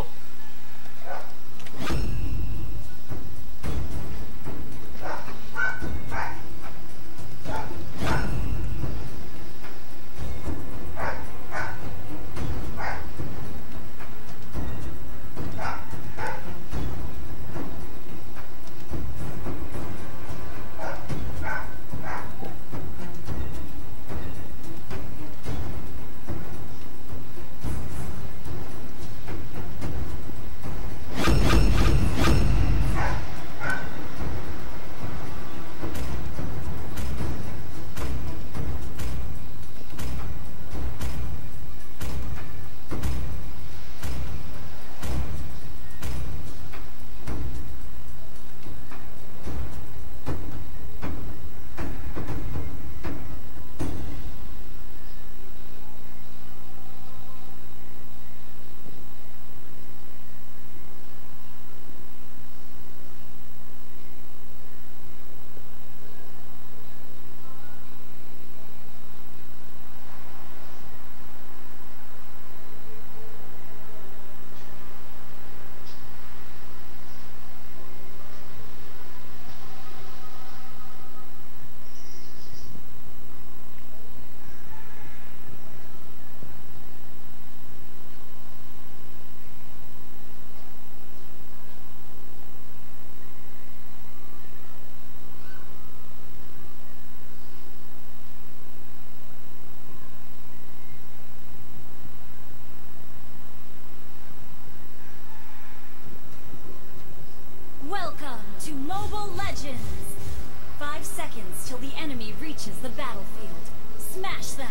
Welcome to Mobile Legends! Five seconds till the enemy reaches the battlefield. Smash them!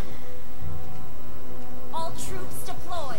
All troops deployed!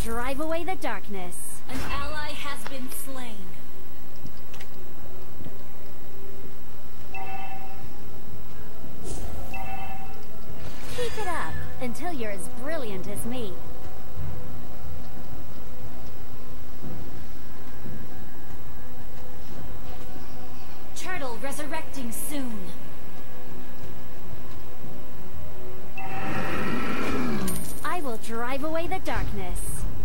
drive away the darkness. An ally has been slain. Keep it up until you're as brilliant as me. Turtle resurrecting soon. I will drive away the darkness.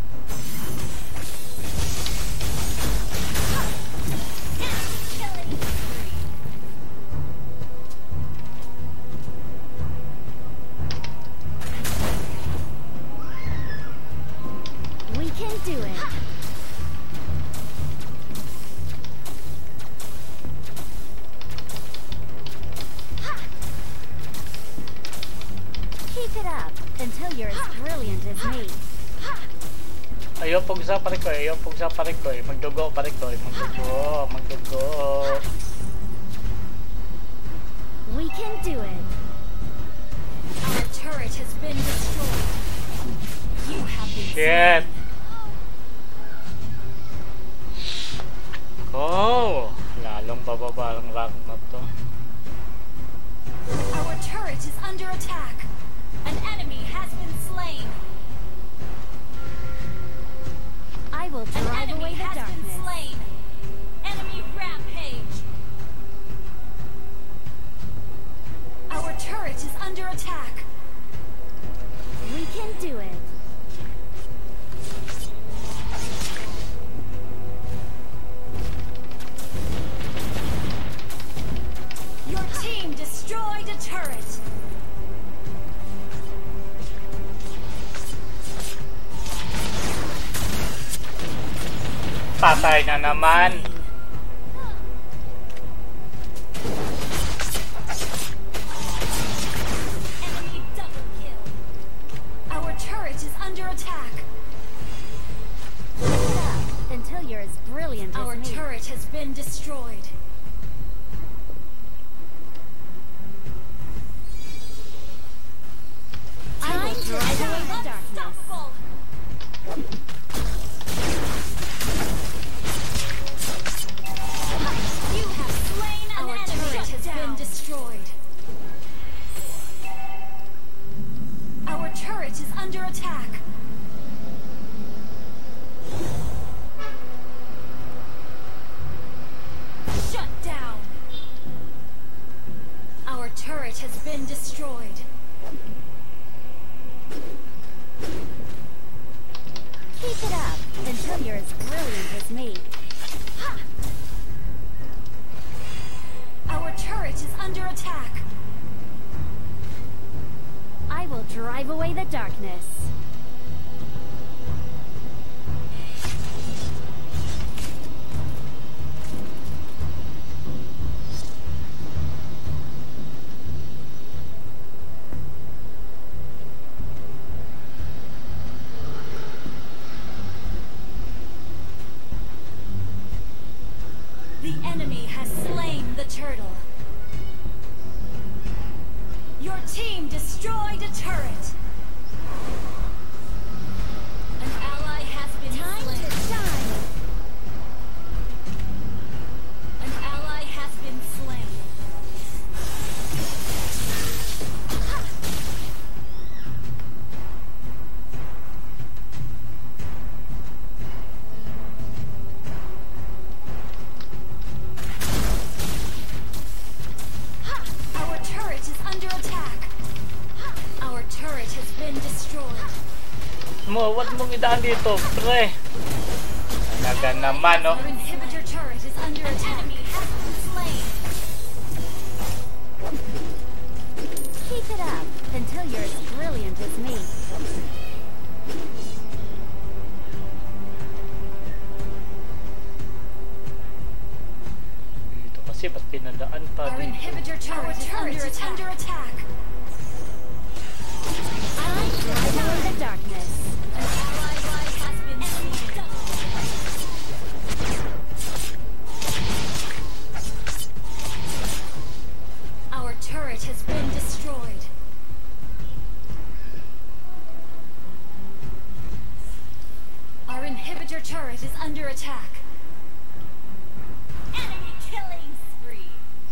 We can do it. Keep it up until you're as brilliant as me. Ayaw pong sa pare ko, ayaw pong sa pare ko, magdugo pare ko, magdugo, magdugo. We can do it. Our turret has been destroyed. You have been Shit. Oh, lalong bababa ang rank na to. Our turret is under attack. An enemy has been slain. I will drive An away enemy the has darkness. been slain. Enemy rampage. Our turret is under attack. We can do it. Your team destroyed a turret. Patay na naman. Enemy double kill. Our turret is under attack. Keep it up until you're as brilliant as Our me. turret has been destroyed. I will drive away the darkness. Unstoppable. You have slain an Our enemy. turret Shut has been down. destroyed. Our turret is under attack. Shut down. Our turret has been destroyed. Keep it up until you're as brilliant as me. Our turret is under attack. I will drive away the darkness. The enemy has slain the turtle. Your team destroyed a turret. An ally has been Time slain. to shine. An ally has been slain. Our turret is under attack. Our turret has been destroyed. Mo, wag mong idaan dito, pre. Talaga naman, no? Our inhibitor turret is under An attack. enemy has been slain. Keep it up until you're as brilliant as me. Dito kasi ba't pinadaan pa Our dito? inhibitor turret, is, turret under, is attack. under attack. I drive away the darkness. An ally has been slain. Our turret has been destroyed. under attack. Enemy killing spree.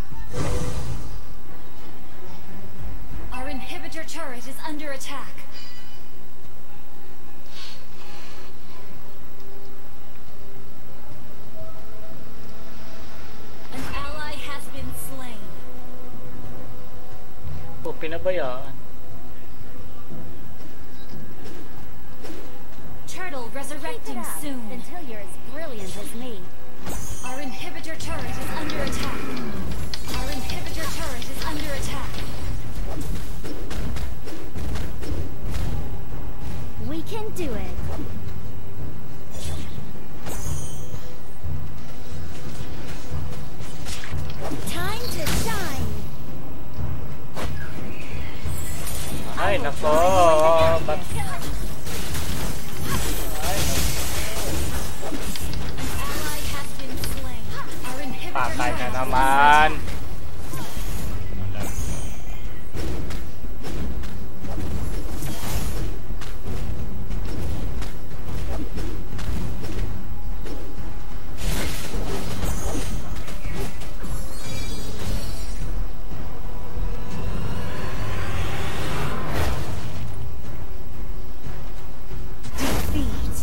Our inhibitor turret is under attack. An ally has been slain. Oh, pinabayaan. Turtle resurrecting soon. until you're as brilliant as me. Our inhibitor turret is under attack. Our inhibitor turret is under attack. We can do it. Time to shine. Ay, nako. Ba't An ally has been slain. Our inhibitor patay na turret is under naman? attack. Defeat.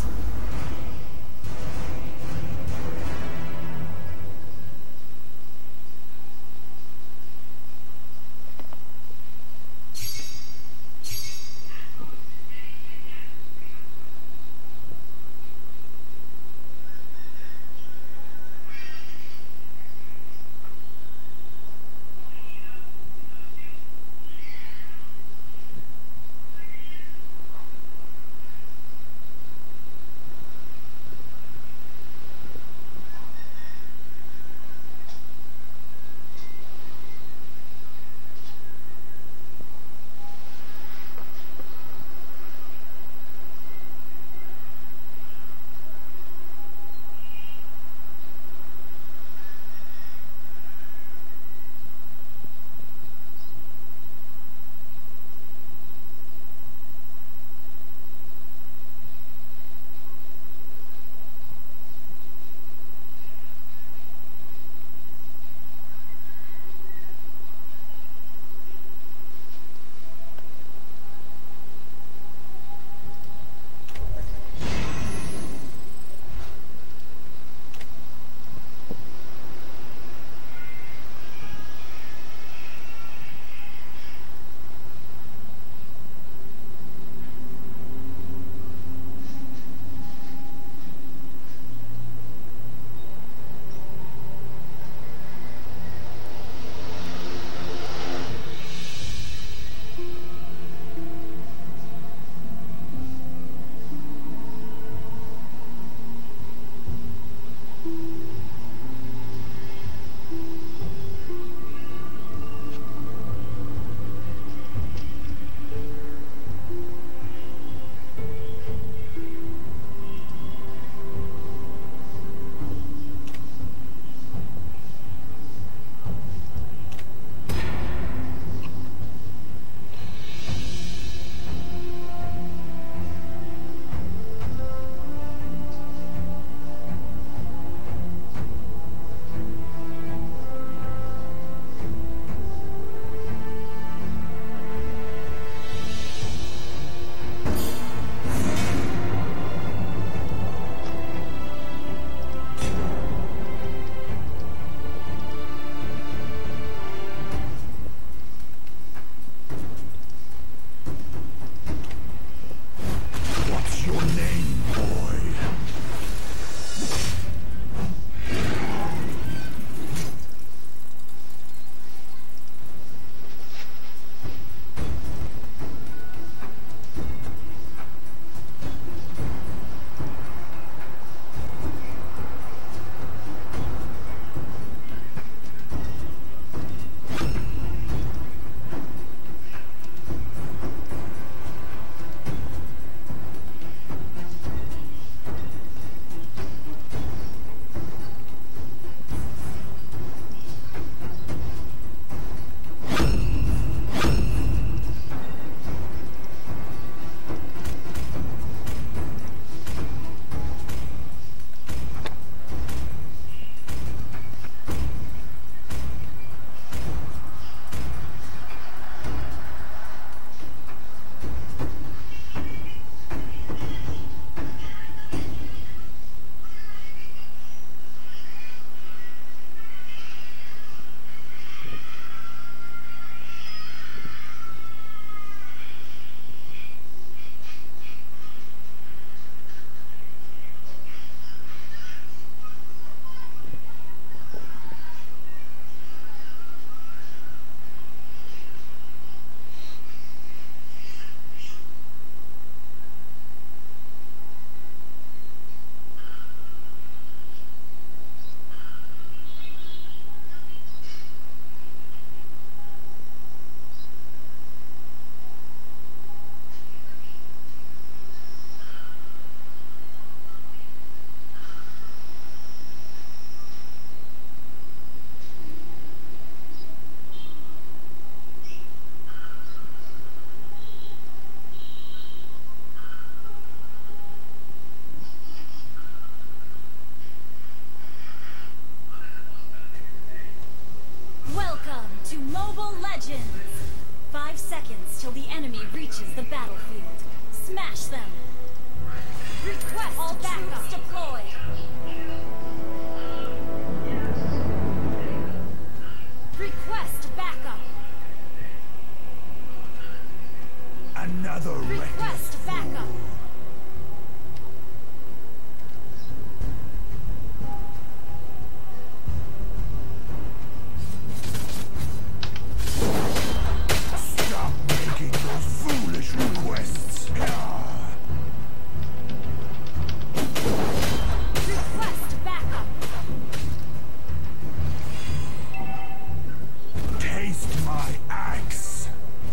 Welcome to Mobile Legends! Five seconds till the enemy reaches the battlefield. Smash them! Request all backups deployed! Request backup! Another Request backup! Stop making those foolish requests. Request backup! Taste my axe.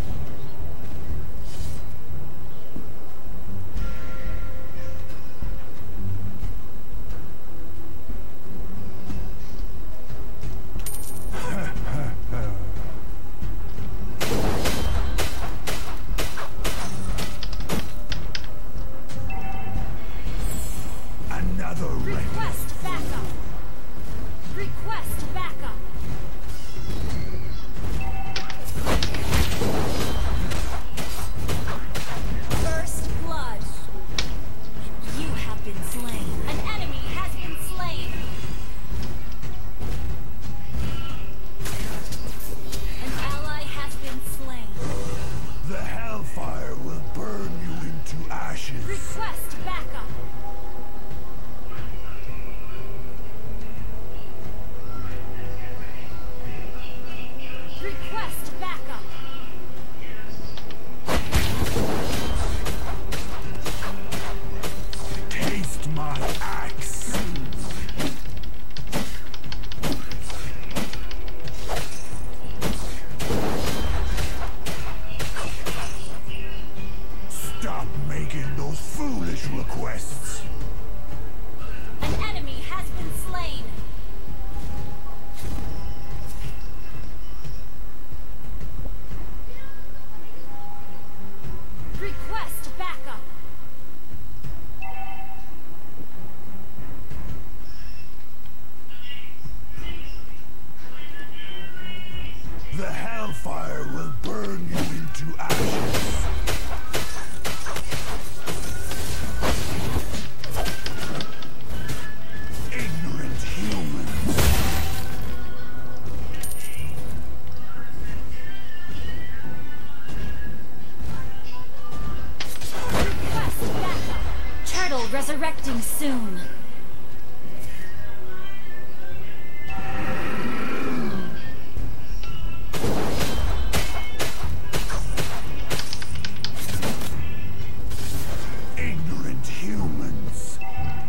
Another wreck. Request backup! Request backup! First blood! You have been slain. An enemy has been slain! An ally has been slain. The hellfire will burn you into ashes. Request backup! Request backup! Taste my axe. Stop making those foolish requests. An enemy has been slain! Request backup! The hellfire will burn you into ashes. Ignorant humans. Request backup! Turtle resurrecting soon! Ignorant humans.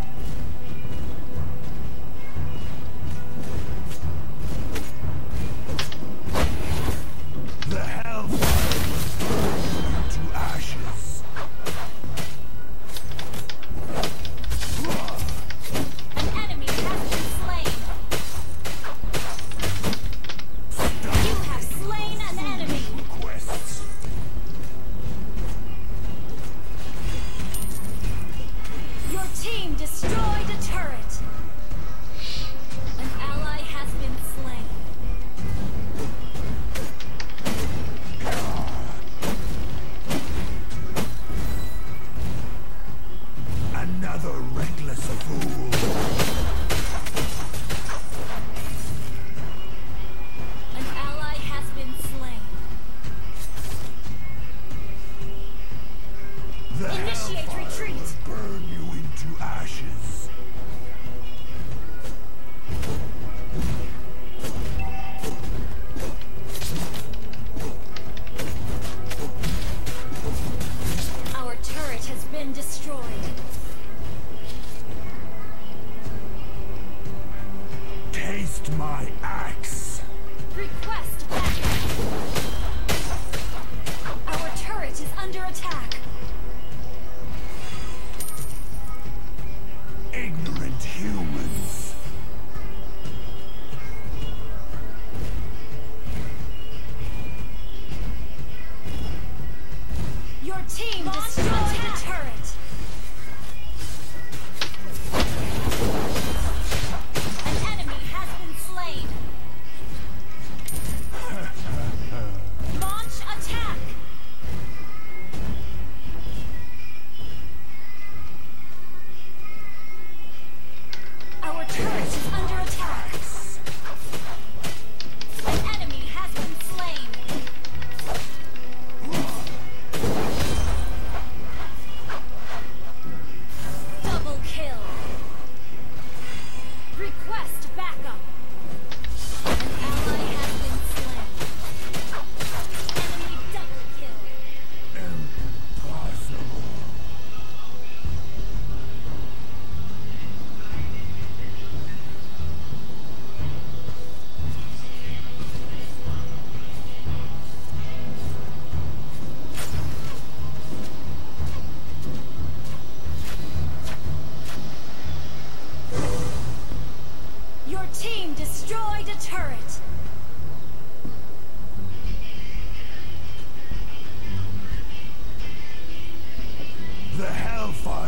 The hellfire will burn you into ashes. An enemy has been slain! You have slain an enemy! Requests. Your team destroyed a turret! An ally has been slain. Another reckless fool. An ally has been slain. The Initiate hellfire retreat. will burn you into ashes. Our turret has been destroyed. Taste my axe. Request backup! Our turret is under attack. Ignorant humans. Your team destroyed a turret. An enemy has been slain.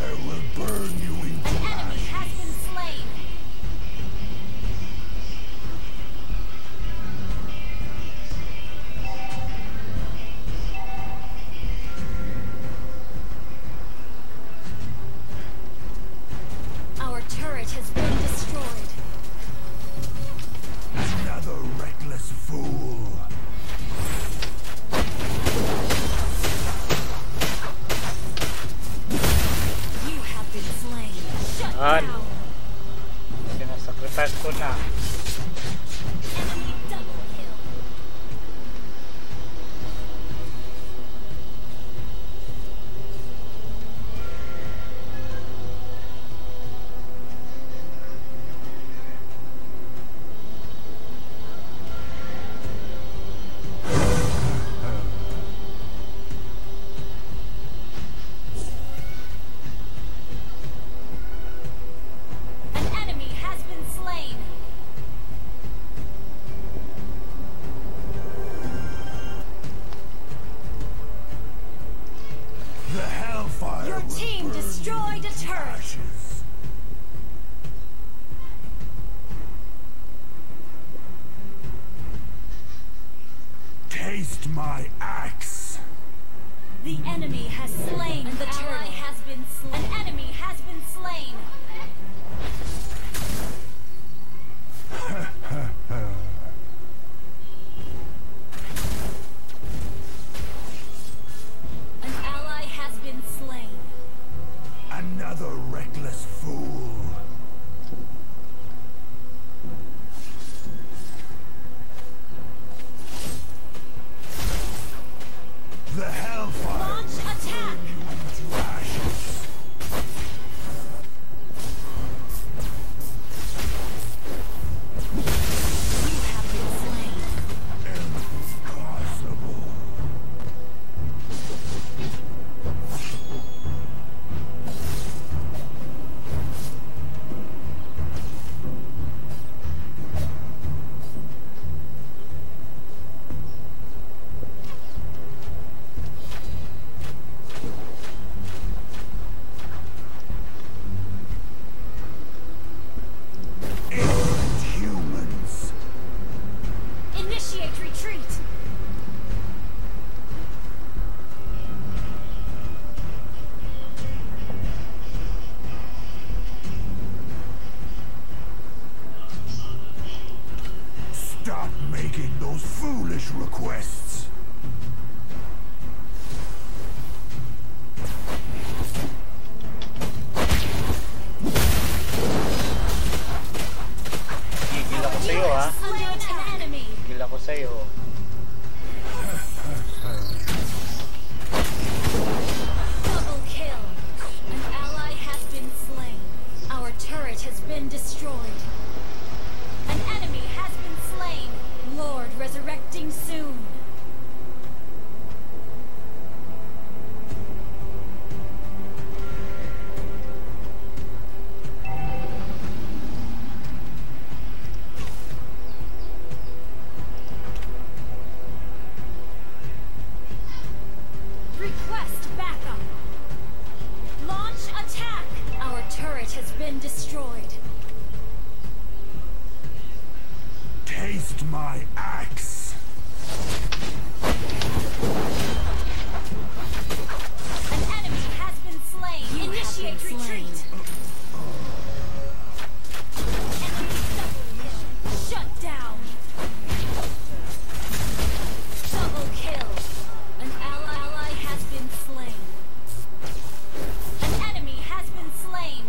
hellfire will burn you into An enemy ashes. has been slain. Our turret has been destroyed. Another reckless fool. You have been slain. Shut Yan. down. Sinasacrifice ko na. Enemy double kill. An enemy has been slain. The hellfire Your will team burn destroyed you a to turret. ashes. Taste my axe. The enemy has slain the turtle. Has been slain. An enemy has been slain. An ally has been slain. Another reckless fool. The hellfire Launch will attack. burn you into ashes. You have been slain. Impossible. Ignorant humans. Initiate retreat. Stop making those foolish requests. Gigil ako sa'yo, ha? Under an enemy. Gigil ako sa'yo. Double kill. An ally has been slain. Our turret has been destroyed. An enemy has been slain. Lord resurrecting soon. Request backup. Launch attack. Our turret has been destroyed. Taste my axe. An enemy has been slain. Initiate retreat. Enemy double kill. Shut down. Double kill. An ally, ally has been slain. An enemy has been slain.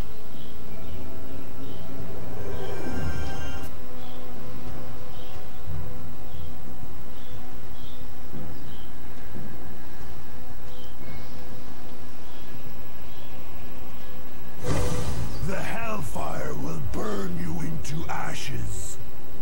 The hellfire will burn you into ashes.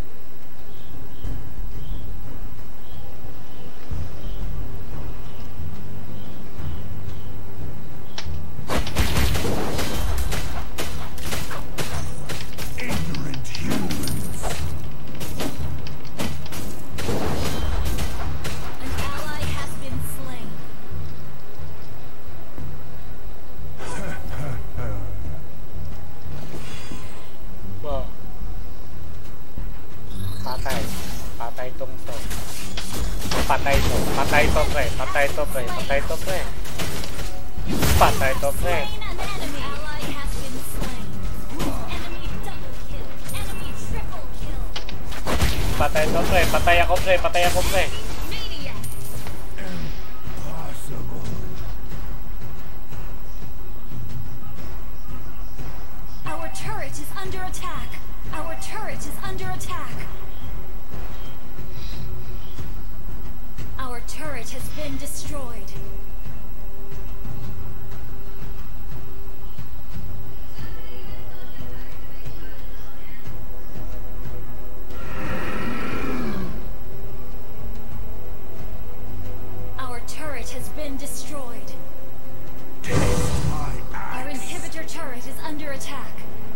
Ignorant humans. An ally has been slain. itong to. Patay to. Patay to, pre. Patay to, pre. Patay to, pre. Patay to, pre. Slain an enemy. Ally has been slain. Enemy double kill. Enemy triple kill. Patay to, pre. Patay ako, pre. Patay ako, pre. Maniac. Impossible. Our turret is under attack. Our turret is under attack. Our turret has been destroyed. Our turret has been destroyed. Taste my Our axe. inhibitor turret is under attack.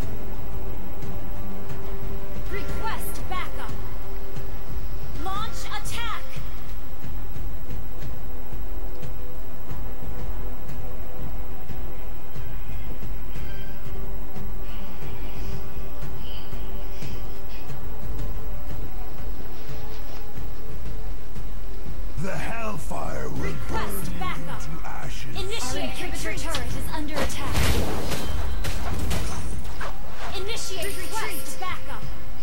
Request backup. Launch attack. The hellfire will burn Request you backup. into ashes. Initiate inhibitor turret is under attack. Initiate request backup.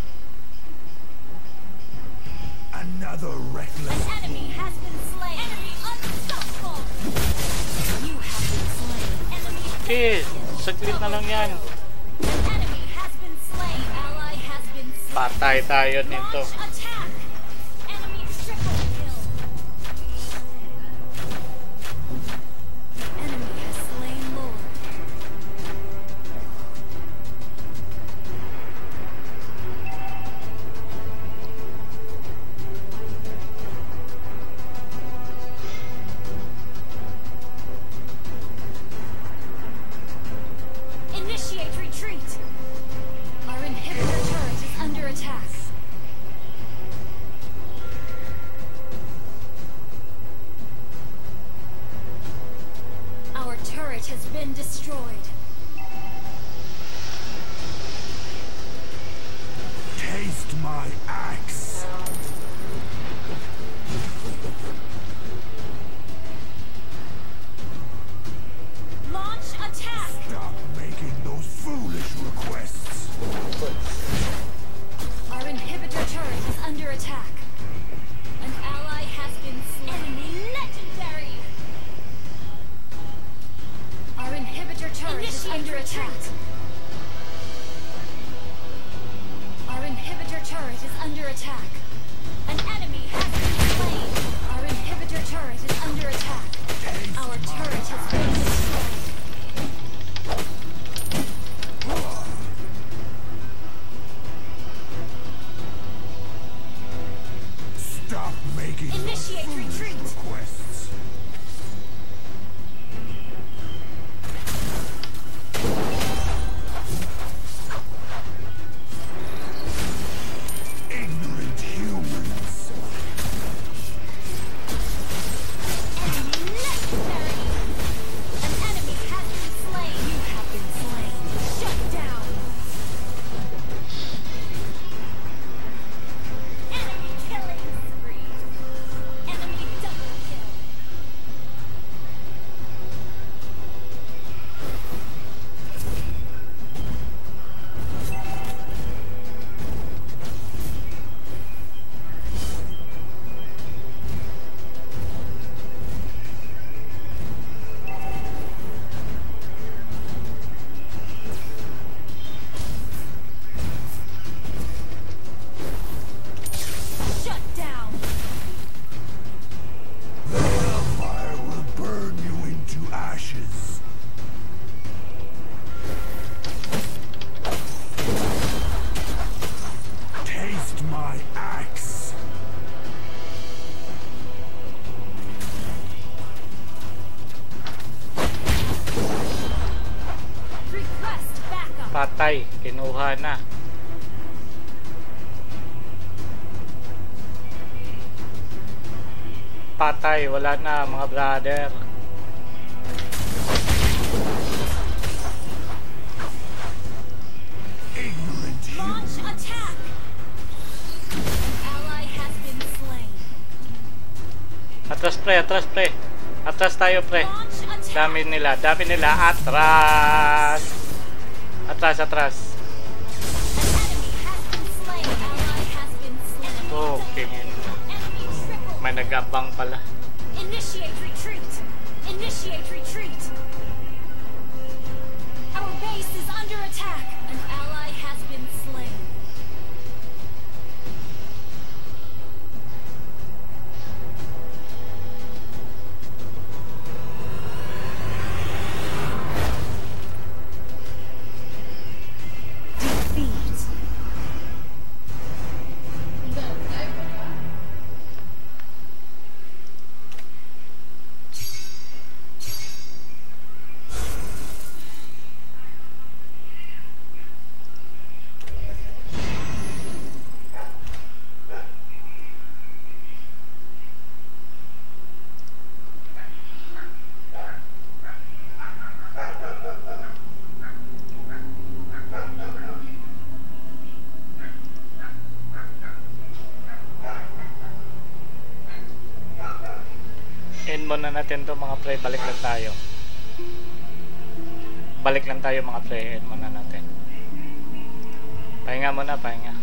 Another reckless An enemy has been slain. Enemy unstoppable. You have been slain. Enemy Okay, saglit na lang yan. An enemy has been slain. Ally has been slain. Patay tayo nito. Launch attack. Enemy triple kill. The enemy has slain Lord. Initiate retreat. Our inhibitor turret is under attack. Our turret has been destroyed. taste my axe. Launch attack. Stop making those foolish requests. Our inhibitor turret is under attack. An ally has been slain. Enemy legendary. Our inhibitor turret is under attack. Our inhibitor turret is under attack. An enemy has been slain. Our inhibitor turret is under attack. Our turret has been destroyed. Stop making those Initiate foolish retreat. requests. Ignorant humans. Enemy legendary. An enemy has been slain. You have been slain. Shut down. Enemy killing spree. Enemy double kill. Shut down. The hellfire will burn you into ashes. Taste my axe. Request backup. Patay, kinuha na. Patay, wala na mga brother. Ignorant Launch humans. attack. An ally has been Atras pre, atras pre. Atras tayo pre. Launch attack. Dami nila, dami nila. Atras. Atras, atras. An enemy has been slain. Ally has been slain. Okay. Enemy triple. May nag-abang pala. Initiate retreat. Initiate retreat. Our base is under attack. An ally has been slain. Defeat. End muna natin to mga pre. Balik lang tayo. Balik lang tayo mga pre. End muna natin. Pahinga muna, pahinga.